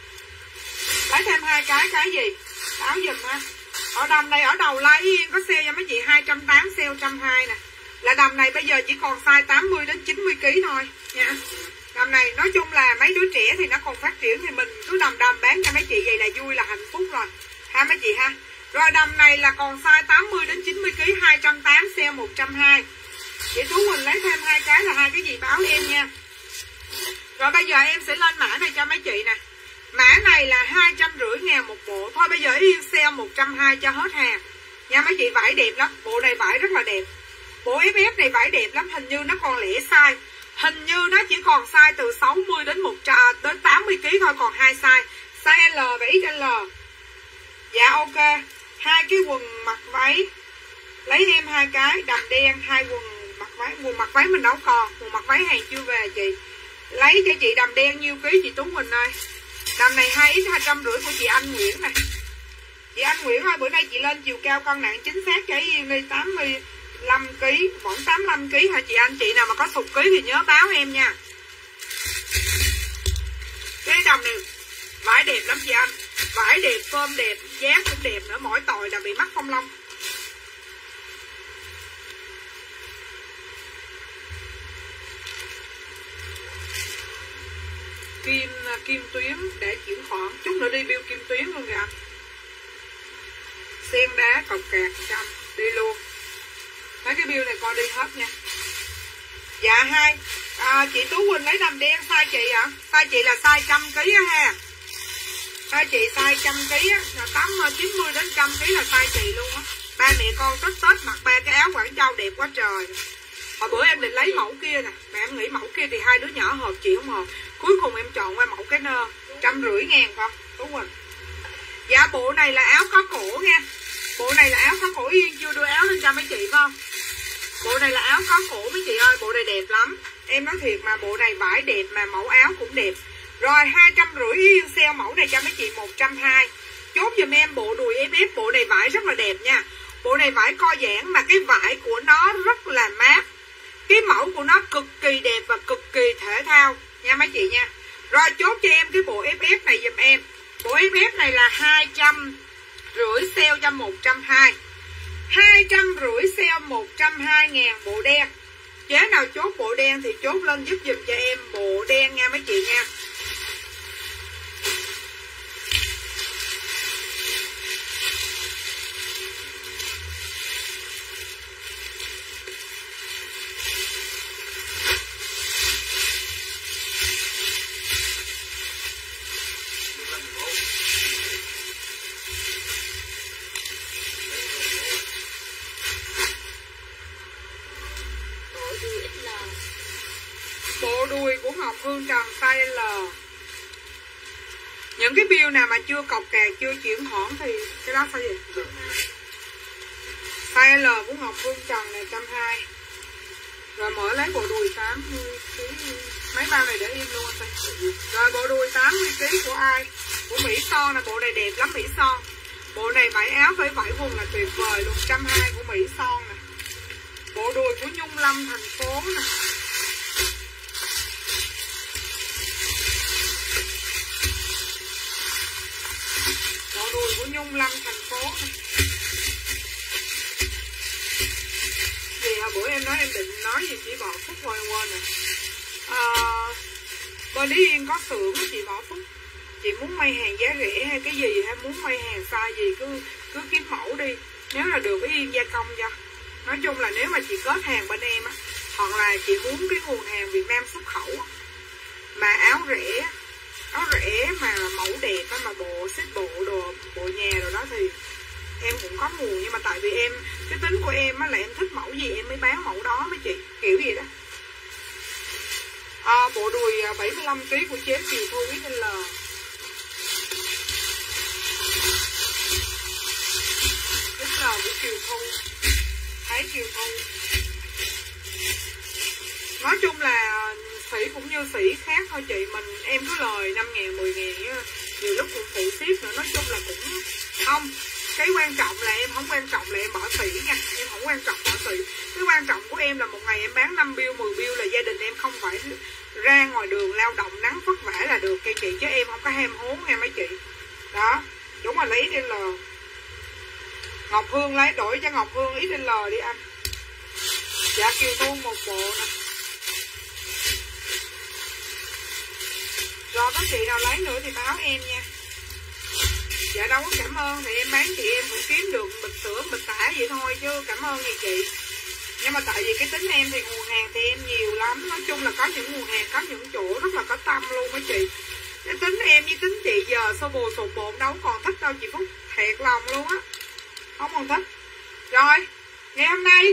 Lấy thêm hai cái. Cái gì? Áo giùm ha. Ở đầm này ở đầu like Yên có sale cho mấy chị hai trăm tám mươi, sale một trăm hai mươi nè. Là đầm này bây giờ chỉ còn size tám mươi đến chín mươi ký thôi nha. Đầm này nói chung là mấy đứa trẻ thì nó còn phát triển. Thì mình cứ đầm đầm bán cho mấy chị vậy là vui là hạnh phúc rồi ha mấy chị ha. Rồi đầm này là còn size tám mươi đến chín mươi ký hai trăm tám mươi, sale một trăm hai mươi. Chị Tú Quỳnh lấy thêm hai cái là hai cái gì báo em nha. Rồi bây giờ em sẽ lên mã này cho mấy chị nè. Mã này là hai trăm rưỡi ngàn một bộ. Thôi bây giờ Yên sale một trăm hai mươi cho hết hàng nha mấy chị. Vải đẹp lắm. Bộ này vải rất là đẹp. Bộ ép ép này vải đẹp lắm. Hình như nó còn lẻ size. Hình như nó chỉ còn size từ sáu mươi đến một trăm đến tám mươi ký thôi. Còn hai size. Size L và ích lờ. Dạ ok. Hai cái quần mặc váy. Lấy em hai cái đầm đen. Hai quần mặc váy. Quần mặc váy mình đâu còn. Quần mặc váy hàng chưa về chị. Lấy cho chị đầm đen nhiêu ký chị Tú Quỳnh ơi? Đầm này hai x hai trăm rưỡi của chị Anh Nguyễn này. Chị Anh Nguyễn ơi, bữa nay chị lên chiều cao cân nặng chính xác cho Yên đi tám mươi lăm ký, vẫn tám mươi lăm ký hả chị Anh? Chị nào mà có sụt ký thì nhớ báo em nha. mấy đồng này. Vải đẹp lắm chị anh. Vải đẹp, phơm đẹp, giá cũng đẹp nữa. Mỗi tội là bị mắc phong long. Kim kim tuyến để chuyển khoản. Chút nữa đi bill kim tuyến luôn kìa. Sen đá cọc cạc trăm. Đi luôn. Mấy cái bill này coi đi hết nha. Dạ hai à, chị Tú Quỳnh lấy đầm đen size chị ạ. À? Size chị là size trăm ký á ha. Size chị size trăm ký á, là tám chín mươi đến trăm ký là size chị luôn á. Ba mẹ con Tết Tết mặc ba cái áo Quảng Châu đẹp quá trời. Hồi bữa em định lấy mẫu kia nè, mà em nghĩ mẫu kia thì hai đứa nhỏ hợp chị không hợp. Cuối cùng em chọn qua mẫu cái nơ trăm rưỡi ngàn con Tú Quỳnh. Dạ bộ này là áo có cổ nha. Bộ này là áo có cổ, Yên chưa đưa áo lên cho mấy chị phải không? Bộ này là áo có cổ mấy chị ơi, bộ này đẹp lắm. Em nói thiệt mà bộ này vải đẹp mà mẫu áo cũng đẹp. Rồi hai trăm rưỡi Yên sale mẫu này cho mấy chị một trăm hai mươi. Chốt giùm em bộ đùi ép ép, bộ này vải rất là đẹp nha. Bộ này vải co giãn mà cái vải của nó rất là mát. Cái mẫu của nó cực kỳ đẹp và cực kỳ thể thao nha mấy chị nha. Rồi chốt cho em cái bộ ép ép này giùm em. Bộ ép ép này là hai trăm rưỡi sale cho một trăm hai mươi. Hai trăm rưỡi sale một trăm hai mươi ngàn bộ đen. Chế nào chốt bộ đen thì chốt lên giúp dùm cho em bộ đen nha mấy chị nha. Bộ đùi của Ngọc Hương Trần size L. Những cái bill nào mà chưa cọc cạc, chưa chuyển khoản thì cái đó size gì? Size L của Ngọc Hương Trần này một trăm hai mươi. Rồi mở lấy bộ đùi tám mươi ký. Mấy bao này để im luôn anh. Rồi bộ đùi tám mươi ký của ai? Của Mỹ Son là bộ này đẹp lắm Mỹ Son. Bộ này vải áo với vải vùng là tuyệt vời luôn, một trăm hai mươi của Mỹ Son nè. Bộ đùi của Nhung Lâm thành phố nè. Bộ đùi của Nhung Lâm thành phố này. Vì hồi bữa em nói em định nói gì chị Võ Phúc rồi quên rồi. À, bên Lý Yên có xưởng á chị Võ Phúc. Chị muốn may hàng giá rẻ hay cái gì hay muốn may hàng size gì cứ cứ kiếm mẫu đi. Nếu là được với Yên gia công cho. Nói chung là nếu mà chị kết hàng bên em á, hoặc là chị muốn cái nguồn hàng Việt Nam xuất khẩu á, mà áo rẻ, áo rẻ mà mẫu đẹp á, mà bộ xếp bộ đồ bộ nhà rồi đó thì em cũng có nguồn. Nhưng mà tại vì em cái tính của em á là em thích mẫu gì em mới bán mẫu đó mấy chị, kiểu gì đó. À, bộ đùi bảy mươi lăm ký của chế Kiều Thu ích L. ích L của Kiều Thu, thấy Kiều Thu. Nói chung là sỉ cũng như sỉ khác thôi chị. Mình em cứ lời năm ngàn, mười ngàn á, nhiều lúc cũng phụ ship nữa. Nói chung là cũng không. Cái quan trọng là em không quan trọng là em bỏ sỉ nha. Em không quan trọng bỏ sỉ. Cái quan trọng của em là một ngày em bán năm bill, mười bill là gia đình em không phải ra ngoài đường lao động nắng vất vả là được cây chị. Chứ em không có ham hố nghe mấy chị. Đó, đúng là lấy ích lờ. Ngọc Hương lấy đổi cho Ngọc Hương ích lờ đi anh. Dạ Kiều Thu một bộ nè. Rồi có chị nào lấy nữa thì báo em nha. Dạ đâu có cảm ơn, thì em bán chị em cũng kiếm được bịch sữa, bịch tả vậy thôi chứ cảm ơn gì chị. Nhưng mà tại vì cái tính em thì nguồn hàng thì em nhiều lắm. Nói chung là có những nguồn hàng, có những chỗ rất là có tâm luôn mấy chị. Cái tính em với tính chị giờ xô bồ sụp bộn đâu còn thích đâu chị Phúc. Thiệt lòng luôn á. Không còn thích. Rồi, ngày hôm nay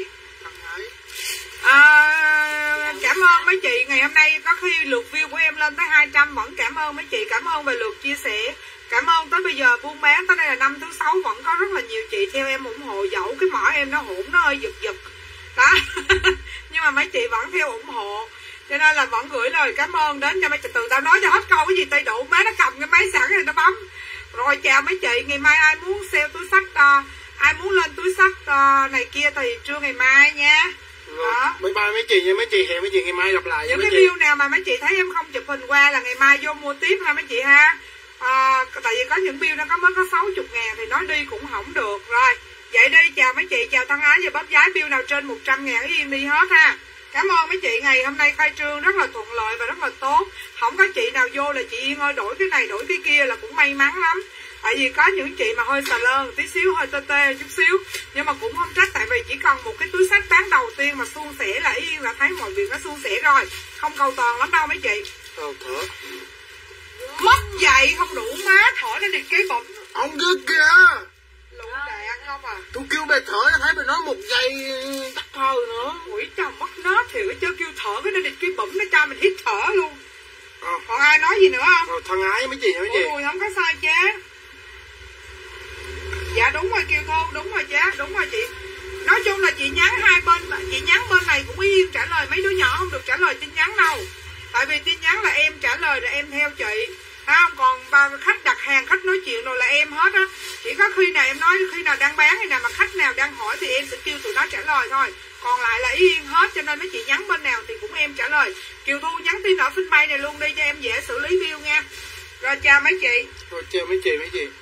à, cảm ơn mấy chị. Ngày hôm nay có khi lượt view của em lên tới hai trăm. Vẫn cảm ơn mấy chị, cảm ơn về lượt chia sẻ. Cảm ơn tới bây giờ buôn bán tới đây là năm thứ sáu vẫn có rất là nhiều chị theo em ủng hộ. Dẫu cái mỏ em nó hỗn, nó hơi giật giật đó. Nhưng mà mấy chị vẫn theo ủng hộ, cho nên là vẫn gửi lời cảm ơn đến cho mấy chị. Từ tao nói cho hết câu cái gì tay đủ má nó cầm cái máy sẵn rồi nó bấm. Rồi chào mấy chị. Ngày mai ai muốn sale túi xách uh, ai muốn lên túi xách uh, này kia thì trưa ngày mai nha. Ừ, Đó. Bye bye mấy chị nha mấy chị, hẹn mấy chị ngày mai gặp lại. Những mấy cái chị. view nào mà mấy chị thấy em không chụp hình qua là ngày mai vô mua tiếp ha mấy chị ha. À, tại vì có những bill nó có mới có sáu mươi ngàn thì nói đi cũng không được. Rồi vậy đi, chào mấy chị, chào thân ái và bóp giá bill nào trên một trăm ngàn yên đi hết ha. Cảm ơn mấy chị, ngày hôm nay khai trương rất là thuận lợi và rất là tốt. Không có chị nào vô là chị Yên ơi đổi cái này đổi cái kia là cũng may mắn lắm. Tại vì có những chị mà hơi xà lơ tí xíu, hơi tê tê chút xíu, nhưng mà cũng không trách, tại vì chỉ cần một cái túi sách bán đầu tiên mà suôn sẻ là Yên là thấy mọi việc nó suôn sẻ rồi, không cầu toàn lắm đâu mấy chị. Ờ, thở. Mất dậy không đủ má, thở lên đi cái bụng. Ông kia kìa. Lũ đạn không à. Tôi kêu bà thở, thấy bà nói một giây tắt thở nữa. Ủi chồng mất nó thì chứ kêu thở cái đi cái bụng nó cho mình hít thở luôn. Ờ. Còn ai nói gì nữa không? Ờ, thân ái mấy chị nha mấy chị. Ôi không có sai chứ. Dạ đúng rồi Kiều Thu, đúng rồi chứ, đúng rồi chị. Nói chung là chị nhắn hai bên, chị nhắn bên này cũng Yên trả lời, mấy đứa nhỏ không được trả lời tin nhắn đâu. Tại vì tin nhắn là em trả lời là em theo chị, không? Còn ba khách đặt hàng, khách nói chuyện rồi là em hết á. Chỉ có khi nào em nói khi nào đang bán hay nào mà khách nào đang hỏi thì em sẽ kêu tụi nó trả lời thôi. Còn lại là Yên hết, cho nên mấy chị nhắn bên nào thì cũng em trả lời. Kiều Thu nhắn tin ở fanpage này luôn đi cho em dễ xử lý bill nha. Rồi chào mấy chị. Rồi chào mấy chị mấy chị.